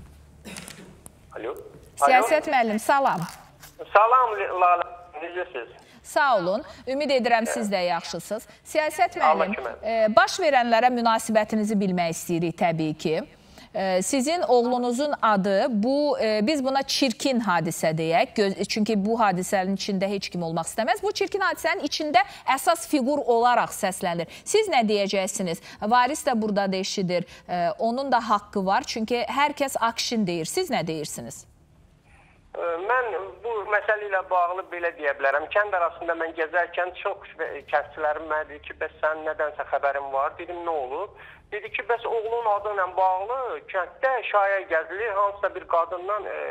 Alo. Siyasət müəllim, salam. Salam, Lala. Necəsiz? Sağ olun. Ümid edirəm siz də yaxşısınız. Siyasət müəllim, baş verənlərə münasibətinizi bilmək istəyirik təbii ki. Sizin oğlunuzun adı, bu biz buna çirkin hadisə deyək. Çünki bu hadisənin içində heç kim olmaq istəməz. Bu çirkin hadisənin içində əsas fiqur olaraq səslənir. Siz nə deyəcəksiniz? Varis də burada eşidir. Onun da haqqı var. Çünki hər kəs akşin deyir. Siz nə deyirsiniz? Mən bu məsələ ilə bağlı belə deyə bilərəm. Kənd arasında mən gəzərkən çox kəndçilərim mənə dedi ki, bəs sənin nədənsə xəbərin var. Dedim, nə olub? Dedi ki, bəs oğlunun adı ilə bağlı kənddə şaya gəzilir, hansısa bir qadından e,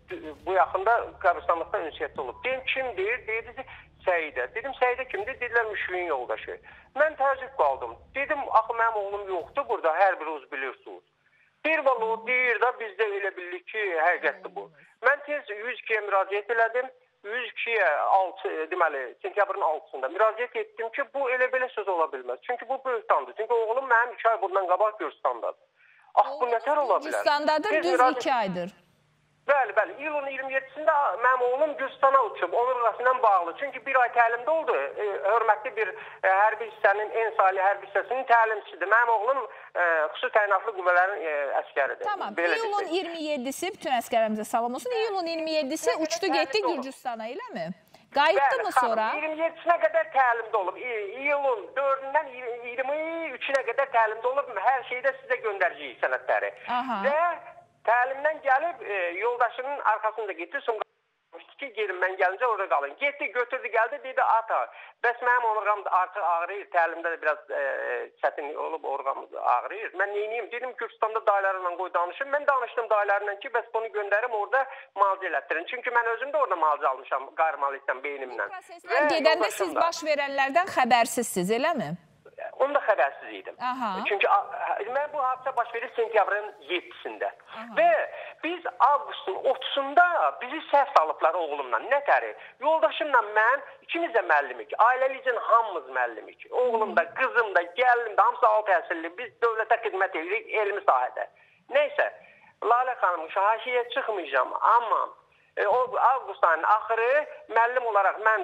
bu yaxında qəbristanlıqda ünsiyyətdə olub. Dedim, kim deyir? Dedi, Səidə. Dedim, Səidə kimdir? Dedilər, müşriyin yoldaşı. Mən təəccüb qaldım. Dedim, axı mənim oğlum yoxdur burada, hər biriniz bilirsiniz. Bir valı deyir də, biz də elə bildik ki, həqiqətdir bu. Mən tez yüz ikiyə müraciət elədim. yüz ikiyə deməli, sentyabrın altısında müraciət etdim ki, bu elə belə söz ola bilməz. Çünki bu böhtandır. Çünki oğlum mənim iki ay bundan qabaq Gürcistandadır. Ax, bu nətər ola bilər? Gürcistandadır, düz iki aydır. Bəli, bəli. İyulun iyirmi yeddisində mənim oğlum Gürcistana uçub, onun rəsmlə bağlı. Çünki bir ay təlimdə oldu. E, hörmətli bir e, hərbi hissənin, en salih hərbi hissəsinin təlimçisidir. Mənim oğlum e, xüsusi təyinatlı qüvvələrin e, əskəridir. Tamam. Belə İyulun iyirmi yeddisi, bütün əskərlərimizə salam olsun. İyulun iyirmi yeddisi uçdu, getdi Gürcistana, elə mi? Qayıtdı mı sonra? iyirmi yeddisinə qədər təlimdə olub. İyulun dördündən iyirmi üçünə qədər təlimdə olub. Hər şeydə sizə göndərəcəyik sənədləri. Və təlimdən gəlib e, yoldaşının arxasında getdi. Sonra ki, gelin mən gəlincə orada qalın. Getdi, götürdü, gəldi, dedi, ata, bəs mənim orqam artıq ağrıyır. Təlimdə də biraz e, çətin olub orqam ağrıyır. Mən neyiniyim? Dedim, Gürcistanda dayılarla qoy danışım. Mən danışdım dayılarla ki, bəs bunu göndərim orada müalicə elətdirin. Çünki mən özüm də orada müalicə almışam, qarmalikdən, beynimdən. Bu proseslər gedəndə siz baş verənlərdən xəbərsizsiz, eləmi? Onda xəbərsiz idim. Aha. Çünki mən bu hadisə baş verir sentyabrın yeddisində. Və biz avqustun otuzunda bizi səhv salıblar oğlumla. Nətəri? Yoldaşımla mən ikimiz də müəllimik. Ailəlicən hamımız müəllimik. Oğlum da, qızım da, gəlinim də, hamısı alt təhsilli. Biz dövlətə xidmət edirik elmi sahədə. Neysə, Lalə xanım, şahişiyə çıxmayacağım, amma E, o avqust ayının axırı müəllim olaraq mən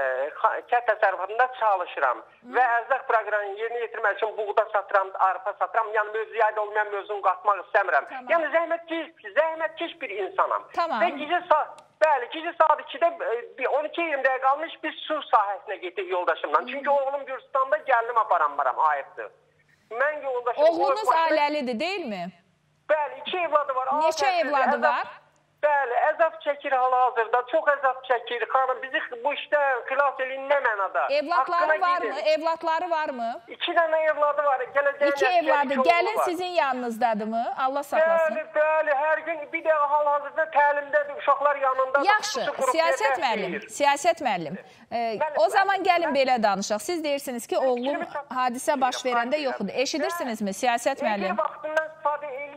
kənd təsərrüfatında çalışıram və ərzaq proqramını yerinə yetirmək üçün buğda satıram, arpa satıram. Yəni mövzuya aid olmayan mövzunu qatmaq istəmirəm. Tamam. Yəni zəhmətkeş, zəhmətkeş bir insanam. Tamam. Və gecə saat, bəli, gecə saat ikidə on iki iyirmi dəqiqə qalmış biz su sahəsinə getdik yoldaşımla. Çünki oğlum Gürcistanda gəlinim aparam-baram, ayıbdır. Mən yoldaşım... Oğlunuz ailəlidir, deyil mi? Bəli, iki evladı var. Neçə evladı var? Bəli, əzab çəkir hal-hazırda, çox əzab çəkir. Xanım, bizi bu işdə xilas eləyin nə mənada? Evlatları varmı? Evlatları varmı? İki dənə evladı var. İki evladı. Gəlin sizin yanınızdadır mı? Allah saxlasın. Bəli, bəli. Hər gün bir də hal-hazırda təlimdədir, uşaqlar yanındadır. Yaxşı, siyasət müəllim, siyasət müəllim. O zaman gəlin belə danışaq. Siz deyirsiniz ki, oğlum hadisə baş verəndə yoxdur. Eşidirsinizmi, siyasət müəllim? Necə vaxtından istifadə eləyirəm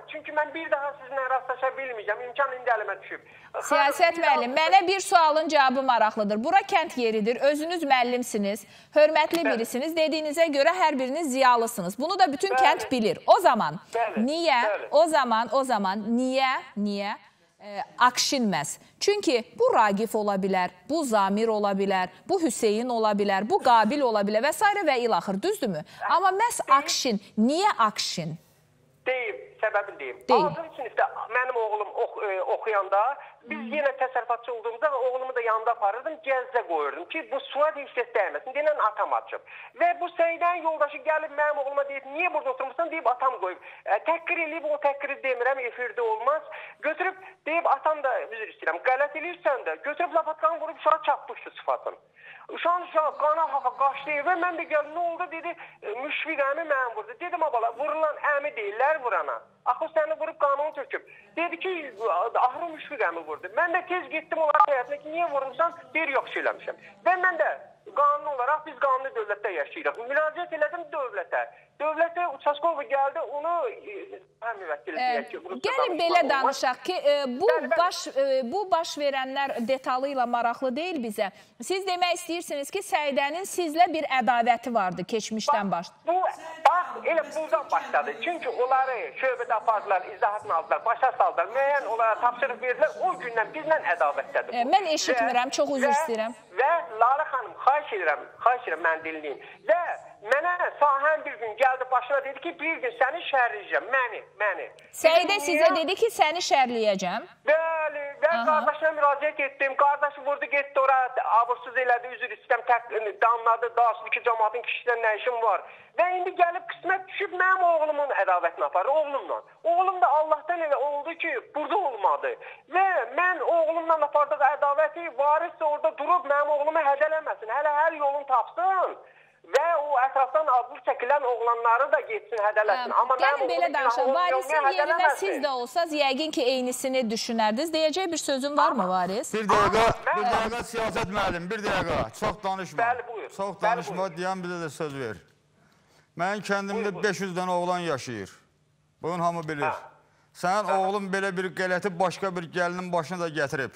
Çünki mən bir daha sizinlə rastlaşa bilməyəcəm. İmkan indi əlimə düşüb. Siyasət müəllim, mənə bir sualın cavabı maraqlıdır. Bura kənd yeridir, özünüz müəllimsiniz, hörmətli birisiniz, dediyinizə görə hər biriniz ziyalısınız. Bunu da bütün kənd bilir. O zaman niyə, o zaman, o zaman niyə, niyə e, akşinməz? Çünki bu Ragif ola bilər, bu Zamir ola bilər, bu Hüseyin ola bilər, bu Qabil ola bilər və s. və ilaxır, düzdürmü? Amma məhz akşin, niyə akşin? Deyim, səbəbini deyim. Deyim. altıncı sinifdə mənim oğlum ox, e, oxuyanda biz hmm. yenə təsərrüfatçı olduğumuzda oğlumu da yanında aparırdım, gəzdə qoyurdum ki, bu suya heç ses dəyməsin. Deyilən atam açıb. Və bu Seydən yoldaşı gəlib mənim oğluma deyib, niyə burada oturmuşsan? Deyib atam qoyub. E, təhqir eləyib, o təhqiri demirəm, efirdə olmaz. Götürüb, deyib atam da, üzr istəyirəm, qələt eləyirsən də, götürüb lapatkanı vurub uşağa çapmışdı sıfatını. Uşağın uşağı qana haka qaçdı və mən də gəldim, nə oldu dedi, müşfiq əmi mən vurdu. Dedim, abala, vurulan əmi deyirlər vurana. Axı səni vurub qanunu töküb. Dedi ki, ahırı müşfiq əmi vurdu. Mən də tez getdim onların həyatına ki, niyə vurmuşsan? Deyir, yox söyləmişəm. Və mən də qanun olaraq biz qanuni dövlətdə yaşayırıq. Müraciət elədim dövlətə. Dövlətə Uçaskova gəldi, onu həm müvəkkili deyək ki, gəlin belə danışaq ki, e, bu, baş, e, bu baş verənlər detalı ilə maraqlı deyil bizə. Siz demək istəyirsiniz ki, Səidənin sizlə bir ədavəti vardı keçmişdən baş. Bu, bax, elə buradan başladı. Çünki onları şöbədə apardılar, izahatını aldılar, başa saldılar, müəyyən onlara tapşırıq verdilər, o gündən bizlə ədavətdədir. E, mən eşitmirəm, çox üzr istəyirəm. Və Lalə xanım, xahiş edirəm, xahiş edirəm, mən dinləyim. Və mənə sahən bir gün gəldi başına dedi ki, bir gün səni şərləyəcəm, məni, məni. Səidə sizə dedi ki, səni şərləyəcəm. Bəli, və qardaşına müraciət etdim, qardaşı vurdu, getdi oraya, abursuz elədi, üzr istəyirəm, danladı, daşlı ki, cəmatın kişisindən nə işim var. Və indi gəlib qismət düşüb mənim oğlumun ədavətini aparır, oğlumla. Oğlum da Allahdan elə oldu ki, burada olmadı. Və mən oğlumla apardığı ədavəti varis orada durub mənim oğlumu hədələməsin, hələ hər yolunu tapsın. Və o ətrafdan abur çəkilən oğlanları da getsin, hədələsin. Amma gəlin belə danışaq, varisin yerinə siz də olsaz, yəqin ki, eynisini düşünərdiniz. Deyəcək bir sözün var mı, varis? Bir dəqiqə, bir dəqiqə siyasət müəllim, bir dəqiqə. Çox danışma. Bəli, buyur. Çox danışma, deyən bizə də söz ver. Mənim kəndimdə beş yüz dənə oğlan yaşayır. Bunu hamı bilir. Sənin oğlun belə bir qələti başqa bir gəlinin başına da gətirib.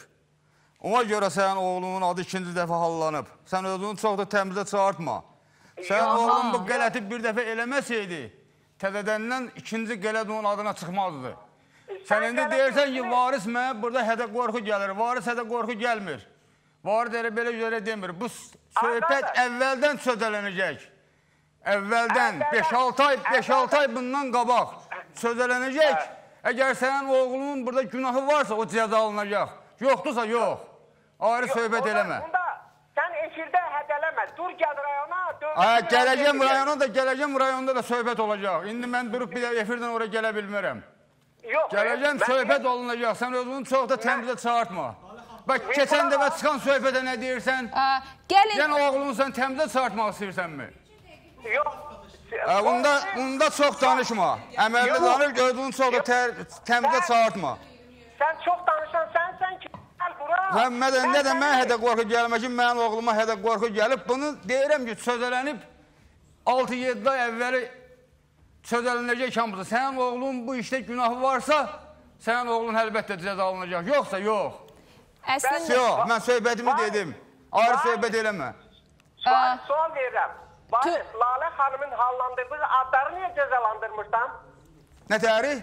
Ona görə sənin oğlunun adı ikinci dəfə hallanıb. Sən özünü çox da təmizə çağırtma. Sən oğlun bu qələti bir dəfə eləməsəydi, təzədəndən ikinci qələt onun adına çıxmazdı. Sən indi deyirsən ki, varis mənə burada hədə qorxu gəlir, varis hədə qorxu gəlmir. Varis elə belə görə demir. Bu söhbət əvvəldən sözələnəcək. Əvvəldən beş altı ay, beş altı ay bundan qabaq sözələnəcək. Əgər sənin oğlunun burada günahı varsa, o cəza alınacaq. Yoxdursa, yox. Ayrı söhbət eləmə. Sən efirdə hədələmə, dur gəl rayona. Gələcəm rayona da, gələcəm rayonda da söhbət olacaq. İndi mən durub bir də efirdən oraya gələ bilmirəm. Gələcəm söhbət olunacaq, sən özünü çox da təmizə çağırtma. Bax, keçən dəfə çıxan söhbətə nə deyirsən? Sən oğlunu sən təmizə çağırtmaq istəyirsənmi? Yox. Bunda çox danışma. Əməlli danış, özünü çox da təmizə çağırtma. Sən çox danışan sənsən ki, gəl bura. Nə də mən hədə qorxu gəlmək ki, mənim oğluma hədə qorxu gəlib. Bunu deyirəm ki, sözələnib altı yeddi ay əvvəli sözələnəcək hamısı. Sənin oğlun bu işdə günahı varsa, sənin oğlun əlbəttə cəza alınacaq. Yoxsa, yox. Yox, mən söhbətimi dedim. Ayrı söhbət eləmə. Sual verirəm. Varis, Lalə xanımın hallandırdığı adları niyə cəzalandırmırsan? Nə tərih?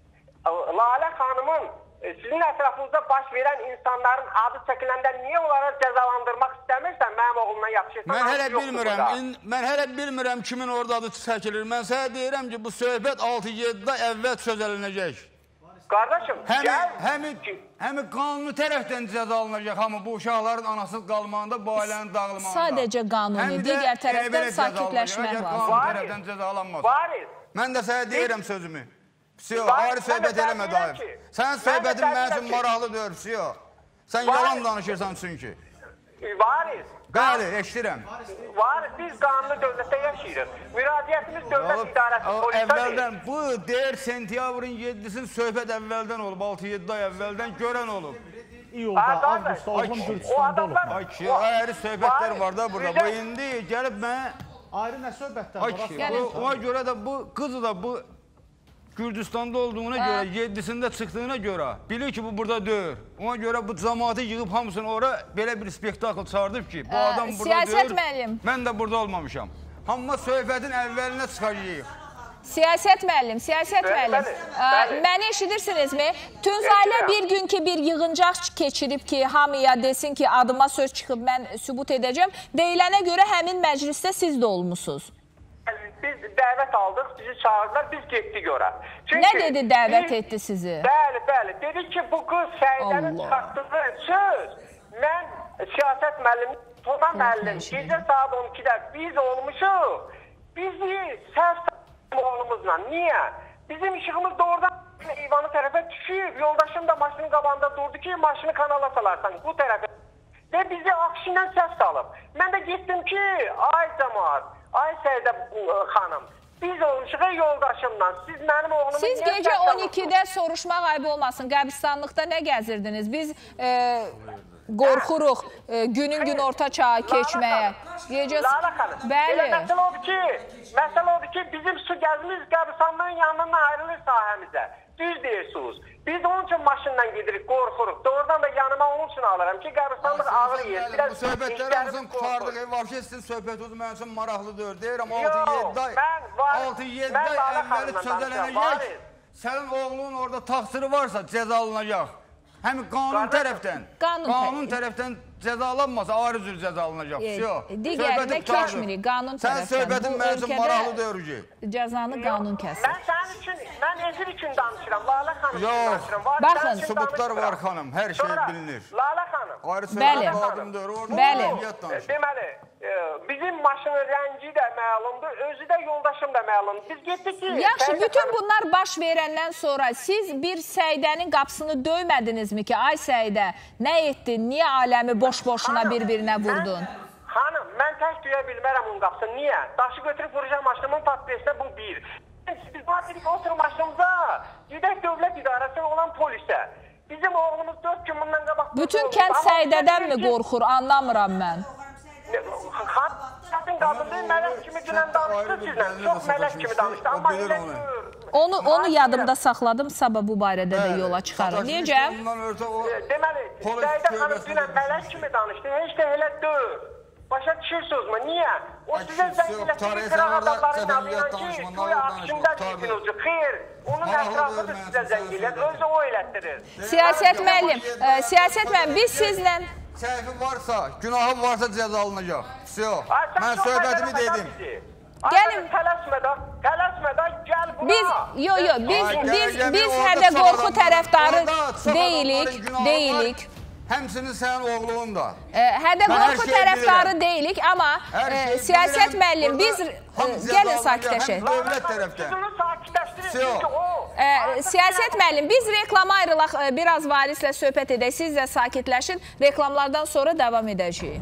Lalə xanımın sizin ətrafınızda baş verən insanların adı çəkiləndə niyə onlara cəzalandırmaq istəmirsən? Mənim oğlumdan yapışırsan. Mən hələ bilmirəm, mən hələ bilmirəm kimin orada adı çəkilir. Mən sənə deyirəm ki, bu söhbət altı yeddi ay əvvəl sözələnəcək. Qardaşım, gəl. Həmi qanuni tərəfdən cəza alınacaq, hamı bu uşaqların anasız qalmağında, bu ailənin dağılmağında. Sadəcə qanuni, digər tərəfdən sakitləşmək lazım. Qanuni tərəfdən cəza alınmaz. Mən də sənə deyirəm sözümü. Psiyo, ayrı söhbət eləmə daim. Sənin söhbətin mənim üçün maraqlı deyir, psiyo. Sən yalan danışırsan çünki. Varis. Bəli, eşidirəm. Varis, biz qanunlu dövlətdə yaşayırıq. Müraciətimiz dövlət idarəsi polisə Əvvəldən, bu deyir sentyabrın yeddisinin söhbət əvvəldən olub, altı yeddi ay əvvəldən görən olub. İyulda, avqustda, oğlum Gürcüstanda olub. Ay ki, ayrı söhbətlər var da burada. Bu indi gəlib mənə... Ayrı nə söhbətlər var? Ona görə də bu qızı da bu Gürcüstanda olduğuna görə, yedisində çıxdığına görə bilir ki, bu burada deyil. Ona görə bu cəmaatı yığıb hamısını ora belə bir spektakl çağırdıp ki, bu adam burada deyil, mən də burada olmamışam. Hamma söhbətin əvvəlinə çıxacağıq. Siyasət müəllim, siyasət müəllim. Məni eşidirsinizmi? Tünzalə bir gün ki, bir yığıncaq keçirib ki, hamıya desin ki, adıma söz çıxıb, mən sübut edəcəm. Deyilənə görə həmin məclisdə siz də olmuşsunuz. Biz dəvət aldıq, bizi çağırdılar, biz getdik ora. Nə dedi dəvət etdi sizi? Bəli, bəli. Dedi ki, bu qız Səidənin çıxartdığı söz, mən siyasət müəllimi, Tona müəllim, gecə saat on ikidə biz olmuşuq. Bizi səhv oğlumuzla. Niyə? Bizim işığımız doğrudan eyvanı tərəfə düşüb. Yoldaşım da maşının qabağında durdu ki, maşını kanala salarsan bu tərəfə. Və bizi akşindən səs salıb. Mən də getdim ki, ay cəmaat, ay Səidə xanım, biz olmuşuq yoldaşımla. Siz mənim oğlumu Siz gecə on ikidə soruşmaq ayıb olmasın. Qəbristanlıqda nə gəzirdiniz? Biz e, qorxuruq e, günün gün orta çağı keçməyə. Gecə... Lala xanım, bəli. Elə məsələ odur ki, məsələ odur ki, bizim su gəzimiz qəbristanlığın yanından ayrılır sahəmizə. Düz deyirsiniz. Biz onun üçün maşınla gedirik, qorxuruq. Doğrudan da yanıma onun üçün alıram ki, qəbristanlıq ağır yer. Bu söhbətləri hamısını qurtardıq. Vahşi sizin söhbətiniz mənim üçün maraqlıdır. Deyirəm, altı yeddi ay əvvəli çözələnəcək. Sənin oğlunun orada taxsiri varsa cəzalanacaq. Həm qanun tərəfdən, qanun tərəfdən cəzalanmasa ayrı cür cəzalanacaq. Digərinə keçmirik, qanun tərəfdən. Sən söhbətin mənim üçün maraqlı deyir ki. Cəzanı qanun kəsir. Mən sənin üçün, mən efir üçün danışıram, Lala xanım üçün danışıram. Baxın, sübutlar var xanım, hər şey bilinir. Lala xanım. Ayrı söhbət lazımdır. Bəli. Deməli, bizim maşının rəngi də məlumdur, özü də yoldaşım da məlumdur. Biz getdik ki... Yaxşı, bütün bunlar baş verəndən sonra siz bir Səidənin qapısını döymədinizmi ki, ay Səidə, nə etdin, niyə aləmi boş-boşuna bir-birinə vurdun? Xanım, mən tək döyə bilmərəm onun qapısını. Niyə? Daşı götürüb vuracaq maşınımın patlayışda bu bir. Biz batirik oturun maşınımıza, gedək dövlət idarəsində olan polisə. Bizim oğlumuz dörd gün bundan qabaq... Bütün kənd Səidədənmi qorxur, anlamıram mən. Xanım, qadın mələk kimi dünən danışdı sizlə, çox mələk kimi danışdı, amma elə Onu, onu yadımda saxladım, sabah bu barədə də yola çıxarım. Necə? Deməli, Səidə xanım dünən mələk kimi danışdı, heç də elə deyil. Başa düşürsünüzmü? Niyə? O sizə zəngiləşdirir qıraq adamların adıyla ki, güya akşında deyirsiniz, xeyr, onun ətrafıdır sizə zəngilət, özü o elətdirir. Siyasət müəllim, siyasət müəllim, biz sizlə... Səhvi varsa, günahı varsa cəzalanacaq. Mən söhbətimi dedim. Gəlin. Tələsmədən, tələsmədən gəl buna. Biz, yo, yo, biz, biz, biz hədə qorxu tərəfdarı deyilik, deyilik. Həmsinin sənin oğlunun da. Hədə qorxu tərəfdarı deyilik, amma siyasət müəllim, biz gəlin sakitləşək. Dövlət tərəfdən. Siyasət müəllim, biz reklama ayrılaq, biraz varislə söhbət edək, siz də sakitləşin, reklamlardan sonra davam edəcəyik.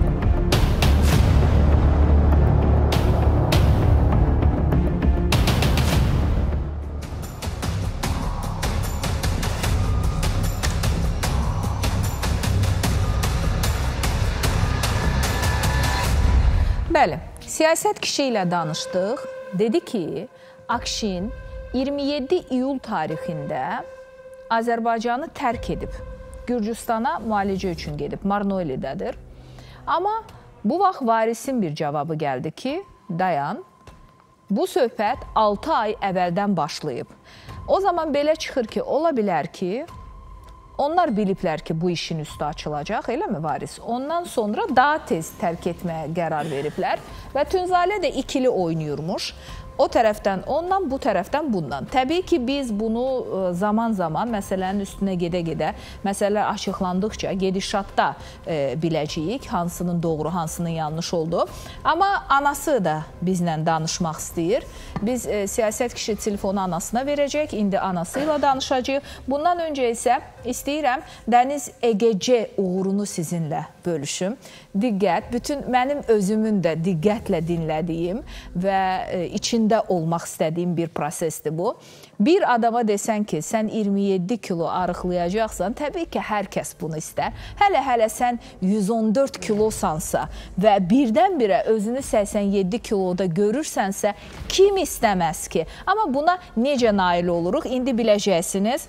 Bəli, siyasət kişi ilə danışdıq. Dedi ki, Akşin iyirmi yeddi iyul tarixində Azərbaycanı tərk edib. Gürcüstana müalicə üçün gedib, Marnoylidədir. Amma bu vaxt varisin bir cavabı gəldi ki, dayan, bu söhbət altı ay əvvəldən başlayıb. O zaman belə çıxır ki, ola bilər ki, onlar biliblər ki, bu işin üstü açılacaq, eləmi varis? Ondan sonra daha tez tərk etməyə qərar veriblər və Tünzalə də ikili oynayırmış. O tərəfdən ondan, bu tərəfdən bundan. Təbii ki, biz bunu zaman-zaman məsələnin üstünə gedə-gedə, məsələ açıqlandıqca gedişatda e, biləcəyik, hansının doğru, hansının yanlış olduğu. Amma anası da bizlə danışmaq istəyir. Biz e, siyasət kişi telefonu anasına verəcək, indi anası ilə danışacağıq. Bundan öncə isə istəyirəm Dəniz Egece uğurunu sizinlə bölüşüm. Diqqət, bütün mənim özümün də diqqətlə dinlədiyim və e, içində içində olmaq istədiyim bir prosesdir bu. Bir adama desən ki, sən iyirmi yeddi kilo arıqlayacaqsan, təbii ki, hər kəs bunu istər. Hələ-hələ sən yüz on dörd kilosansa və birdən-birə özünü səksən yeddi kiloda görürsənsə, kim istəməz ki? Amma buna necə nail oluruq? İndi biləcəksiniz,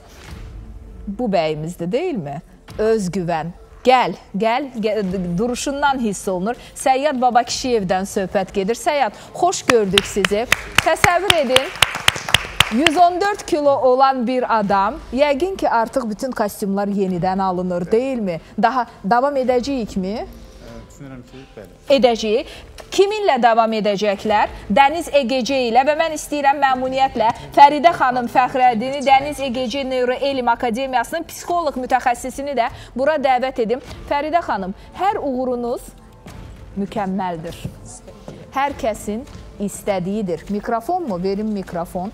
bu bəyimizdir, deyilmi? Özgüvən. Gəl, gəl, gəl, duruşundan hiss olunur. Səyyad Babakişiyevdən söhbət gedir. Səyyad, xoş gördük sizi. Təsəvvür edin, yüz on dörd kilo olan bir adam, yəqin ki, artıq bütün kostyumlar yenidən alınır, deyilmi? Daha davam edəcəyikmi? Düşünürəm ki, bəli. Edəcəyik. Kiminlə davam edəcəklər? Dəniz Egeci ilə və mən istəyirəm məmnuniyyətlə Fəridə xanım Fəxrəddini Dəniz Egeci Neuroelm Akademiyasının psixoloq mütəxəssisini də bura dəvət edim. Fəridə xanım, hər uğurunuz mükəmməldir. Hər kəsin istədiyidir. Mikrofon mu? Verin mikrofon.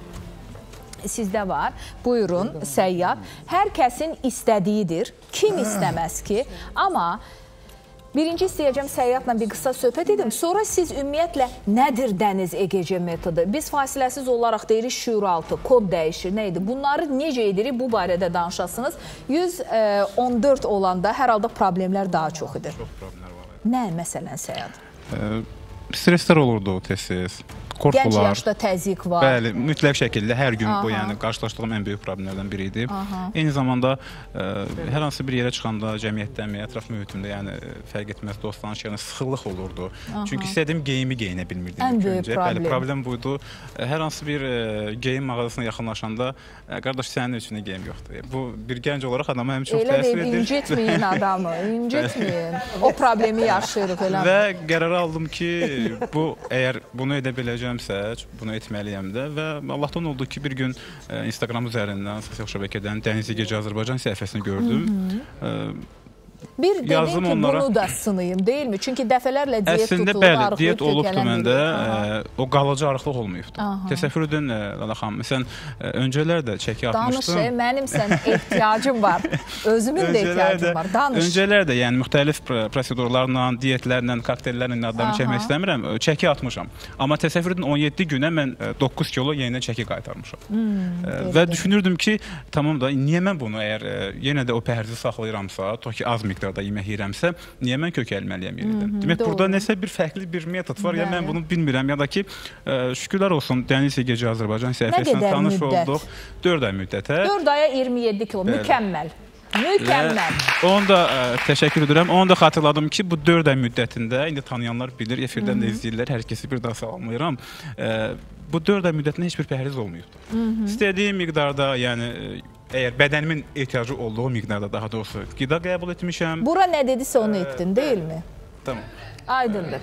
Sizdə var. Buyurun, Səyyad. Hər kəsin istədiyidir. Kim istəməz ki? Amma birinci istəyəcəm Səyyadla bir qısa söhbət edim. Sonra siz ümumiyyətlə nədir Dəniz Egeci metodu? Biz fasiləsiz olaraq deyirik şuuraltı, kod dəyişir, nə idi? Bunları necə edirik? Bu barədə danışasınız. yüz on dörd olanda hər halda problemlər daha çox idi. Çox problemlər var. Nə məsələn Səyyad? Streslər olurdu tez-tez. Qorxular. Gənc yaşda təzyiq var. Bəli, mütləq şəkildə hər gün bu, yəni qarşılaşdığım ən böyük problemlərdən biri idi. Aha. Eyni zamanda ə, hər hansı bir yerə çıxanda cəmiyyətdən və ətraf mühitimdə, yəni fərq etməz dostlanış, yəni sıxıllıq olurdu. Aha. Çünki istədiyim geyimi geyinə bilmirdim. Ən böyük öncə. problem. Bəli, problem buydu. Hər hansı bir ə, geyim mağazasına yaxınlaşanda, qardaş sənin üçün geyim yoxdur. Bu bir gənc olaraq adama həm çox təsir edir. Elə deyil, incitməyin adamı, incitməyin. O problemi yaşayırıq elə. Və qərar aldım ki, bu əgər bunu edə biləcəmsə, bunu etməliyəm də və Allahdan oldu ki, bir gün ə, Instagram üzərindən, sosial şəbəkədən Dəniz Egeci Azərbaycan səhifəsini gördüm. Hı -hı. Bir dedin ki, onlara... bunu da sınayım, deyil mi? Çünki dəfələrlə diyet Əslində, tutulub, bəli, arıqlayıb diyet olubdur məndə, ə, o qalıcı arıqlıq olmayıbdır. Təsəvvür edin, Lala xanım, məsələn, öncələr də çəki atmışdım. Danış, mənim sən ehtiyacım var, özümün də ehtiyacım var, danış. Öncələr də, yəni müxtəlif prosedurlarla, diyetlərlə, kokteyllərlə adlarını çəkmək istəmirəm, çəki atmışam. Amma təsəvvür edin, on yeddi günə mən doqquz kilo yenidən çəki qaytarmışam. Hmm, və düşünürdüm ki, tamam da, niyə mən bunu, əgər yenə də o pəhrizi saxlayıramsa, to ki, az miqdarda yemək yeyirəmsə, niyə mən kökəlməliyəm yenidən? Demək, burada nəsə bir fərqli bir metod var, ya mən bunu bilmirəm, ya da ki, şükürlər olsun, Dəniz Egeci Azərbaycan səhifəsindən tanış olduq. dörd ay müddətə. dörd aya iyirmi yeddi kilo, mükəmməl. Mükəmməl. Onu da təşəkkür edirəm. Onu da xatırladım ki, bu dörd ay müddətində, indi tanıyanlar bilir, efirdən də izləyirlər, hər kəsi bir daha salamlayıram. Bu dörd ay müddətində heç bir pəhriz olmayıbdır. İstədiyim miqdarda, yəni əgər bədənimin ehtiyacı olduğu miqdarda, daha doğrusu qida qəbul etmişəm. Bura nə dedisə onu etdin, deyil mi? Tamam. Aydındır.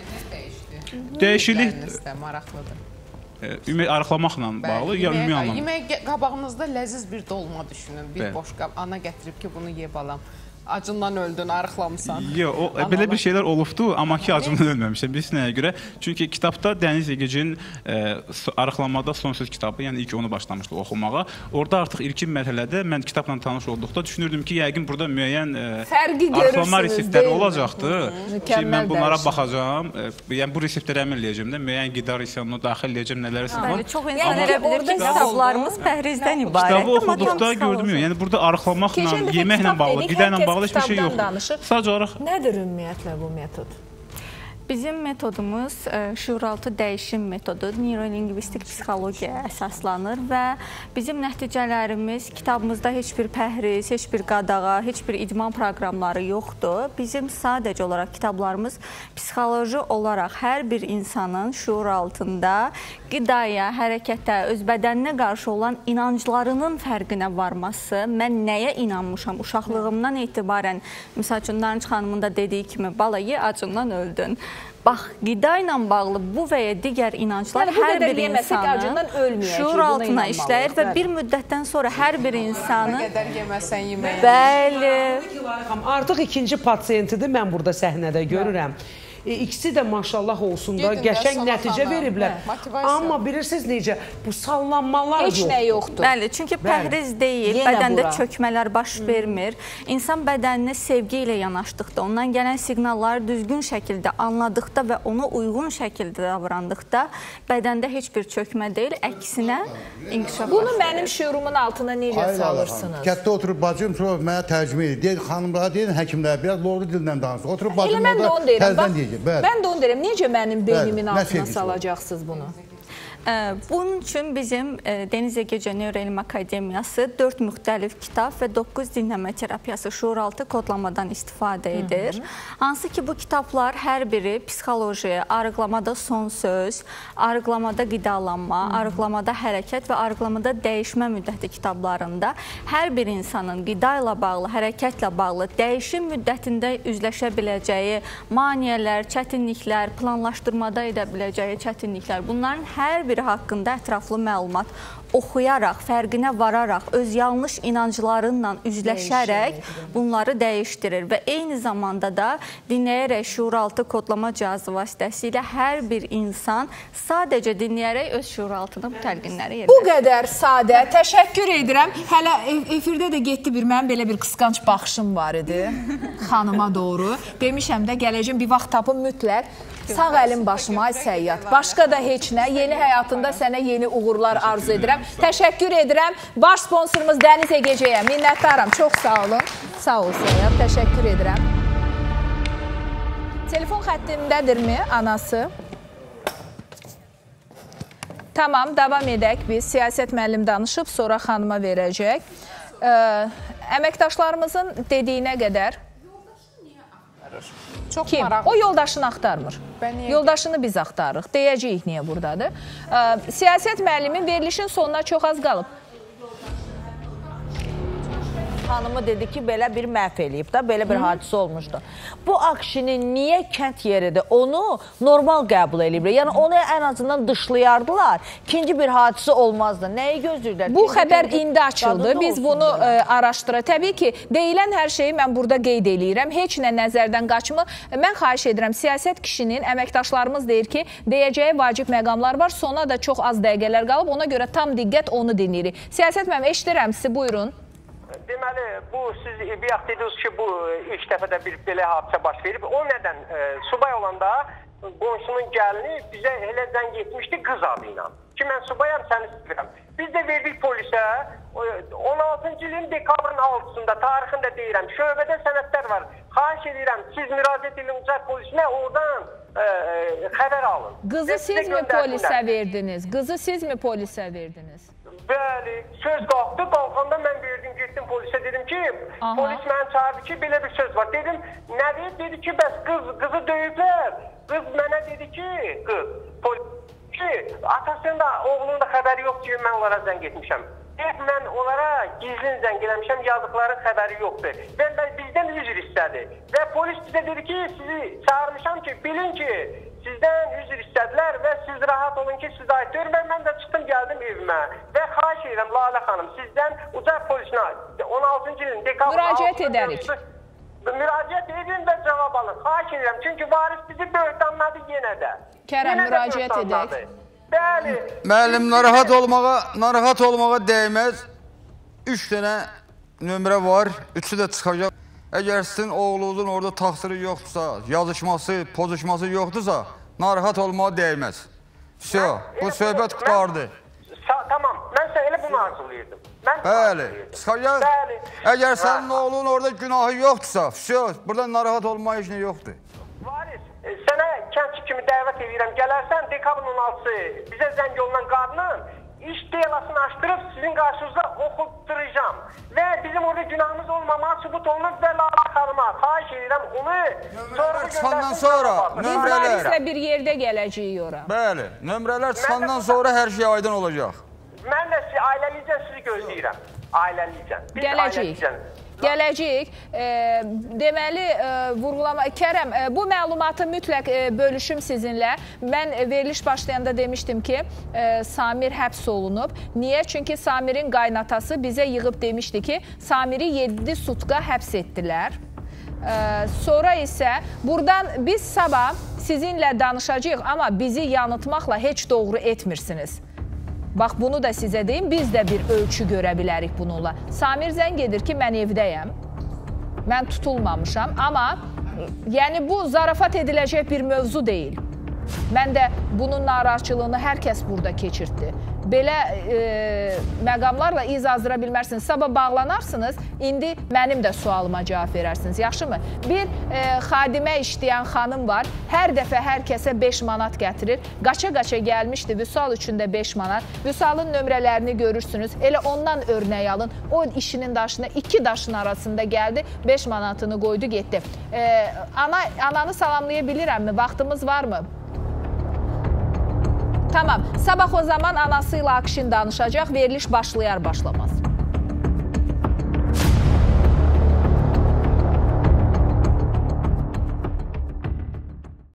Dəyişiklik maraqlıdır. Ümumi arıqlamaqla bağlı, ya ümumi anlamda? Yemək qabağınızda ləziz bir dolma düşünün, bir boş qab. Ana gətirib ki, bunu ye balam. Acından öldün, arıqlamısan. Yox, belə bir şeylər olubdu, amma ki, acından ölməmişəm. Biz nəyə görə? Çünki kitabda Dəniz Egecinin arıqlamada sonsuz kitabı, yəni ilk onu başlamışdıq oxumağa. Orada artıq ilkin mərhələdə mən kitabla tanış olduqda düşünürdüm ki, yəqin burada müəyyən arıqlama reseptləri olacaqdı ki, mən bunlara baxacağam. Yəni, bu reseptləri əmr eləyəcəm də, müəyyən qida reseptlərini daxil eləyəcəm, nələrə sıxılır. Çox insan elə bilir ki, kitablarımız pəhrizdən ibarət. Kitabı oxuduqda gördüm, yəni burada arıqlamaqla, yeməklə bağlı, qida ilə bağlı heç bir şey yoxdur. Sadəcə olaraq... Nədir ümumiyyətlə bu metod? Bizim metodumuz şuuraltı dəyişim metodu, neurolingvistik psixologiyaya əsaslanır və bizim nəticələrimiz kitabımızda heç bir pəhriz, heç bir qadağa, heç bir idman proqramları yoxdur. Bizim sadəcə olaraq kitablarımız psixoloji olaraq hər bir insanın şuur altında qidaya, hərəkətə, öz bədəninə qarşı olan inanclarının fərqinə varması, mən nəyə inanmışam uşaqlığımdan etibarən, misal üçün Narınc xanımın da dediyi kimi, balayı acından öldün. Bax, qida ilə bağlı bu və ya digər inanclar yəni, hər bir insanın şuur altına işləyir və bir müddətdən sonra hər bir insanın... Nə qədər yeməsən yeməyə. Bəli. Artıq ikinci pasiyentidir, mən burada səhnədə görürəm. E, ikisi də maşallah olsun da, qəşəng nəticə veriblər. Amma bilirsiniz necə, bu sallanmalar yoxdur. Heç nə yoxdur. Bəli, çünki pəhriz deyil, bədəndə çökmələr baş vermir. İnsan bədənini sevgi ilə yanaşdıqda, ondan gələn siqnalları düzgün şəkildə anladıqda və ona uyğun şəkildə davrandıqda bədəndə heç bir çökmə deyil, əksinə inkişaf. Bunu mənim şüurumun altına necə salırsınız? Kətdə oturub bacım sonra mənə tərcümə edir. Deyir, xanımlara deyir, həkimlərə biraz doğru dillə danışır. Oturub bacım orada təzdən deyəcək. Mən də onu deyirəm, necə mənim beynimin altına salacaqsınız bunu? Bunun üçün bizim Deniz Ege Nöroelm Akademiyası dörd müxtəlif kitab və doqquz dinləmə terapiyası şuuraltı kodlamadan istifadə edir. Hansı ki, bu kitablar hər biri psixoloji, arıqlamada son söz, arıqlamada qidalanma, arıqlamada hərəkət və arıqlamada dəyişmə müddəti kitablarında hər bir insanın qida ilə bağlı, hərəkətlə bağlı dəyişim müddətində üzləşə biləcəyi maneələr, çətinliklər, planlaşdırmada edə biləcəyi çətinliklər, bunların hər biri haqqında ətraflı məlumat oxuyaraq, fərqinə vararaq, öz yanlış inanclarınla üzləşərək bunları dəyişdirir və eyni zamanda da dinləyərək şuuraltı kodlama cihazı vasitəsilə hər bir insan sadəcə dinləyərək öz şuuraltının təlqinləri yerinə. Bu qədər sadə, təşəkkür edirəm. Hələ efirdə də getdi bir, mənim belə bir qısqanc baxışım var idi xanıma doğru. Demişəm də gələcəm bir vaxt tapım mütləq. Sağ əlim başıma, ay səyyad. Başqa da heç nə. Yeni həyatında sənə yeni uğurlar arzu edirəm. Təşəkkür edirəm. Baş sponsorumuz Dəniz Egeciyə minnətdaram. Çox sağ olun. Sağ ol səyyad. Təşəkkür edirəm. Telefon xəttimdədirmi anası? Tamam, davam edək biz. Siyasət müəllim danışıb, sonra xanıma verəcək. Əməkdaşlarımızın dediyinə qədər kim? O yoldaşını axtarmır. Yoldaşını biz axtarırıq. Deyəcəyik niyə buradadır. Siyasət müəllimin verilişin sonuna çox az qalıb. Hanımı dedi ki, belə bir məhv eləyib da, belə bir hadisə olmuşdu. Bu akşinin niyə kənd yeridir? Onu normal qəbul eləyiblər. Yəni, onu ən azından dışlayardılar. İkinci bir hadisə olmazdı. Nəyi gözləyirlər? Bu xəbər indi açıldı. Biz bunu araşdıraq. Təbii ki, deyilən hər şeyi mən burada qeyd eləyirəm. Heç nə nəzərdən qaçmır. Mən xahiş edirəm, siyasət kişinin, əməkdaşlarımız deyir ki, deyəcəyi vacib məqamlar var. Sona da çox az dəqiqələr qalıb. Ona görə tam diqqət onu dinləyirik. Siyasət müəllim, eşidirəm sizi, buyurun. Deməli, bu siz bir vaxt dediniz ki, bu ilk dəfədə bir belə hadisə baş verib. O nədən? E, subay olanda qonşunun gəlini bizə elə zəng etmişdi qız adı ilə. Ki, mən subayam, səni istəyirəm. Biz də verdik polisə, on altıncı ilin dekabrın altısında, tarixində deyirəm, şöbədə sənədlər var. Xahiş edirəm, siz müraciət edin ucaq polisinə, oradan e, e, xəbər alın. Qızı siz mi polisə verdiniz? Qızı siz mi polisə verdiniz? Bəli, söz qalxdı, qalxanda mən verdim, getdim polisə, dedim ki, aha, polis mənə çağırdı ki, belə bir söz var. Dedim, nədir? Dedi ki, bəs qız, qızı döyüblər. Qız mənə dedi ki, qız, polis ki, atasının da, oğlunun da xəbəri yox ki, mən onlara zəng etmişəm. Deyib, mən onlara gizlin zəng eləmişəm, yazdıqların xəbəri yoxdur. Və mən bizdən üzr istədi. Və polis bizə dedi ki, sizi çağırmışam ki, bilin ki, sizdən üzr istədilər və siz rahat olun ki, siz aiddir. Və mən də çıxdım, gəldim evimə və xahiş edirəm Lalə xanım, sizdən ucaq polisinə on altıncı ilin dekabrın müraciət edərik. Müraciət edin və cavab alın. Xahiş edirəm, çünki varis bizi böhtanladı yenə də. Kərəm, müraciət edək. Bəli. Müəllim, narahat olmağa, narahat olmağa dəyməz. Üç dənə nömrə var, üçü də çıxacaq. Əgər sizin oğlunuzun orada taxsiri yoxdursa, yazışması, pozuşması yoxdursa, narahat olmağa dəyməz. Всё, bu söhbət qutardı. Tamam, mən sən elə bunu arzulayırdım. Bəli, çıxacaq. Əgər sənin oğlunun orada günahı yoxdursa, всё, burada narahat olmağa heç nə yoxdur. Varis, sənə kəndçi kimi dəvət edirəm, gələrsən dekabrın on altısı bizə zəng yolundan qadının iş deyalasını açdırıb sizin qarşınızda oxutduracağım. Və bizim orada günahımız olmamağı sübut olunub və Lalə xanıma xahiş edirəm onu nömrələr çıxandan sonra biz Varislə bir yerdə gələcəyik ora. Bəli, nömrələr çıxandan sonra hər şey aydın olacaq. Mən də sizi ailəlicən sizi gözləyirəm. Ailəlicən. Gələcəyik. Gələcəyik. E, deməli, e, vurğulama... Kərəm, e, bu məlumatı mütləq e, bölüşüm sizinlə. Mən e, veriliş başlayanda demişdim ki, e, Samir həbs olunub. Niyə? Çünki Samirin qaynatası bizə yığıb demişdi ki, Samiri yeddi sutka həbs etdilər. Sonra isə buradan biz sabah sizinlə danışacağıq, amma bizi yanıltmaqla heç doğru etmirsiniz. Bax, bunu da sizə deyim, biz də bir ölçü görə bilərik bununla. Samir zəng edir ki, mən evdəyəm, mən tutulmamışam, amma yəni bu zarafat ediləcək bir mövzu deyil. Mən də bunun narahatçılığını hər kəs burada keçirtdi. Belə e, məqamlarla iz azdıra bilmərsiniz. Sabah bağlanarsınız, indi mənim də sualıma cavab verərsiniz. Yaxşımı? Bir e, xadimə işləyən xanım var. Hər dəfə hər kəsə beş manat gətirir. Qaça-qaça gəlmişdi Vüsal üçün də beş manat. Vüsalın nömrələrini görürsünüz. Elə ondan örnək alın. O işinin daşına, iki daşın arasında gəldi. beş manatını qoydu, getdi. E, ana, ananı salamlaya bilirəmmi? Vaxtımız varmı? Tamam. Sabah o zaman anasıyla Akşin danışacaq. Veriliş başlayar başlamaz.